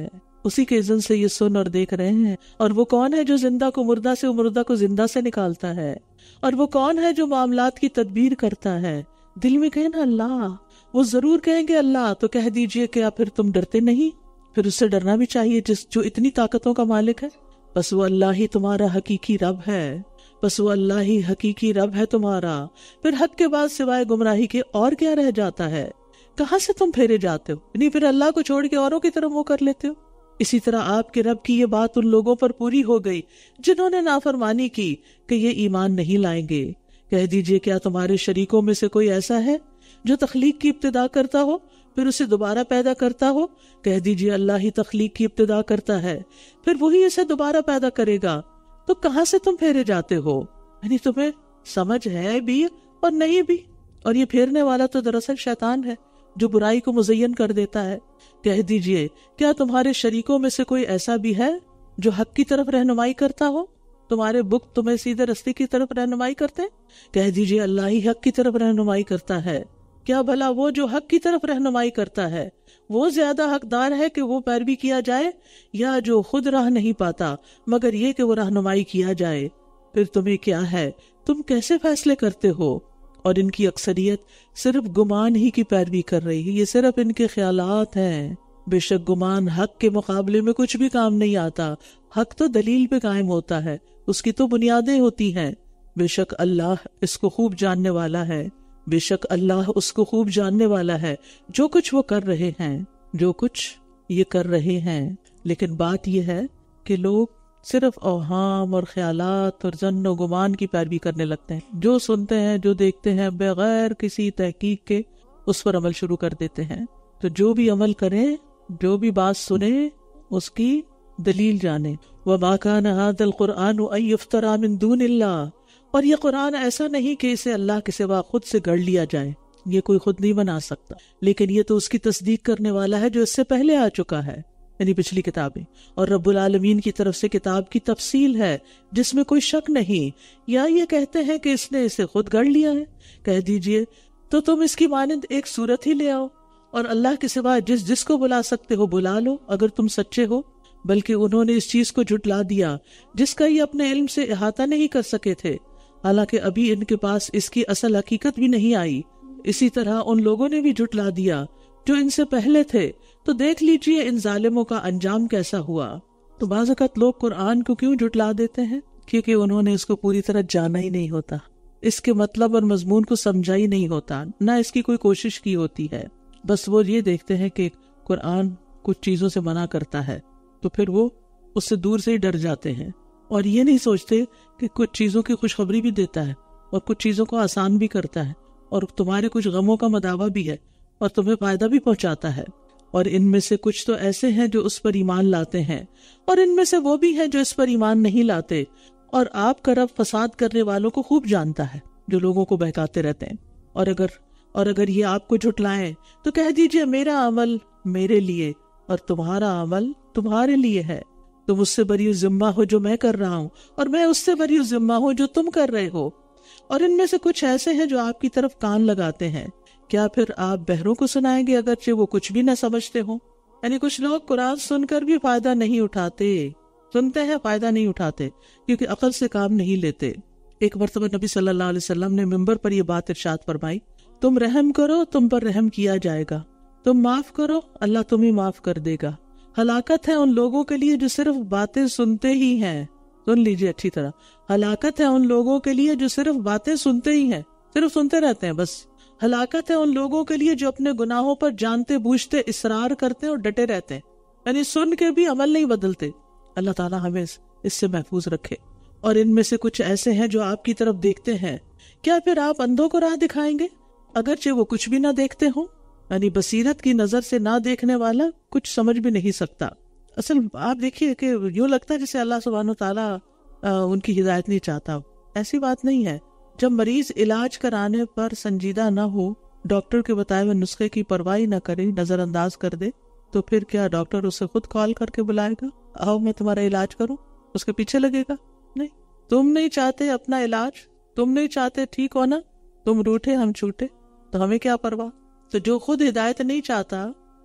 اسی کے اذن سے یہ سن اور دیکھ رہے ہیں. اور وہ کون ہے جو زندہ کو مردہ سے، مردہ کو زندہ سے نکالتا ہے؟ اور وہ کون ہے جو معاملات کی تدبیر کرتا ہے؟ دل میں کہیں نا اللہ. وہ ضرور کہیں گے اللہ. تو کہہ دیجئے کیا پھر تم ڈرتے نہیں؟ پھر اس سے ڈرنا بھی چاہیے جو اتنی طاقتوں کا مالک ہے. بس وہ اللہ ہی تمہارا حقیقی رب ہے. بس وہ اللہ ہی حقیقی رب ہے تمہارا. پھر حق کے بعد سوائے گمراہی کے اور کیا رہ جاتا ہے؟ کہاں سے تم پھیرے جاتے ہو؟ یعنی پھر اللہ کو چھوڑ کے اوروں کی طرف منہ کر لیتے ہو. اسی طرح آپ کے رب کی یہ بات ان لوگوں پر پوری ہو گئی جنہوں نے نافرمانی کی کہ یہ ایمان نہیں لائیں گے. کہہ دیجئے کیا تمہارے شریکوں میں سے کوئی ایسا ہے جو تخلیق کی ابتدا کرتا ہو پھر اسے دوبارہ پیدا کرتا ہو؟ کہہ دیجئے اللہ ہی تخلیق کی ابتدا کرتا ہے پھر وہی اسے دوبارہ پیدا کرے گا. تو کہاں سے تم پھیرے جاتے ہو؟ یعنی تمہیں سمجھ ہے بھی اور نہیں بھی. اور یہ پھیرنے والا تو دراصل شیطان ہے جو برائی کو مزین کر دیتا ہے. کہہ دیجئے کیا تمہارے شریکوں میں سے کوئی ایسا بھی ہے جو حق کی طرف رہنمائی کرتا ہو؟ تمہارے بت تمہیں سیدھے رستے کی طرف رہنمائی کرتے؟ کہہ دیجئے اللہ ہی حق کی طرف رہنمائی کرتا ہے. کیا بھلا وہ جو حق کی طرف رہنمائی کرتا ہے وہ زیادہ حقدار ہے کہ وہ پیروی کیا جائے، یا جو خود راہ نہیں پاتا مگر یہ کہ وہ رہنمائی کیا جائے؟ پھر تمہیں کیا ہے، تم کیسے فیصلے کرتے ہو؟ اور ان کی اکثریت صرف گمان ہی کی پیروی کر رہی ہے. یہ صرف ان کے خیالات ہیں. بے شک گمان حق کے مقابلے میں کچھ بھی کام نہیں آتا. حق تو دلیل پہ قائم ہوتا ہے، اس کی تو بنیادیں ہوتی ہیں. بے شک اللہ اس کو خوب جاننے والا ہے. بے شک اللہ اس کو خوب جاننے والا ہے جو کچھ وہ کر رہے ہیں، جو کچھ یہ کر رہے ہیں. لیکن بات یہ ہے کہ لوگ صرف اوہام اور خیالات اور ظن و گمان کی پیروی کرنے لگتے ہیں. جو سنتے ہیں، جو دیکھتے ہیں، بغیر کسی تحقیق کے اس پر عمل شروع کر دیتے ہیں. تو جو بھی عمل کریں، جو بھی بات سنیں، اس کی دلیل جانیں. وَمَا كَانَ هَذَا الْقُرْآنُ أَن يُفْتَرَى مِن دُونِ اللَّهِ. اور یہ قرآن ایسا نہیں کہ اسے اللہ کے سوا خود سے گڑھ لیا جائے. یہ کوئی خود نہیں بنا سکتا، لیکن یہ تو اس کی تصدیق کرنے والا ہے جو اس سے پہلے آ چکا ہے، یعنی پچھلی کتابیں. اور رب العالمین کی طرف سے کتاب کی تفصیل ہے جس میں کوئی شک نہیں. یا یہ کہتے ہیں کہ اس نے اسے خود گڑھ لیا ہے. کہہ دیجئے تو تم اس کی مانند ایک صورت ہی لے آؤ اور اللہ کے سوا جس کو بلا سکتے ہو بلا لو اگر تم سچے ہو. بلکہ انہوں نے اس چیز کو جھٹلا دیا جس کا یہ اپنے علم سے احاطہ نہیں کر سکے تھے، حالانکہ ابھی ان کے پاس اس کی اصل حقیقت بھی نہیں آئی. اسی طرح ان لوگوں نے بھی جھٹلا دیا جو ان سے پہلے تھے. تو دیکھ لیجئے ان ظالموں کا انجام کیسا ہوا. تو بعض اوقات لوگ قرآن کو کیوں جھٹلا دیتے ہیں؟ کیونکہ انہوں نے اس کو پوری طرح جانا ہی نہیں ہوتا، اس کے مطلب اور مضمون کو سمجھا ہی نہیں ہوتا، نہ اس کی کوئی کوشش کی ہوتی ہے. بس وہ یہ دیکھتے ہیں کہ قرآن کچھ چیزوں سے منع کرتا ہے تو پھر وہ اس سے دور سے ہی ڈر جاتے ہیں، اور یہ نہیں سوچتے کہ کچھ چیزوں کی خوشخبری بھی دیتا ہے اور کچھ چیزوں کو آسان بھی کرتا ہے اور تمہارے کچھ غموں کا مداوع بھی ہے اور تمہیں فائدہ بھی پہنچاتا ہے. اور ان میں سے کچھ تو ایسے ہیں جو اس پر ایمان لاتے ہیں، اور ان میں سے وہ بھی ہیں جو اس پر ایمان نہیں لاتے. اور آپ کا رب فساد کرنے والوں کو خوب جانتا ہے جو لوگوں کو بہکاتے رہتے ہیں. اور اگر یہ آپ کو جھٹلائیں تو کہہ دیجئے میرا عمل میرے لیے اور تمہارا عمل تمہارے لیے ہے. تم اس سے بری ذمہ ہو جو میں کر رہا ہوں، اور میں اس سے بری ذمہ ہوں جو تم کر رہے ہو. اور ان میں سے کچھ ایسے ہیں جو آپ کی طرف کان لگاتے ہیں. کیا پھر آپ بہروں کو سنائیں گے اگرچہ وہ کچھ بھی نہ سمجھتے ہوں؟ یعنی کچھ لوگ قرآن سن کر بھی فائدہ نہیں اٹھاتے. سنتے ہیں، فائدہ نہیں اٹھاتے کیونکہ عقل سے کام نہیں لیتے. ایک مرتبہ نبی صلی اللہ علیہ وسلم نے منبر پر یہ بات ارشاد فرمائی، تم رحم کرو تم پر رحم کیا جائے گا، تم معاف کرو اللہ تمہیں معاف کر دے گا. ہلاکت ہے ان لوگوں کے لیے جو صرف باتیں سنتے ہی ہیں. سن لیجئے اچھی طرح، ہلاکت ہے ان لوگوں کے لیے جو صرف باتیں سنتے ہی ہیں، صرف سنتے رہتے ہیں بس. ہلاکت ہے ان لوگوں کے لیے جو اپنے گناہوں پر جانتے بوجھتے اصرار کرتے اور ڈٹے رہتے ہیں، یعنی سن کے بھی عمل نہیں بدلتے. اللہ تعالیٰ ہمیں اس سے محفوظ رکھے. اور ان میں سے کچھ ایسے ہیں جو آپ کی طرف دیکھتے ہیں. کیا پھر آپ اندھوں کو راہ دکھائیں گے اگرچہ وہ کچھ بھی نہ دیکھتے ہوں؟ یعنی بصیرت کی نظر سے نہ دیکھنے والا کچھ سمجھ بھی نہیں سکتا. اصل آپ دیکھیے کہ یوں لگتا ہے جیسے اللہ سبحانہ و تعالیٰ ان کی ہدایت نہیں چاہتا. ایسی بات نہیں ہے. جب مریض علاج کرانے پر سنجیدہ نہ ہو، ڈاکٹر کے بتائے ہوئے نسخے کی پرواہی نہ کرے، نظر انداز کر دے، تو پھر کیا ڈاکٹر اسے خود کال کر کے بلائے گا، آؤ میں تمہارا علاج کروں؟ اس کے پیچھے لگے گا؟ نہیں. تم نہیں چاہتے اپنا علاج، تم نہیں چاہتے ٹھیک ہونا، تم روٹھے ہم چھوٹے، تو ہمیں کیا پرواہ. تو جو خود ہدایت نہیں چاہتا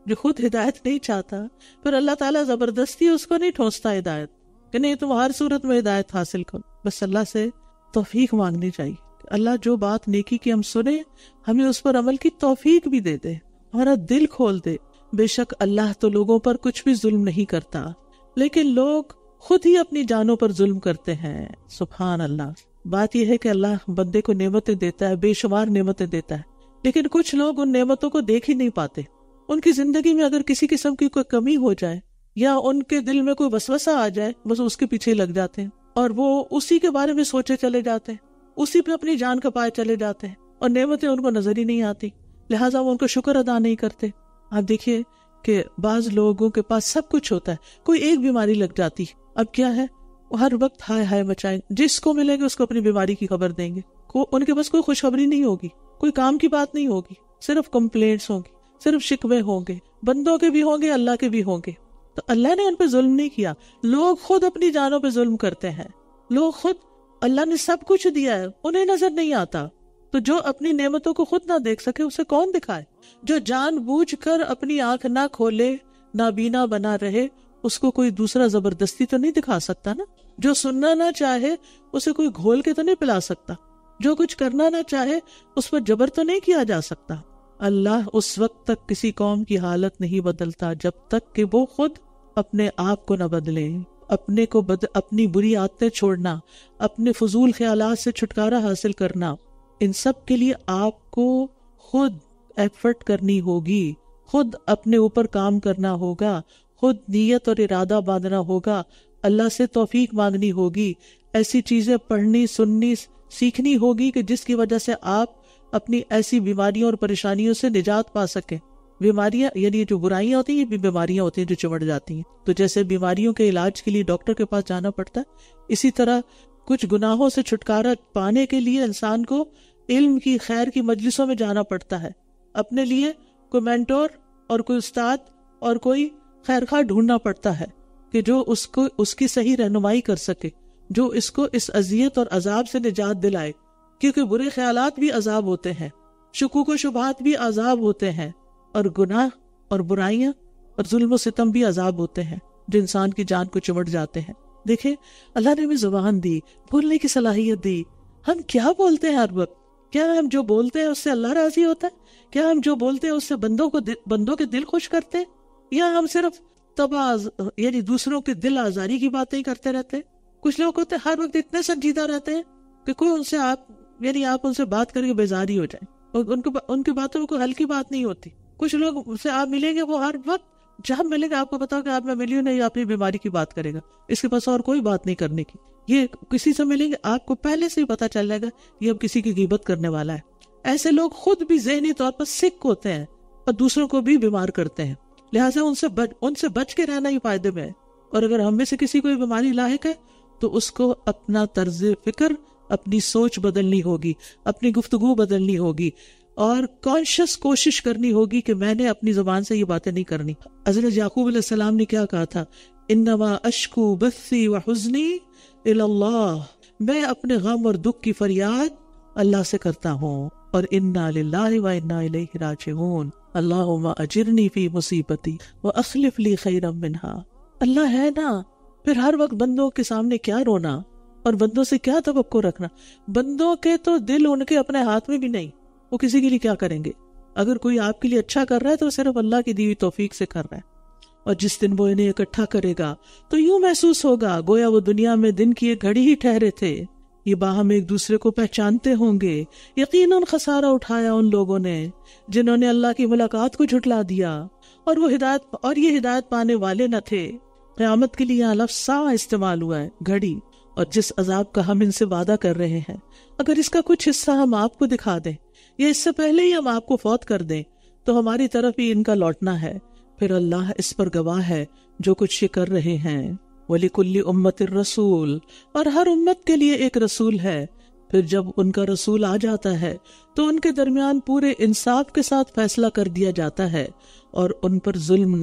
جو خود ہدایت نہیں چاہتا، پھر اللہ تعالیٰ زبردستی اس کو نہیں ٹھونستا ہدایت کہ نہیں تم ہر صورت میں ہدایت حاصل کرو. بس اللہ سے توفیق مانگنی چاہیے. اللہ جو بات نیکی کی ہم سنیں ہمیں اس پر عمل کی توفیق بھی دے دے، ہمارا دل کھول دے. بے شک اللہ تو لوگوں پر کچھ بھی ظلم نہیں کرتا، لیکن لوگ خود ہی اپنی جانوں پر ظلم کرتے ہیں. سبحان اللہ. بات یہ ہے کہ اللہ بندے کو نعمتیں دیتا ہے، بے شمار نعمتیں دیتا ہے، لیکن کچھ لوگ ان نعمتوں کو دیکھ ہی نہیں پاتے. ان کی زندگی میں اگر کسی قسم کی کوئی کمی ہو جائے یا ان کے دل میں کوئی وسوسہ آ جائے، بس اس کے پیچھے لگ جاتے ہیں اور وہ اسی کے بارے میں سوچے چلے جاتے ہیں، اسی پہ اپنی جان کپائے چلے جاتے ہیں، اور نعمتیں ان کو نظر ہی نہیں آتی، لہٰذا وہ ان کو شکر ادا نہیں کرتے. آپ دیکھیے کہ بعض لوگوں کے پاس سب کچھ ہوتا ہے، کوئی ایک بیماری لگ جاتی، اب کیا ہے وہ ہر وقت ہائے ہائے مچائیں، جس کو ملے گا اس کو اپنی بیماری کی خبر دیں گے. ان کے پاس کوئی خوشخبری نہیں ہوگی، کوئی کام کی بات نہیں ہوگی، صرف کمپلینٹس ہوں گی، صرف شکوے ہوں گے، بندوں کے بھی ہوں گے، اللہ کے بھی ہوں گے. تو اللہ نے ان پہ ظلم نہیں کیا، لوگ خود اپنی جانوں پہ ظلم کرتے ہیں. لوگ خود، اللہ نے سب کچھ دیا ہے انہیں نظر نہیں آتا. تو جو اپنی نعمتوں کو خود نہ دیکھ سکے اسے کون دکھائے؟ جو جان بوجھ کر اپنی آنکھ نہ کھولے، نابینا بنا رہے، اس کو کوئی دوسرا زبردستی تو نہیں دکھا سکتا نا. جو سننا نہ چاہے اسے کوئی گھول کے تو نہیں پلا سکتا. جو کچھ کرنا نہ چاہے اس پر جبر تو نہیں کیا جا سکتا. اللہ اس وقت تک کسی قوم کی حالت نہیں بدلتا جب تک کہ وہ خود اپنے آپ کو نہ بدلے. اپنی بری عادتیں چھوڑنا، اپنے فضول خیالات سے چھٹکارا حاصل کرنا، ان سب کے لیے آپ کو خود ایفرٹ کرنی ہوگی، خود اپنے اوپر کام کرنا ہوگا، خود نیت اور ارادہ باندھنا ہوگا، اللہ سے توفیق مانگنی ہوگی، ایسی چیزیں پڑھنی، سننی، سیکھنی ہوگی کہ جس کی وجہ سے آپ اپنی ایسی بیماریوں اور پریشانیوں سے نجات پا سکیں. بیماریاں یعنی جو برائیاں ہوتی ہیں یہ بھی بیماریاں ہوتی ہیں جو چمٹ جاتی ہیں. تو جیسے بیماریوں کے علاج کے لیے ڈاکٹر کے پاس جانا پڑتا ہے، اسی طرح کچھ گناہوں سے چھٹکارا پانے کے لیے انسان کو علم کی، خیر کی مجلسوں میں جانا پڑتا ہے. اپنے لیے کوئی مینٹور اور کوئی استاد اور کوئی خیر خواہ ڈھونڈنا پڑتا ہے کہ جو اس کی صحیح رہنمائی کر سکے، جو اس کو اس اذیت اور عذاب سے نجات دلائے. کیونکہ برے خیالات بھی عذاب ہوتے ہیں، شکوک و شبہات بھی عذاب ہوتے ہیں، اور گناہ اور برائیاں اور ظلم و ستم بھی عذاب ہوتے ہیں جو انسان کی جان کو چمٹ جاتے ہیں. دیکھیں اللہ نے ہمیں زبان دی، بولنے کی صلاحیت دی. ہم کیا بولتے ہیں ہر وقت؟ کیا ہم جو بولتے ہیں اس سے اللہ راضی ہوتا ہے؟ کیا ہم جو بولتے ہیں اس سے بندوں کے دل خوش کرتے ہیں؟ یا ہم صرف یعنی دوسروں کے دل آزاری کی باتیں ہی کرتے رہتے ہیں؟ کچھ لوگ ہوتے ہیں ہر وقت اتنے سنجیدہ رہتے ہیں کہ کوئی ان سے آپ ان سے بات کر کے بیزار ہی ہو جائیں، اور ان کی باتوں میں کوئی ہلکی بات نہیں ہوتی. کچھ لوگ سے آپ ملیں گے، وہ ہر وقت جب ملیں گے آپ کو بتاؤ کہ آپ میں ملی ہوں نہیں، اپنی بیماری کی بات کرے گا، اس کے پاس اور کوئی بات نہیں کرنے کی. یہ کسی سے ملیں گے آپ کو پہلے سے ہی پتا چل جائے گا یہ اب کسی کی غیبت کرنے والا ہے. ایسے لوگ خود بھی ذہنی طور پر سک ہوتے ہیں اور دوسروں کو بھی بیمار کرتے ہیں. لہٰذا ان سے بچ کے رہنا ہی فائدے میں ہے. اور اگر ہم میں سے کسی کو بیماری لاحق ہے تو اس کو اپنا طرز فکر، اپنی سوچ بدلنی ہوگی، اپنی گفتگو بدلنی ہوگی، اور کانشیس کوشش کرنی ہوگی کہ میں نے اپنی زبان سے یہ باتیں نہیں کرنی. حضرت یعقوب علیہ السلام نے کیا کہا تھا؟ انما اشکو بثی وحزنی الی اللہ، میں اپنے غم اور دکھ کی فریاد اللہ سے کرتا ہوں، اور انا للہ و انا الیہ راجعون، اللہم اجرنی فی مصیبتی واخلف لی خیرا منہا. اللہ ہے نا، پھر ہر وقت بندوں کے سامنے کیا رونا اور بندوں سے کیا توقع رکھنا؟ بندوں کے تو دل ان کے اپنے ہاتھ میں بھی نہیں، وہ کسی کے لیے کیا کریں گے؟ اگر کوئی آپ کے لیے اچھا کر رہا ہے تو صرف اللہ کی دی ہوئی توفیق سے کر رہا ہے. اور جس دن وہ انہیں اکٹھا کرے گا تو یوں محسوس ہوگا گویا وہ دنیا میں دن کی ایک گھڑی ہی ٹھہرے تھے. یہ باہم ایک دوسرے کو پہچانتے ہوں گے. یقیناً خسارہ اٹھایا ان لوگوں نے جنہوں نے اللہ کی ملاقات کو جھٹلا دیا اور یہ ہدایت پانے والے نہ تھے. قیامت کے لیے یہاں لفظ سا استعمال ہوا ہے، گھڑی. اور جس عذاب کا ہم ان سے وعدہ کر رہے ہیں، اگر اس کا کچھ حصہ ہم آپ کو دکھا دیں یا اس سے پہلے ہی ہم آپ کو فوت کر دیں تو ہماری طرف ہی ان کا لوٹنا ہے. پھر اللہ اس پر گواہ ہے جو کچھ یہ کر رہے ہیں. وَلِكُلِّ أُمَّةٍ رَسُولٌ، اور ہر امت کے لیے ایک رسول ہے. پھر جب ان کا رسول آ جاتا ہے تو ان کے درمیان پورے انصاف کے ساتھ فیصلہ کر دیا جاتا ہے اور ان پر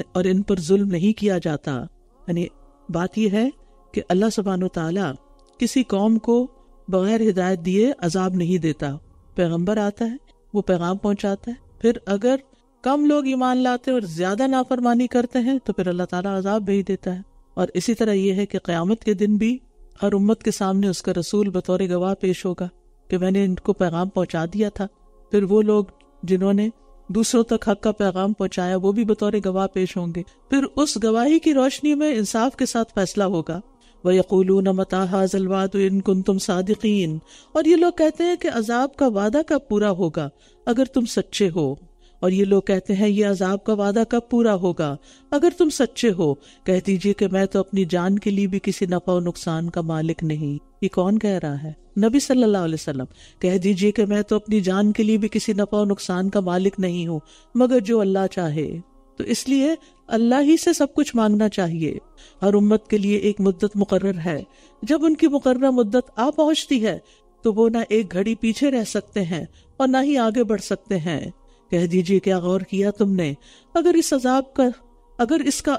ظلم نہیں کیا جاتا. یعنی بات یہ ہے کہ اللہ سبحانہ وتعالی کسی قوم کو بغیر ہدایت دیے عذاب نہیں دیتا. پیغمبر آتا ہے، وہ پیغام پہنچاتا ہے، پھر اگر کم لوگ ایمان لاتے اور زیادہ نافرمانی کرتے ہیں تو پھر اللہ تعالیٰ عذاب بھیج دیتا ہے. اور اسی طرح یہ ہے کہ قیامت کے دن بھی ہر امت کے سامنے اس کا رسول بطور گواہ پیش ہوگا کہ میں نے ان کو پیغام پہنچا دیا تھا. پھر وہ لوگ جنہوں نے دوسروں تک حق کا پیغام پہنچایا وہ بھی بطور گواہ پیش ہوں گے. پھر اس گواہی کی روشنی میں انصاف کے ساتھ فیصلہ ہوگا. وَيَقُولُونَ مَتَىٰ هَٰذَا الْوَعْدُ إِن كُنتُمْ صَادِقِينَ. اور یہ لوگ کہتے ہیں کہ عذاب کا وعدہ کب پورا ہوگا اگر تم سچے ہو. اور یہ لوگ کہتے ہیں یہ عذاب کا وعدہ کب پورا ہوگا اگر تم سچے ہو. کہہ دیجئے کہ میں تو اپنی جان کے لیے بھی کسی نفع و نقصان کا مالک نہیں. یہ کون کہہ رہا ہے؟ نبی صلی اللہ علیہ وسلم. کہہ دیجئے کہ میں تو اپنی جان کے لیے بھی کسی نفع و نقصان کا مالک نہیں ہوں مگر جو اللہ چاہے. تو اس لیے اللہ ہی سے سب کچھ مانگنا چاہیے. ہر امت کے لیے ایک مدت مقرر ہے. جب ان کی مقررہ مدت آ پہنچتی ہے تو وہ نہ ایک گھڑی پیچھے رہ سکتے ہیں اور نہ ہی آگے بڑھ سکتے ہیں. کہہ دیجئے کیا غور کیا تم نے اگر اس کا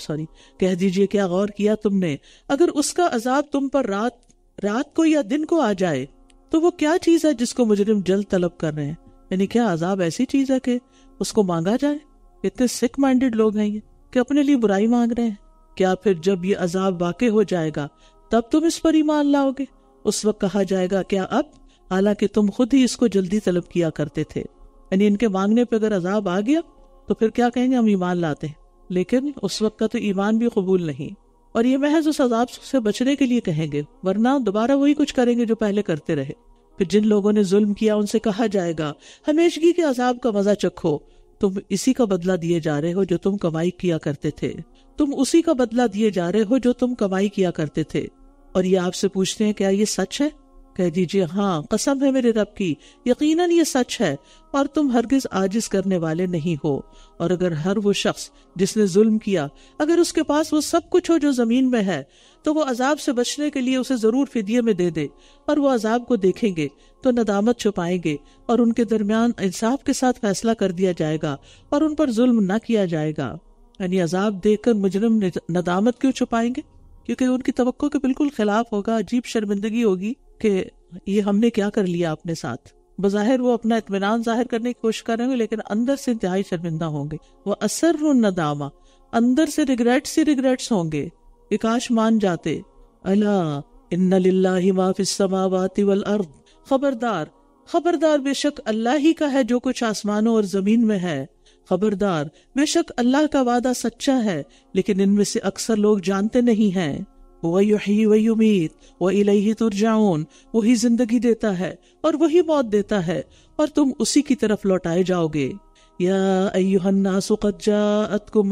عذاب تم پر رات کو یا دن کو آ جائے تو وہ کیا چیز ہے جس کو مجرم جلد طلب کر رہے ہیں. یعنی کیا عذاب ایسی چیز ہے کہ اس کو مانگا جائے؟ اتنے سک مائنڈیڈ لوگ ہیں یہ کہ اپنے لیے برائی مانگ رہے ہیں. کیا پھر جب یہ عذاب واقع ہو جائے گا تب تم اس پر ایمان لاؤ گے؟ اس وقت کہا جائے گا کیا اب، حالانکہ تم خود ہی اس کو جلدی طلب کیا کرتے تھے. یعنی ان کے مانگنے پہ اگر عذاب آ گیا تو پھر کیا کہیں گے ہم ایمان لاتے ہیں، لیکن اس وقت کا تو ایمان بھی قبول نہیں. اور یہ محض اس عذاب سے بچنے کے لیے کہیں گے، ورنہ دوبارہ وہی کچھ کریں گے جو پہلے کرتے رہے. پھر جن لوگوں نے ظلم کیا ان سے کہا جائے گا ہمیشگی کے عذاب کا مزہ چکھو، تم اسی کا بدلہ دیے جا رہے ہو جو تم کمائی کیا کرتے تھے. تم اسی کا بدلہ دیے جا رہے ہو جو تم کمائی کیا کرتے تھے. اور یہ آپ سے پوچھتے ہیں کیا یہ سچ ہے؟ کہہ دیجئے ہاں قسم ہے میرے رب کی یقیناً یہ سچ ہے اور تم ہرگز عاجز کرنے والے نہیں ہو. اور اگر ہر وہ شخص جس نے ظلم کیا اگر اس کے پاس وہ سب کچھ ہو جو زمین میں ہے تو وہ عذاب سے بچنے کے لیے اسے ضرور فدیے میں دے دے، اور وہ عذاب کو دیکھیں گے تو ندامت چھپائیں گے اور ان کے درمیان انصاف کے ساتھ فیصلہ کر دیا جائے گا اور ان پر ظلم نہ کیا جائے گا. یعنی عذاب دیکھ کر مجرم ندامت کیوں چھپائیں گے؟ کیونکہ ان کی توقع کے بالکل خلاف ہوگا. عجیب شرمندگی ہوگی کہ یہ ہم نے کیا کر لیا اپنے ساتھ. بظاہر وہ اپنا اطمینان ظاہر کرنے کی کوشش کر رہے ہیں لیکن اندر سے انتہائی شرمندہ ہوں گے. وہ اثر الندامہ، اندر سے ریگریٹس ہوں گے کہ کاش مان جاتے. الا ان للہ ما فی السماوات والارض. خبردار بے شک اللہ ہی کا ہے جو کچھ آسمانوں اور زمین میں ہے. خبردار بے شک اللہ کا وعدہ سچا ہے لیکن ان میں سے اکثر لوگ جانتے نہیں ہیں. وَيُحْيِي وَيُمِيتُ وَإِلَيْهِ تُرْجَعُونَ. وہی زندگی دیتا ہے اور وہی موت دیتا ہے اور تم اسی کی طرف لوٹائے جاؤ گے. یا ایھا الناس قد جاءتکم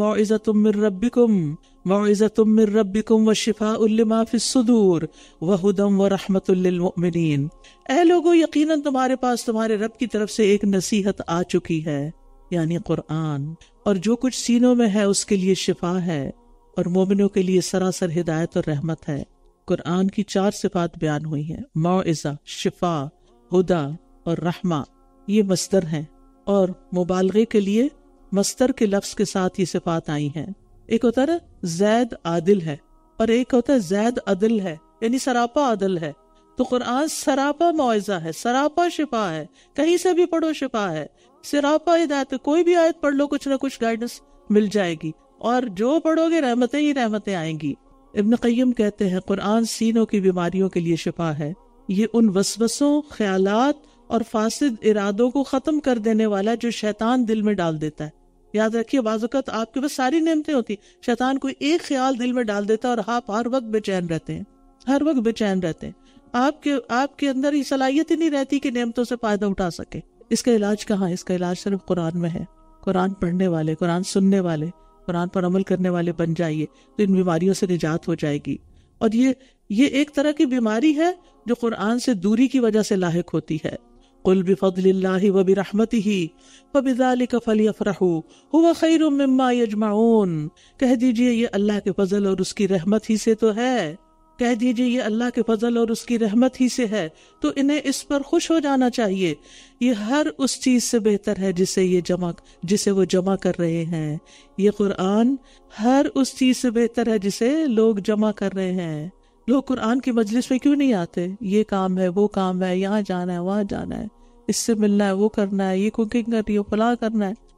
موعظۃ من ربکم وشفاء لما فی الصدور وہدی ورحمۃ للمؤمنین. اے لوگو یقیناً تمہارے پاس تمہارے رب کی طرف سے ایک نصیحت آ چکی ہے، یعنی قرآن، اور جو کچھ سینوں میں ہے اس کے لیے شفا ہے اور مومنوں کے لیے سراسر ہدایت اور رحمت ہے. قرآن کی 4 صفات بیان ہوئی ہیں، موعظہ، شفا، ہدا اور رحمہ. یہ مصدر ہیں اور مبالغے کے لیے مصدر کے لفظ کے ساتھ یہ صفات آئی ہیں. ایک ہوتا ہے زید عادل ہے اور ایک ہوتا ہے زید عدل ہے، یعنی سراپا عدل ہے. تو قرآن سراپا موعظہ ہے، سراپا شفا ہے، کہیں سے بھی پڑھو شفا ہے، سراپا ہدایت. کوئی بھی آیت پڑھ لو کچھ نہ کچھ گائیڈنس مل جائے گی اور جو پڑھو گے رحمتیں ہی رحمتیں آئیں گی. ابن قیم کہتے ہیں قرآن سینوں کی بیماریوں کے لیے شفا ہے. یہ ان وسوسوں، خیالات اور فاسد ارادوں کو ختم کر دینے والا جو شیطان دل میں ڈال دیتا ہے. یاد رکھیے بعض اوقات آپ کے پاس ساری نعمتیں ہوتی، شیطان کوئی ایک خیال دل میں ڈال دیتا ہے اور آپ ہر وقت بے چین رہتے ہیں. آپ کے اندر یہ صلاحیت ہی نہیں رہتی کہ نعمتوں سے فائدہ اٹھا سکے. اس کا علاج کہاں ہے؟ اس کا علاج صرف قرآن میں ہے. قرآن پڑھنے والے، قرآن سننے والے، قرآن پر عمل کرنے والے بن جائیے تو ان بیماریوں سے نجات ہو جائے گی. اور یہ ایک طرح کی بیماری ہے جو قرآن سے دوری کی وجہ سے لاحق ہوتی ہے. قل بفضل اللہ وبرحمتہ فبذلک فلیفرحوا ھو خیر مما یجمعون. کہہ دیجئے یہ اللہ کے فضل اور اس کی رحمت ہی سے تو ہے. کہہ دیجئے یہ اللہ کے فضل اور اس کی رحمت ہی سے ہے تو انہیں اس پر خوش ہو جانا چاہیے. یہ ہر اس چیز سے بہتر ہے جسے وہ جمع کر رہے ہیں. یہ قرآن ہر اس چیز سے بہتر ہے جسے لوگ جمع کر رہے ہیں. لوگ قرآن کی مجلس میں کیوں نہیں آتے؟ یہ کام ہے، وہ کام ہے، یہاں جانا ہے، وہاں جانا ہے، اس سے ملنا ہے، وہ کرنا ہے، یہ کوکنگ کرنی ہے، فلاں کرنا ہے.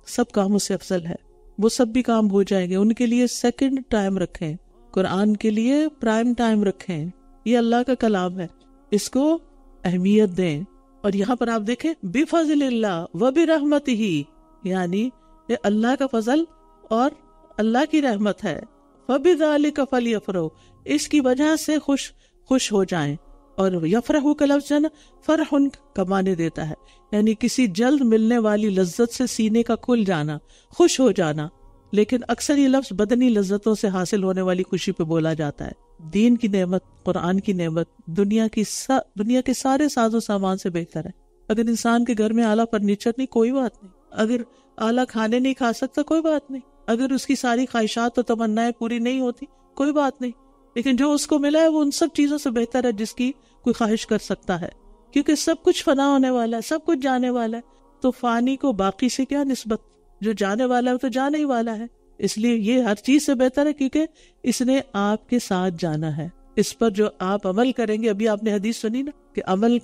سب کاموں سے افضل ہے، وہ سب بھی کام ہو جائیں گے. ان کے لیے سیکنڈ ٹائم رکھیں، قرآن کے لیے پرائم ٹائم رکھیں. یہ اللہ کا کلام ہے، اس کو اہمیت دیں. اور یہاں پر آپ دیکھیں بفضل اللہ و برحمتہ، یعنی یہ اللہ کا فضل اور اللہ کی رحمت ہے. فبذالک فلیفرحوا، اس کی وجہ سے خوش ہو جائیں. اور یفرحوا کا لفظ ہے نا، فرح کا معنی دیتا ہے، یعنی کسی جلد ملنے والی لذت سے سینے کا کھل جانا، خوش ہو جانا. لیکن اکثر یہ لفظ بدنی لذتوں سے حاصل ہونے والی خوشی پہ بولا جاتا ہے. دین کی نعمت، قرآن کی نعمت دنیا کے سارے ساز و سامان سے بہتر ہے. اگر انسان کے گھر میں اعلیٰ فرنیچر نہیں، کوئی بات نہیں. اگر اعلیٰ کھانے نہیں کھا سکتا، کوئی بات نہیں. اگر اس کی ساری خواہشات و تمنائیں پوری نہیں ہوتی، کوئی بات نہیں. لیکن جو اس کو ملا ہے وہ ان سب چیزوں سے بہتر ہے جس کی کوئی خواہش کر سکتا ہے، کیونکہ سب کچھ فنا ہونے والا ہے، سب کچھ جانے والا ہے. تو فانی کو باقی سے کیا نسبت، جو جانے والا ہے وہ تو جانے ہی والا ہے. اس لیے یہ ہر چیز سے بہتر ہے، کیونکہ اس نے آپ کے ساتھ جانا ہے. اس پر جو آپ عمل کریں گے، ابھی آپ نے حدیث سنی نا کہ عمل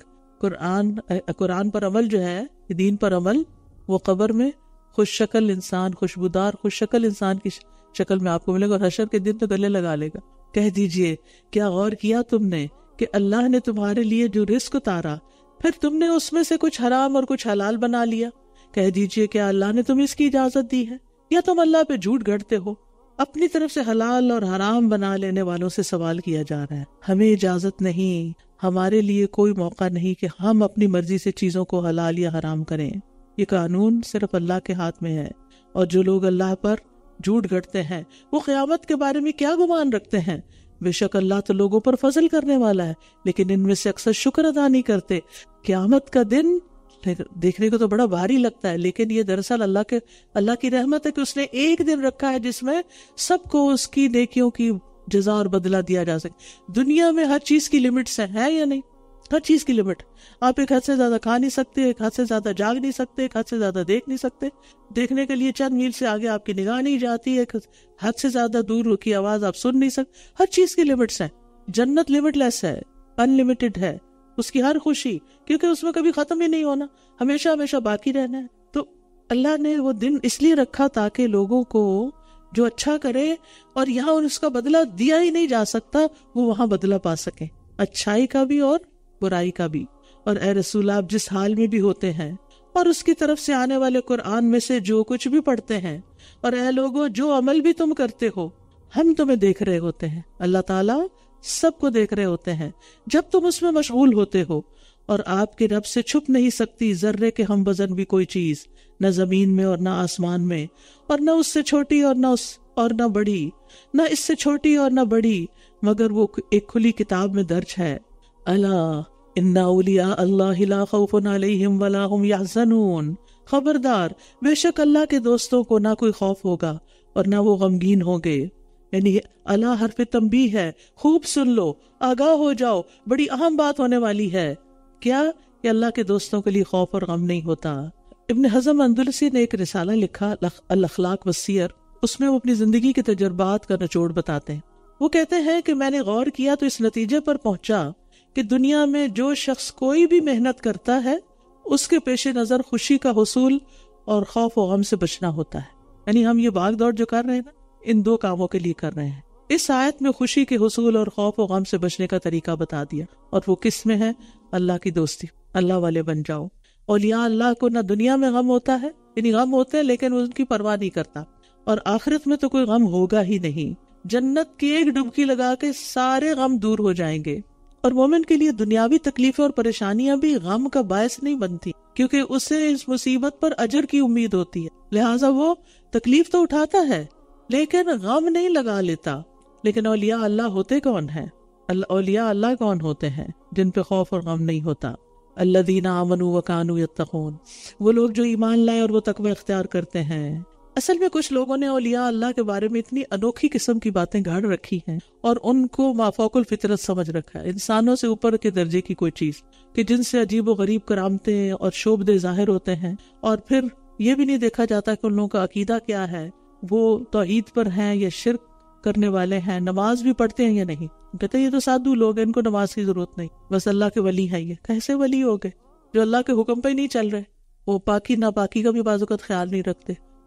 قرآن پر عمل جو ہے، دین پر عمل، وہ قبر میں خوش شکل انسان، خوشبودار خوش شکل انسان کی شکل میں آپ کو ملے گا، اور حشر کے دن تو گلے لگا لے گا. کہہ دیجئے کیا غور کیا تم نے کہ اللہ نے تمہارے لیے جو رزق اتارا، پھر تم نے اس میں سے کچھ حرام اور کچھ حلال بنا لیا. کہہ دیجئے کیا اللہ نے تمہیں اس کی اجازت دی ہے، یا تم اللہ پہ جھوٹ گھڑتے ہو؟ اپنی طرف سے حلال اور حرام بنا لینے والوں سے سوال کیا جا رہا ہے. ہمیں اجازت نہیں، ہمارے لیے کوئی موقع نہیں کہ ہم اپنی مرضی سے چیزوں کو حلال یا حرام کریں. یہ قانون صرف اللہ کے ہاتھ میں ہے. اور جو لوگ اللہ پر جھوٹ گھڑتے ہیں وہ قیامت کے بارے میں کیا گمان رکھتے ہیں؟ بے شک اللہ تو لوگوں پر فضل کرنے والا ہے، لیکن ان میں سے اکثر شکر ادا نہیں کرتے. قیامت کا دن دیکھنے کو تو بڑا بھاری لگتا ہے، لیکن یہ دراصل اللہ کی رحمت ہے کہ اس نے ایک دن رکھا ہے جس میں سب کو اس کی نیکیوں کی جزا اور بدلہ دیا جا سکے. دنیا میں ہر چیز کی لمٹس ہیں یا نہیں؟ ہر چیز کی لمٹ. آپ ایک حد سے زیادہ کھا نہیں سکتے، ایک حد سے زیادہ جاگ نہیں سکتے، ایک حد سے زیادہ دیکھ نہیں سکتے. دیکھنے کے لیے چند میل سے آگے آپ کی نگاہ نہیں جاتی، ایک حد سے زیادہ دور کی آواز آپ سن نہیں سکتے. ہر چیز کی لمٹس ہیں. جنت لمٹ لیس ہے، ان لمیٹڈ ہے. اس کی ہر خوشی، کیونکہ اس میں کبھی ختم ہی نہیں ہونا، ہمیشہ ہمیشہ باقی رہنا ہے. تو اللہ نے وہ دن اس لیے رکھا تاکہ لوگوں کو جو اچھا کرے اور یہاں اس کا بدلہ دیا ہی نہیں جا سکتا، وہ وہاں بدلہ پا سکیں، اچھائی کا بھی اور برائی کا بھی. اور اے رسول آپ جس حال میں بھی ہوتے ہیں اور اس کی طرف سے آنے والے قرآن میں سے جو کچھ بھی پڑھتے ہیں، اور اے لوگوں جو عمل بھی تم کرتے ہو، ہم تمہیں دیکھ رہے ہوتے ہیں. اللہ تعالیٰ سب کو دیکھ رہے ہوتے ہیں جب تم اس میں مشغول ہوتے ہو. اور آپ کے رب سے چھپ نہیں سکتی ذرے کے ہم وزن بھی کوئی چیز، نہ زمین میں اور نہ آسمان میں، اور نہ اس سے چھوٹی اور نہ بڑی، نہ اس سے چھوٹی اور نہ بڑی، مگر وہ ایک کھلی کتاب میں درج ہے. الا ان اولیاء اللہ لا خوف علیہم ولا هم یحزنون، خبردار بے شک اللہ کے دوستوں کو نہ کوئی خوف ہوگا اور نہ وہ غمگین ہوں گے. یعنی اللہ حرف تنبیہ ہے، خوب سن لو، آگاہ ہو جاؤ، بڑی اہم بات ہونے والی ہے. کیا کہ اللہ کے دوستوں کے لیے خوف اور غم نہیں ہوتا. ابن حزم اندلسی نے ایک رسالہ لکھا الاخلاق والسیر، اس میں وہ اپنی زندگی کے تجربات کا نچوڑ بتاتے ہیں. وہ کہتے ہیں کہ میں نے غور کیا تو اس نتیجے پر پہنچا کہ دنیا میں جو شخص کوئی بھی محنت کرتا ہے اس کے پیش نظر خوشی کا حصول اور خوف و غم سے بچنا ہوتا ہے. یعنی ہم یہ بھاگ دوڑ جو کر رہے ہیں نا، ان دو کاموں کے لیے کر رہے ہیں. اس آیت میں خوشی کے حصول اور خوف و غم سے بچنے کا طریقہ بتا دیا، اور وہ کس میں ہے؟ اللہ کی دوستی. اللہ والے بن جاؤ. اولیاء اللہ کو نہ دنیا میں غم ہوتا ہے، یعنی غم ہوتے ہیں لیکن وہ ان کی پرواہ نہیں کرتا، اور آخرت میں تو کوئی غم ہوگا ہی نہیں. جنت کی ایک ڈبکی لگا کے سارے غم دور ہو جائیں گے. اور مومن کے لیے دنیاوی تکلیفیں اور پریشانیاں بھی غم کا باعث نہیں بنتی، کیونکہ اسے اس مصیبت پر اجر کی امید ہوتی ہے، لہٰذا وہ تکلیف تو اٹھاتا ہے لیکن غم نہیں لگا لیتا. لیکن اولیاء اللہ ہوتے کون ہیں؟ اولیاء اللہ کون ہوتے ہیں جن پہ خوف اور غم نہیں ہوتا؟ الذین آمنوا وکانوا یتقون، وہ لوگ جو ایمان لائے اور وہ تقوی اختیار کرتے ہیں. اصل میں کچھ لوگوں نے اولیاء اللہ کے بارے میں اتنی انوکھی قسم کی باتیں گھڑ رکھی ہیں اور ان کو مافوق الفطرت سمجھ رکھا ہے، انسانوں سے اوپر کے درجے کی کوئی چیز، کہ جن سے عجیب و غریب کرامتیں اور شعبدے ظاہر ہوتے ہیں. اور پھر یہ بھی نہیں دیکھا جاتا کہ ان لوگوں کا عقیدہ کیا ہے، وہ توحید پر ہیں یا شرک کرنے والے ہیں، نماز بھی پڑھتے ہیں یا نہیں. کہتے ہیں یہ تو سادھو لوگ ہیں، ان کو نماز کی ضرورت نہیں، بس اللہ کے ولی ہیں. یہ کیسے ولی ہو گئے جو اللہ کے حکم پہ ہی نہیں چل رہے؟ وہ پاکی ناپاکی کا بھی بعض اوقات خیال نہیں رکھتے،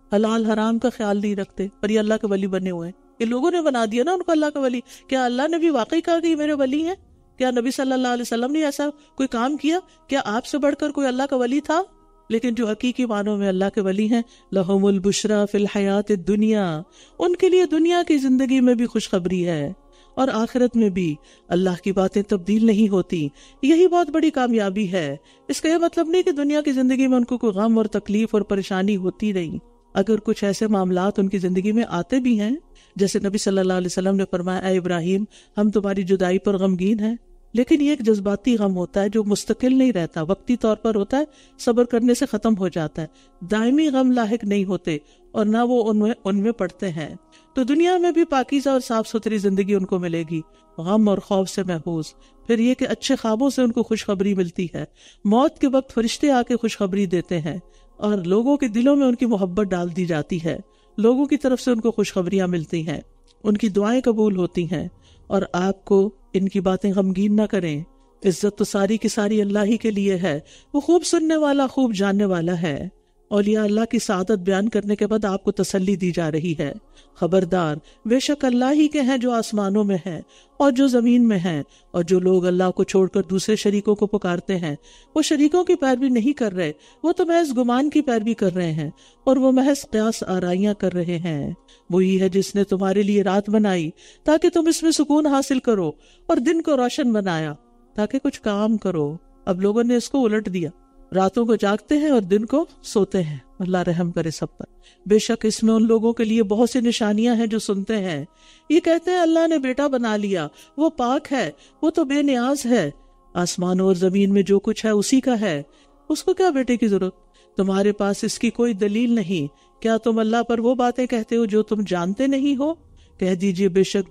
حلال حرام کا خیال نہیں رکھتے، پر یہ اللہ کے ولی بنے ہوئے ہیں۔ یہ لوگوں نے بنا دیا نا ان کو اللہ کا ولی۔ کیا اللہ نے بھی واقعی کہا کہ یہ میرے ولی ہیں؟ کیا نبی صلی اللہ علیہ وسلم نے ایسا کوئی کام کیا؟ کیا آپ سے بڑھ کر کوئی اللہ کا ولی تھا؟ لیکن جو حقیقی معنوں میں اللہ کے ولی ہیں، لہم البشریٰ فی الحیات الدنیا، ان کے لیے دنیا کی زندگی میں بھی خوشخبری ہے اور آخرت میں بھی۔ اللہ کی باتیں تبدیل نہیں ہوتی، یہی بہت بڑی کامیابی ہے۔ اس کا یہ مطلب نہیں کہ دنیا کی زندگی میں ان کو کوئی غم اور تکلیف اور پریشانی ہوتی نہیں۔ اگر کچھ ایسے معاملات ان کی زندگی میں آتے بھی ہیں، جیسے نبی صلی اللہ علیہ وسلم نے فرمایا، اے ابراہیم ہم تمہاری جدائی پر غمگین ہیں، لیکن یہ ایک جذباتی غم ہوتا ہے جو مستقل نہیں رہتا، وقتی طور پر ہوتا ہے، صبر کرنے سے ختم ہو جاتا ہے، دائمی غم لاحق نہیں ہوتے اور نہ وہ ان میں پڑتے ہیں۔ تو دنیا میں بھی پاکیزہ اور صاف ستھری زندگی ان کو ملے گی، غم اور خوف سے محفوظ۔ پھر یہ کہ اچھے خوابوں سے ان کو خوشخبری ملتی ہے، موت کے وقت فرشتے آ کے خوشخبری دیتے ہیں اور لوگوں کے دلوں میں ان کی محبت ڈال دی جاتی ہے، لوگوں کی طرف سے ان کو خوشخبریاں ملتی ہیں، ان کی دعائیں قبول ہوتی ہیں۔ اور آپ کو ان کی باتیں غمگین نہ کریں، عزت تو ساری کی ساری اللہ ہی کے لیے ہے، وہ خوب سننے والا خوب جاننے والا ہے۔ اولیاء اللہ کی سعادت بیان کرنے کے بعد آپ کو تسلی دی جا رہی ہے، خبردار بے شک اللہ ہی کے ہیں جو آسمانوں میں ہیں اور جو زمین میں ہیں، اور جو لوگ اللہ کو چھوڑ کر دوسرے شریکوں کو پکارتے ہیں وہ شریکوں کی پیروی نہیں کر رہے، وہ تو محض گمان کی پیروی کر رہے ہیں اور وہ محض قیاس آرائیاں کر رہے ہیں۔ وہی ہے جس نے تمہارے لیے رات بنائی تاکہ تم اس میں سکون حاصل کرو، اور دن کو روشن بنایا تاکہ کچھ کام کرو۔ اب لوگوں نے اس کو الٹ دیا، راتوں کو جاگتے ہیں اور دن کو سوتے ہیں۔ اللہ رحم کرے سب پر۔ بے شک اس میں ان لوگوں کے لیے بہت سی نشانیاں ہیں جو سنتے ہیں، یہ کہتے ہیں اللہ نے بیٹا بنا لیا، وہ پاک ہے، وہ تو بے نیاز ہے، آسمانوں اور زمین میں جو کچھ ہے اسی کا ہے، اس کو کیا بیٹے کی ضرورت؟ تمہارے پاس اس کی کوئی دلیل نہیں، کیا تم اللہ پر وہ باتیں کہتے ہو جو تم جانتے نہیں ہو؟ کہہ دیجئے بے شک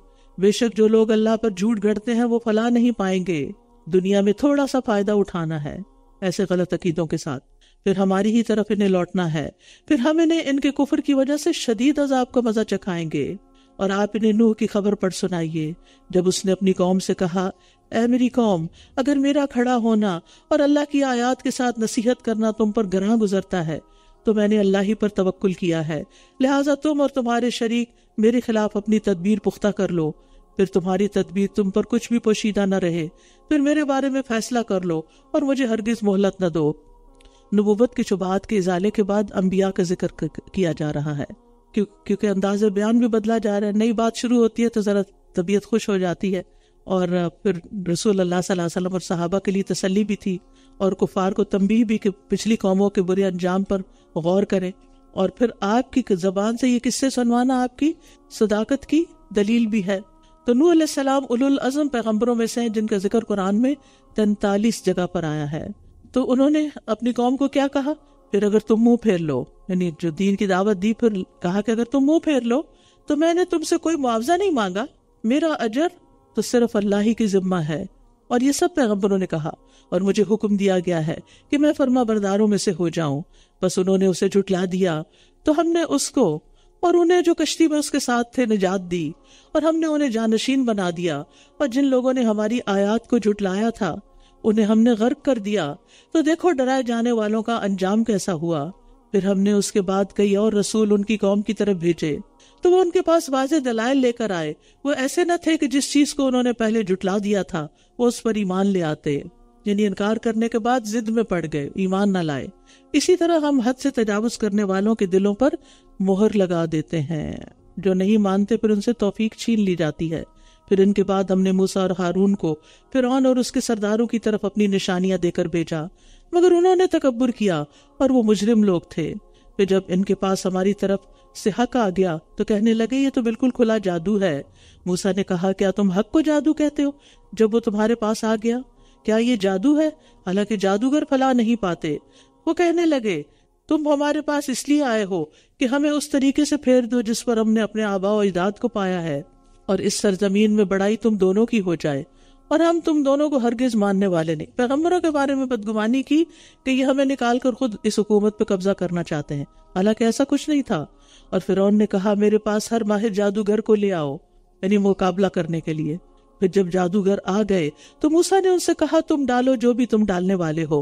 جو لوگ اللہ پر جھوٹ گھڑتے ہیں وہ فلاح نہیں پائیں گے، دنیا میں تھوڑا سا فائدہ اٹھانا ہے ایسے غلط عقیدوں کے ساتھ، پھر ہماری ہی طرف انہیں لوٹنا ہے، پھر ہم انہیں ان کے کفر کی وجہ سے شدید عذاب کا مزہ چکھائیں گے۔ اور آپ انہیں نوح کی خبر پڑھ سنائیے، جب اس نے اپنی قوم سے کہا، اے میری قوم، اگر میرا کھڑا ہونا اور اللہ کی آیات کے ساتھ نصیحت کرنا تم پر گراں گزرتا ہے تو میں نے اللہ ہی پر توکل کیا ہے، لہٰذا تم اور تمہارے شریک میرے خلاف اپنی تدبیر پختہ کر لو، پھر تمہاری تدبیر تم پر کچھ بھی پوشیدہ نہ رہے، پھر میرے بارے میں فیصلہ کر لو اور مجھے ہرگز مہلت نہ دو۔ نبوت کی شبہات کے ازالے کے بعد انبیاء کا ذکر کیا جا رہا ہے، کیونکہ انداز بیان بھی بدلا جا رہا ہے، نئی بات شروع ہوتی ہے تو ذرا طبیعت خوش ہو جاتی ہے، اور پھر رسول اللہ صلی اللہ علیہ وسلم اور صحابہ کے لیے تسلی بھی تھی، اور کفار کو تنبیہ بھی کہ پچھلی قوموں کے برے انجام پر غور کریں، اور پھر آپ کی زبان سے یہ قصے سنوانا آپ کی صداقت کی دلیل بھی ہے۔ تو نوح علیہ السلام اولو العزم پیغمبروں میں سے ہیں جن کا ذکر قرآن میں 43 جگہ پر آیا ہے۔ تو انہوں نے اپنی قوم کو کیا کہا؟ پھر اگر تم منہ پھیر لو، یعنی جو دین کی دعوت دی، پھر کہا کہ اگر تم منہ پھیر لو تو میں نے تم سے کوئی معاوضہ نہیں مانگا، میرا اجر تو صرف اللہ ہی کی ذمہ ہے۔ اور یہ سب پیغمبروں نے کہا، اور مجھے حکم دیا گیا ہے کہ میں فرما برداروں میں سے ہو جاؤں، بس انہوں نے اسے جھٹلا دیا تو ہم نے اس کو اور انہیں جو کشتی میں اس کے ساتھ تھے نجات دی، اور ہم نے انہیں جانشین بنا دیا، اور جن لوگوں نے ہماری آیات کو جھٹلایا تھا انہیں ہم نے غرق کر دیا۔ تو دیکھو ڈرائے جانے والوں کا انجام کیسا ہوا۔ پھر ہم نے اس کے بعد کئی اور رسول ان کی قوم کی طرف بھیجے تو وہ ان کے پاس واضح دلائل لے کر آئے، وہ ایسے نہ تھے کہ جس چیز کو انہوں نے پہلے جھٹلا دیا تھا وہ اس پر ایمان لے آتے، یعنی انکار کرنے کے بعد ضد میں پڑ گئے، ایمان نہ لائے۔ اسی طرح ہم حد سے تجاوز کرنے والوں کے دلوں پر مہر لگا دیتے ہیں، جو نہیں مانتے پھر ان سے توفیق چھین لی جاتی ہے۔ پھر ان کے بعد ہم نے موسیٰ اور ہارون کو فرعون اور اس کے سرداروں کی طرف اپنی نشانیاں دے کر بھیجا، مگر انہوں نے تکبر کیا اور وہ مجرم لوگ تھے۔ پھر جب ان کے پاس ہماری طرف سے حق آ گیا تو کہنے لگے یہ تو بالکل کھلا جادو ہے۔ موسیٰ نے کہا کیا تم حق کو جادو کہتے ہو جب وہ تمہارے پاس آ گیا؟ کیا یہ جادو ہے؟ حالانکہ جادوگر فلاح نہیں پاتے۔ وہ کہنے لگے تم ہمارے پاس اس لیے آئے ہو کہ ہمیں اس طریقے سے پھیر دو جس پر ہم نے اپنے آباء و اجداد کو پایا ہے، اور اس سرزمین میں بڑائی تم دونوں کی ہو جائے، اور ہم تم دونوں کو ہرگز ماننے والے نہیں۔ پیغمبروں کے بارے میں بدگمانی کی کہ یہ ہمیں نکال کر خود اس حکومت پہ قبضہ کرنا چاہتے ہیں، حالانکہ ایسا کچھ نہیں تھا۔ اور فرعون نے کہا میرے پاس ہر ماہر جادوگر کو لے آؤ، یعنی مقابلہ کرنے کے لیے۔ پھر جب جادوگر آ گئے تو موسیٰ نے ان سے کہا تم ڈالو جو بھی تم ڈالنے والے ہو۔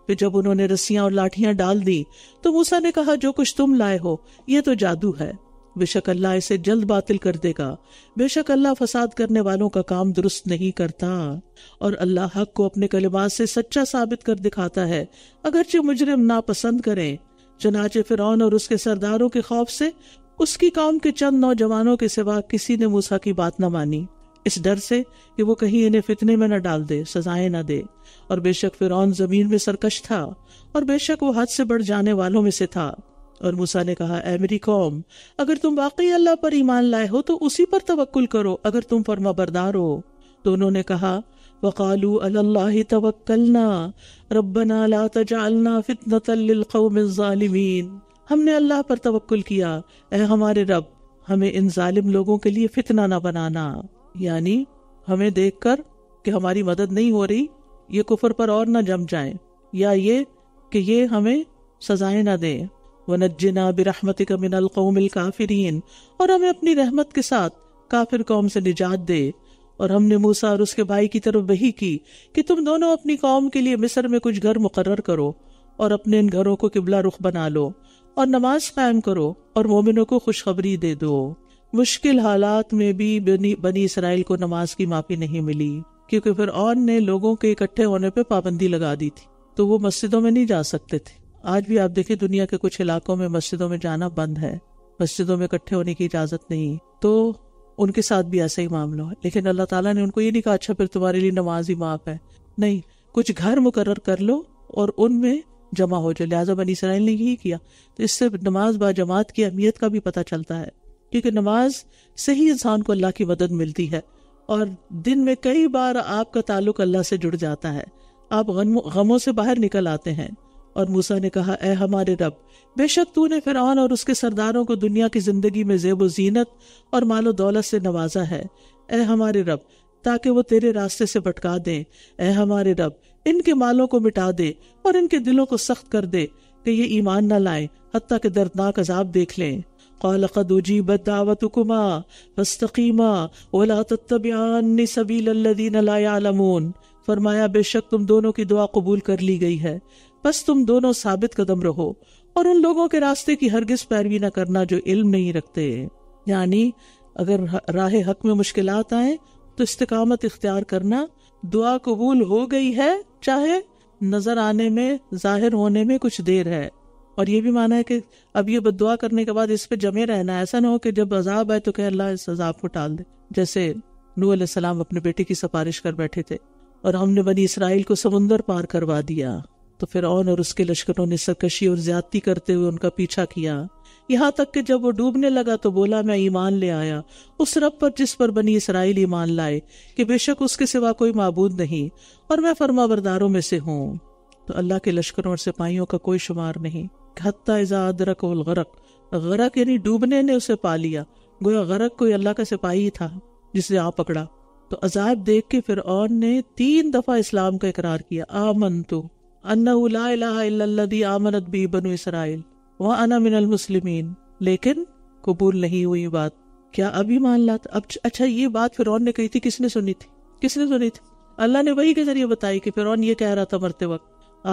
پھر جب انہوں نے رسیاں اور لاٹھیاں ڈال دی تو موسیٰ نے کہا جو کچھ تم لائے ہو یہ تو جادو ہے، بے شک اللہ اسے جلد باطل کر دے گا، بے شک اللہ فساد کرنے والوں کا کام درست نہیں کرتا، اور اللہ حق کو اپنے کلمات سے سچا ثابت کر دکھاتا ہے اگرچہ مجرم ناپسند کریں۔ چنانچہ فرعون اور اس کے سرداروں کے خوف سے اس کی قوم کے چند نوجوانوں کے سوا کسی نے موسیٰ کی بات نہ مانی، اس ڈر سے کہ وہ کہیں انہیں فتنے میں نہ ڈال دے، سزائیں نہ دے۔ اور بے شک فرعون زمین میں سرکش تھا، اور بے شک وہ حد سے بڑھ جانے والوں میں سے تھا۔ اور موسیٰ نے کہا اے میری قوم، اگر تم واقعی اللہ پر ایمان لائے ہو تو اسی پر توکل کرو اگر تم فرما بردار ہو۔ تو انہوں نے کہا وَقَالُوا عَلَى اللَّهِ تَوَكَّلْنَا رَبَّنَا لَا تَجْعَلْنَا فِتْنَةً لِلْقَوْمِ الظَّالِمِينَ، ہم نے اللہ پر توکل کیا، اے ہمارے رب ہمیں ان ظالم لوگوں کے لیے فتنہ نہ بنانا، یعنی ہمیں دیکھ کر کہ ہماری مدد نہیں ہو رہی یہ کفر پر اور نہ جم جائیں، یا یہ کہ یہ ہمیں سزائیں نہ دیں۔ وَنَجِّنَا بِرَحْمَتِكَ مِنَ الْقَوْمِ الْكَافِرِينَ، اور ہمیں اپنی رحمت کے ساتھ کافر قوم سے نجات دے۔ اور ہم نے موسیٰ اور اس کے بھائی کی طرف وحی کی کہ تم دونوں اپنی قوم کے لیے مصر میں کچھ گھر مقرر کرو اور اپنے ان گھروں کو قبلہ رخ بنا لو اور نماز قائم کرو اور مومنوں کو خوشخبری دے دو۔ مشکل حالات میں بھی بنی اسرائیل کو نماز کی معافی نہیں ملی، کیونکہ فرعون نے لوگوں کے اکٹھے ہونے پہ پابندی لگا دی تھی، تو وہ مسجدوں میں نہیں جا سکتے تھے۔ آج بھی آپ دیکھیں دنیا کے کچھ علاقوں میں مسجدوں میں جانا بند ہے، مسجدوں میں اکٹھے ہونے کی اجازت نہیں، تو ان کے ساتھ بھی ایسا ہی معاملہ ہے۔ لیکن اللہ تعالیٰ نے ان کو یہ نہیں کہا اچھا پھر تمہارے لیے نماز ہی معاف ہے، نہیں، کچھ گھر مقرر کر لو اور ان میں جمع ہو جائے۔ لہٰذا بنی اسرائیل نے یہی کیا، تو اس سے نماز با جماعت کی اہمیت کا بھی پتہ چلتا ہے، کیونکہ نماز سے ہی انسان کو اللہ کی مدد ملتی ہے، اور دن میں کئی بار آپ کا تعلق اللہ سے جڑ جاتا ہے، آپ غموں سے باہر نکل آتے ہیں۔ اور موسیٰ نے کہا اے ہمارے رب، بے شک تو نے فرعون اور اس کے سرداروں کو دنیا کی زندگی میں زیب و زینت اور مال و دولت سے نوازا ہے، اے ہمارے رب، تاکہ وہ تیرے راستے سے بھٹکا دیں۔ اے ہمارے رب، ان کے مالوں کو مٹا دے اور ان کے دلوں کو سخت کر دے کہ یہ ایمان نہ لائیں حتیٰ کہ دردناک عذاب دیکھ لیں۔ قال قد اجیبت دعوتکما فاستقیما ولا تتبعان سبیل الذین لا یعلمون، فرمایا بے شک تم دونوں کی دعا قبول کر لی گئی ہے، بس تم دونوں ثابت قدم رہو اور ان لوگوں کے راستے کی ہرگز پیروی نہ کرنا جو علم نہیں رکھتے۔ یعنی اگر راہ حق میں مشکلات آئیں تو استقامت اختیار کرنا، دعا قبول ہو گئی ہے چاہے نظر آنے میں ظاہر ہونے میں کچھ دیر ہے۔ اور یہ بھی مانا ہے کہ اب یہ بد دعا کرنے کے بعد اس پہ جمے رہنا، ایسا نہ ہو کہ جب عذاب آئے تو کہ اللہ اس عذاب کو ٹال دے، جیسے نوح علیہ السلام اپنے بیٹے کی سفارش کر بیٹھے تھے اور ہم نے بنی اسرائیل کو سمندر پار کروا دیا، تو فرعون اور اس کے لشکروں نے سرکشی اور زیادتی کرتے ہوئے ان کا پیچھا کیا، یہاں تک کہ جب وہ ڈوبنے لگا تو بولا میں ایمان لے آیا اس رب پر جس پر بنی اسرائیل ایمان لائے کہ بے شک اس کے سوا کوئی معبود نہیں اور میں فرما برداروں میں سے ہوں۔ تو اللہ کے لشکروں اور سپاہیوں کا کوئی شمار نہیں، حتی اذا ادرکہ الغرق، غرق یعنی ڈوبنے نے اسے پا لیا، گویا غرق کوئی اللہ کا سپاہی تھا جسے آ پکڑا۔ تو عذاب دیکھ کے فرعون نے 3 دفعہ اسلام کا اقرار کیا، آمنتو انہ لا الہ الا الذی آمنت بہ بنو اسرائیل وانا من المسلمین، لیکن قبول نہیں ہوئی بات۔ کیا اب ایمان لاتا؟ اب اچھا یہ بات فرعون نے کہی تھی، کس نے سنی تھی؟ کس نے سنی تھی؟ اللہ نے وحی کے ذریعے بتائی کہ فرعون یہ کہہ رہا تھا مرتے وقت،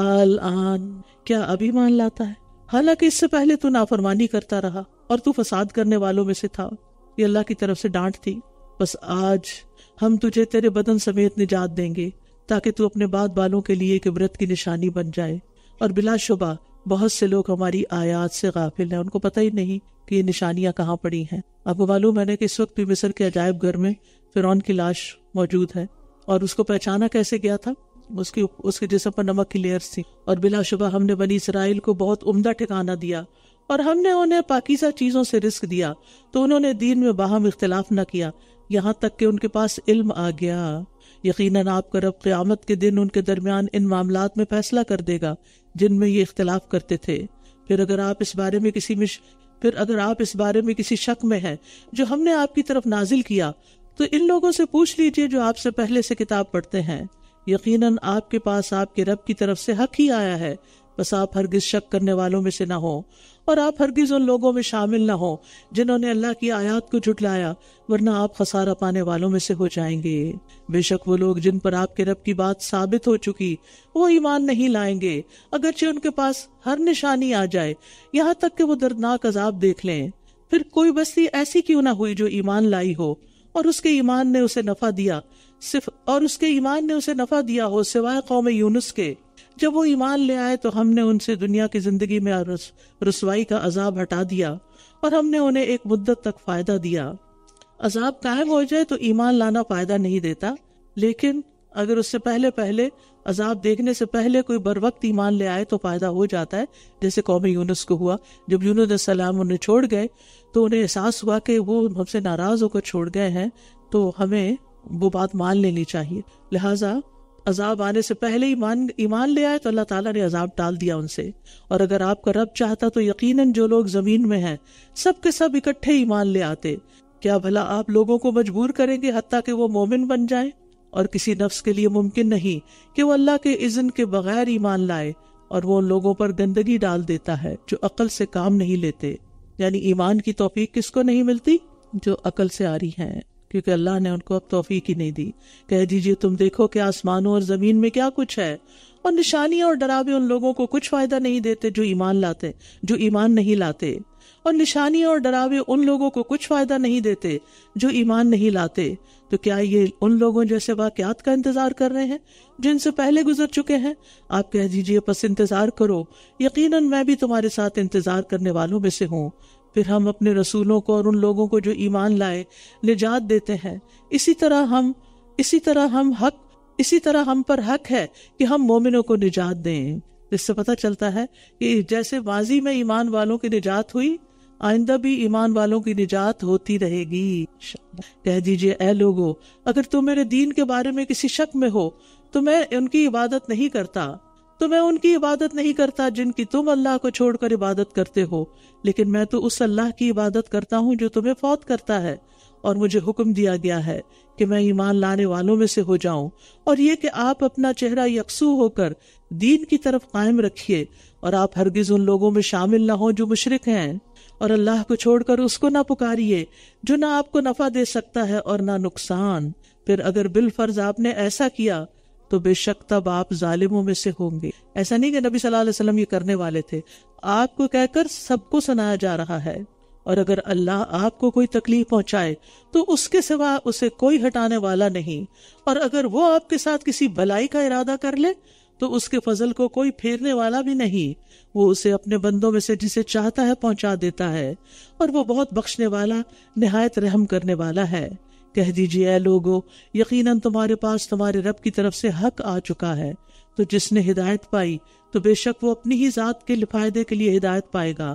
الآن کیا اب ایمان لاتا ہے؟ حالانکہ اس سے پہلے تو نافرمانی کرتا رہا اور تو فساد کرنے والوں میں سے تھا۔ یہ اللہ کی طرف سے ڈانٹ تھی۔ بس آج ہم تجھے تیرے بدن سمیت نجات دیں گے تاکہ تو اپنے بعد بالوں کے لیے ایک عبرت کی نشانی بن جائے، اور بلا شبہ بہت سے لوگ ہماری آیات سے غافل ہیں، ان کو پتہ ہی نہیں کہ یہ نشانیاں کہاں پڑی ہیں۔ آپ کو معلوم ہے نا کہ اس وقت بھی مصر کے عجائب گھر میں فرعون کی لاش موجود ہے، اور اس کو پہچانا کیسے گیا تھا؟ اس کے جسم پر نمک کی لیئرز تھی، اور بلا شبہ ہم نے بنی اسرائیل کو بہت عمدہ ٹھکانہ دیا اور ہم نے انہیں پاکیزہ چیزوں سے رزق دیا، تو انہوں نے دین میں باہم اختلاف نہ کیا یہاں تک کہ ان کے پاس علم آ گیا۔ یقیناً آپ کا رب قیامت کے دن ان کے درمیان ان معاملات میں فیصلہ کر دے گا جن میں یہ اختلاف کرتے تھے۔ پھر اگر آپ اس بارے میں کسی شک میں ہیں جو ہم نے آپ کی طرف نازل کیا، تو ان لوگوں سے پوچھ لیجئے جو آپ سے پہلے سے کتاب پڑھتے ہیں، یقیناً آپ کے پاس آپ کے رب کی طرف سے حق ہی آیا ہے، بس آپ ہرگز شک کرنے والوں میں سے نہ ہو، اور آپ ہرگز ان لوگوں میں شامل نہ ہو جنہوں نے اللہ کی آیات کو جھٹلایا، ورنہ آپ خسارہ پانے والوں میں سے ہو جائیں گے۔ بے شک وہ لوگ جن پر آپ کے رب کی بات ثابت ہو چکی وہ ایمان نہیں لائیں گے، اگرچہ ان کے پاس ہر نشانی آ جائے، یہاں تک کہ وہ دردناک عذاب دیکھ لیں۔ پھر کوئی بستی ایسی کیوں نہ ہوئی جو ایمان لائی ہو اور اس کے ایمان نے اسے نفع دیا ہو سوائے قوم یونس کے۔ جب وہ ایمان لے آئے تو ہم نے ان سے دنیا کی زندگی میں رسوائی کا عذاب ہٹا دیا اور ہم نے انہیں ایک مدت تک فائدہ دیا۔ عذاب قائم ہو جائے تو ایمان لانا فائدہ نہیں دیتا، لیکن اگر اس سے پہلے عذاب دیکھنے سے پہلے کوئی بر وقت ایمان لے آئے تو فائدہ ہو جاتا ہے، جیسے قوم یونس کو ہوا۔ جب یونس علیہ السلام انہیں چھوڑ گئے تو انہیں احساس ہوا کہ وہ ہم سے ناراض ہو کر چھوڑ گئے ہیں، تو ہمیں وہ بات مان لینی چاہیے۔ لہٰذا عذاب آنے سے پہلے ایمان لے آئے تو اللہ تعالیٰ نے عذاب ٹال دیا ان سے۔ اور اگر آپ کا رب چاہتا تو یقیناً جو لوگ زمین میں ہیں سب کے سب اکٹھے ایمان لے آتے۔ کیا بھلا آپ لوگوں کو مجبور کریں گے حتیٰ کہ وہ مومن بن جائیں؟ اور کسی نفس کے لیے ممکن نہیں کہ وہ اللہ کے اذن کے بغیر ایمان لائے، اور وہ ان لوگوں پر گندگی ڈال دیتا ہے جو عقل سے کام نہیں لیتے۔ یعنی ایمان کی توفیق کس کو نہیں ملتی؟ جو عقل سے آ رہی ہیں، کیونکہ اللہ نے ان کو اب توفیق ہی نہیں دی۔ کہہ دیجئے تم دیکھو کہ آسمانوں اور زمین میں کیا کچھ ہے، اور نشانیاں اور ڈراوے ان لوگوں کو کچھ فائدہ نہیں دیتے جو ایمان نہیں لاتے، اور نشانیاں اور ڈراوے ان لوگوں کو کچھ فائدہ نہیں دیتے جو ایمان نہیں لاتے۔ تو کیا یہ ان لوگوں جیسے واقعات کا انتظار کر رہے ہیں جن سے پہلے گزر چکے ہیں؟ آپ کہہ دیجئے پس انتظار کرو، یقیناً میں بھی تمہارے ساتھ انتظار کرنے والوں میں سے ہوں۔ پھر ہم اپنے رسولوں کو اور ان لوگوں کو جو ایمان لائے نجات دیتے ہیں، اسی طرح ہم پر حق ہے کہ ہم مومنوں کو نجات دیں۔ اس سے پتہ چلتا ہے کہ جیسے ماضی میں ایمان والوں کی نجات ہوئی، آئندہ بھی ایمان والوں کی نجات ہوتی رہے گی۔ کہہ دیجئے اے لوگو، اگر تم میرے دین کے بارے میں کسی شک میں ہو تو میں ان کی عبادت نہیں کرتا جن کی تم اللہ کو چھوڑ کر عبادت کرتے ہو، لیکن میں تو اس اللہ کی عبادت کرتا ہوں جو تمہیں فوت کرتا ہے، اور مجھے حکم دیا گیا ہے کہ میں ایمان لانے والوں میں سے ہو جاؤں، اور یہ کہ آپ اپنا چہرہ یکسو ہو کر دین کی طرف قائم رکھیے، اور آپ ہرگز ان لوگوں میں شامل نہ ہوں جو مشرک ہیں، اور اللہ کو چھوڑ کر اس کو نہ پکاریے جو نہ آپ کو نفع دے سکتا ہے اور نہ نقصان۔ پھر اگر بالفرض آپ نے ایسا کیا تو بے شک تب آپ ظالموں میں سے ہوں گے۔ ایسا نہیں کہ نبی صلی اللہ علیہ وسلم یہ کرنے والے تھے، آپ کو کہہ کر سب کو سنایا جا رہا ہے۔ اور اگر اللہ آپ کو کوئی تکلیف پہنچائے تو اس کے سوا اسے کوئی ہٹانے والا نہیں، اور اگر وہ آپ کے ساتھ کسی بلائی کا ارادہ کر لے تو اس کے فضل کو کوئی پھیرنے والا بھی نہیں۔ وہ اسے اپنے بندوں میں سے جسے چاہتا ہے پہنچا دیتا ہے، اور وہ بہت بخشنے والا نہایت رحم کرنے والا ہے۔ کہہ دیجئے اے لوگو، یقیناً تمہارے پاس تمہارے رب کی طرف سے حق آ چکا ہے، تو جس نے ہدایت پائی تو بے شک وہ اپنی ہی ذات کے فائدے کے لیے ہدایت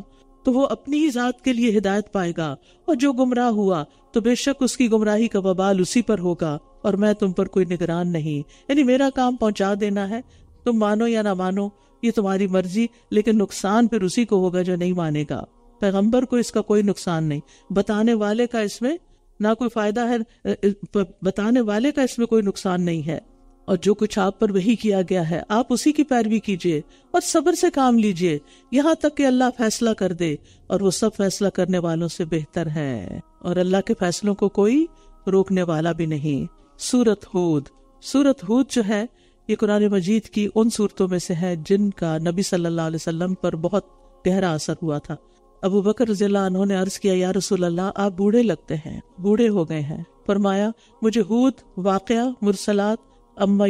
پائے گا، اور جو گمراہ ہوا تو بے شک اس کی گمراہی کا وبال اسی پر ہوگا، اور میں تم پر کوئی نگران نہیں۔ یعنی میرا کام پہنچا دینا ہے، تم مانو یا نہ مانو یہ تمہاری مرضی، لیکن نقصان پھر اسی کو ہوگا جو نہیں مانے گا۔ پیغمبر کو اس کا کوئی نقصان نہیں، بتانے والے کا اس میں نہ کوئی فائدہ ہے، بتانے والے کا اس میں کوئی نقصان نہیں ہے۔ اور جو کچھ آپ پر وحی کیا گیا ہے آپ اسی کی پیروی کیجیے اور صبر سے کام لیجیے یہاں تک کہ اللہ فیصلہ کر دے، اور وہ سب فیصلہ کرنے والوں سے بہتر ہے، اور اللہ کے فیصلوں کو کوئی روکنے والا بھی نہیں۔ سورۃ ہود جو ہے یہ قرآن مجید کی ان صورتوں میں سے ہے جن کا نبی صلی اللہ علیہ وسلم پر بہت گہرا اثر ہوا تھا۔ ابو بکر رضی اللہ عنہ نے عرض کیا، یا رسول اللہ آپ بوڑھے لگتے ہیں، بوڑھے ہو گئے ہیں۔ فرمایا مجھے ہود، واقعہ، مرسلات، اما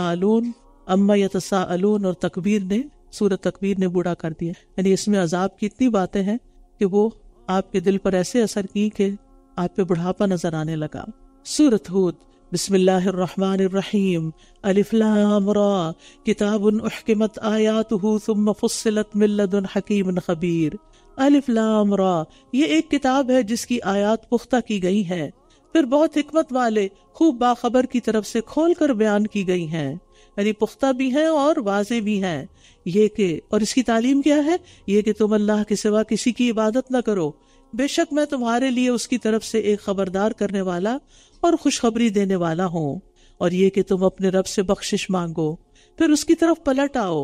یتساءلون اور سورۃ تکبیر نے بوڑھا کر دیا۔ یعنی اس میں عذاب کی اتنی باتیں ہیں کہ وہ آپ کے دل پر ایسے اثر کی کہ آپ پہ بڑھاپا نظر آنے لگا۔ سورۃ ہود، بسم اللہ الرحمن الرحیم، الف لام را، کتاب احکمت آیاتہ ثم فصلت من لدن حکیم خبیر۔ الف لام را، یہ ایک کتاب ہے جس کی آیات پختہ کی گئی ہیں، پھر بہت حکمت والے خوب باخبر کی طرف سے کھول کر بیان کی گئی ہیں، یعنی پختہ بھی ہیں اور واضح بھی ہیں۔ یہ کہ اور اس کی تعلیم کیا ہے؟ یہ کہ تم اللہ کے سوا کسی کی عبادت نہ کرو، بے شک میں تمہارے لیے اس کی طرف سے ایک خبردار کرنے والا اور خوشخبری دینے والا ہوں، اور یہ کہ تم اپنے رب سے بخشش مانگو، پھر اس کی طرف پلٹ آؤ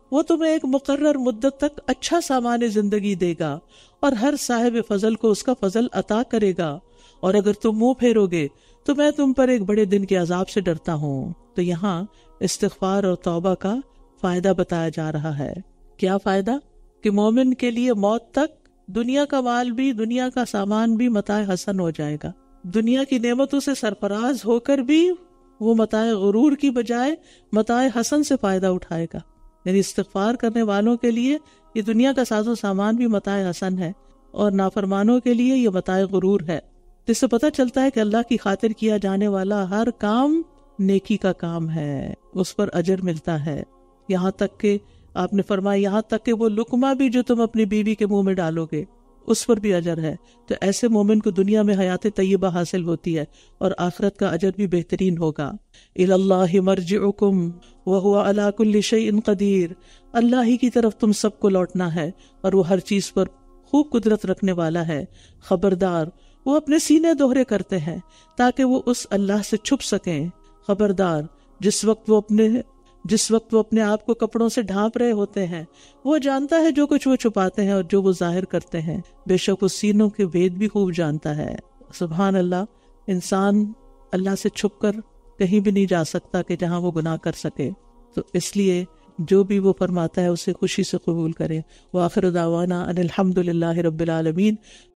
وہ تمہیں ایک مقرر مدت تک اچھا سامان زندگی دے گا اور ہر صاحب فضل کو اس کا فضل عطا کرے گا، اور اگر تم منہ پھیرو گے تو میں تم پر ایک بڑے دن کے عذاب سے ڈرتا ہوں۔ تو یہاں استغفار اور توبہ کا فائدہ بتایا جا رہا ہے۔ کیا فائدہ؟ کہ مومن کے لیے موت تک دنیا کا مال بھی، دنیا کا سامان بھی متاع حسن ہو جائے گا، دنیا کی نعمتوں سے سرفراز ہو کر بھی وہ متاع غرور کی بجائے متاع حسن سے فائدہ اٹھائے گا۔ یعنی استغفار کرنے والوں کے لیے یہ دنیا کا ساز و سامان بھی متاع حسن ہے، اور نافرمانوں کے لیے یہ متاع غرور ہے۔ جس سے پتہ چلتا ہے کہ اللہ کی خاطر کیا جانے والا ہر کام نیکی کا کام ہے، اس پر اجر ملتا ہے۔ یہاں تک کہ آپ نے فرمایا یہاں تک کہ وہ لقمہ بھی جو تم اپنی بیوی کے منہ میں ڈالو گے اس پر بھی اجر ہے۔ تو ایسے مومن کو دنیا میں حیات طیبہ حاصل ہوتی ہے اور آخرت کا اجر بھی بہترین ہوگا۔ الی اللہ مرجعکم وہو علی کل شیء قدیر، اللہ ہی کی طرف تم سب کو لوٹنا ہے اور وہ ہر چیز پر خوب قدرت رکھنے والا ہے۔ خبردار، وہ اپنے سینے دوہرے کرتے ہیں تاکہ وہ اس اللہ سے چھپ سکیں۔ خبردار، جس وقت وہ اپنے آپ کو کپڑوں سے ڈھانپ رہے ہوتے ہیں، وہ جانتا ہے جو کچھ وہ چھپاتے ہیں اور جو وہ ظاہر کرتے ہیں، بے شک وہ سینوں کے وید بھی خوب جانتا ہے۔ سبحان اللہ، انسان اللہ سے چھپ کر کہیں بھی نہیں جا سکتا کہ جہاں وہ گناہ کر سکے، تو اس لیے جو بھی وہ فرماتا ہے اسے خوشی سے قبول کرے۔ وآخر دعوانا ان الحمد للہ رب العالمین۔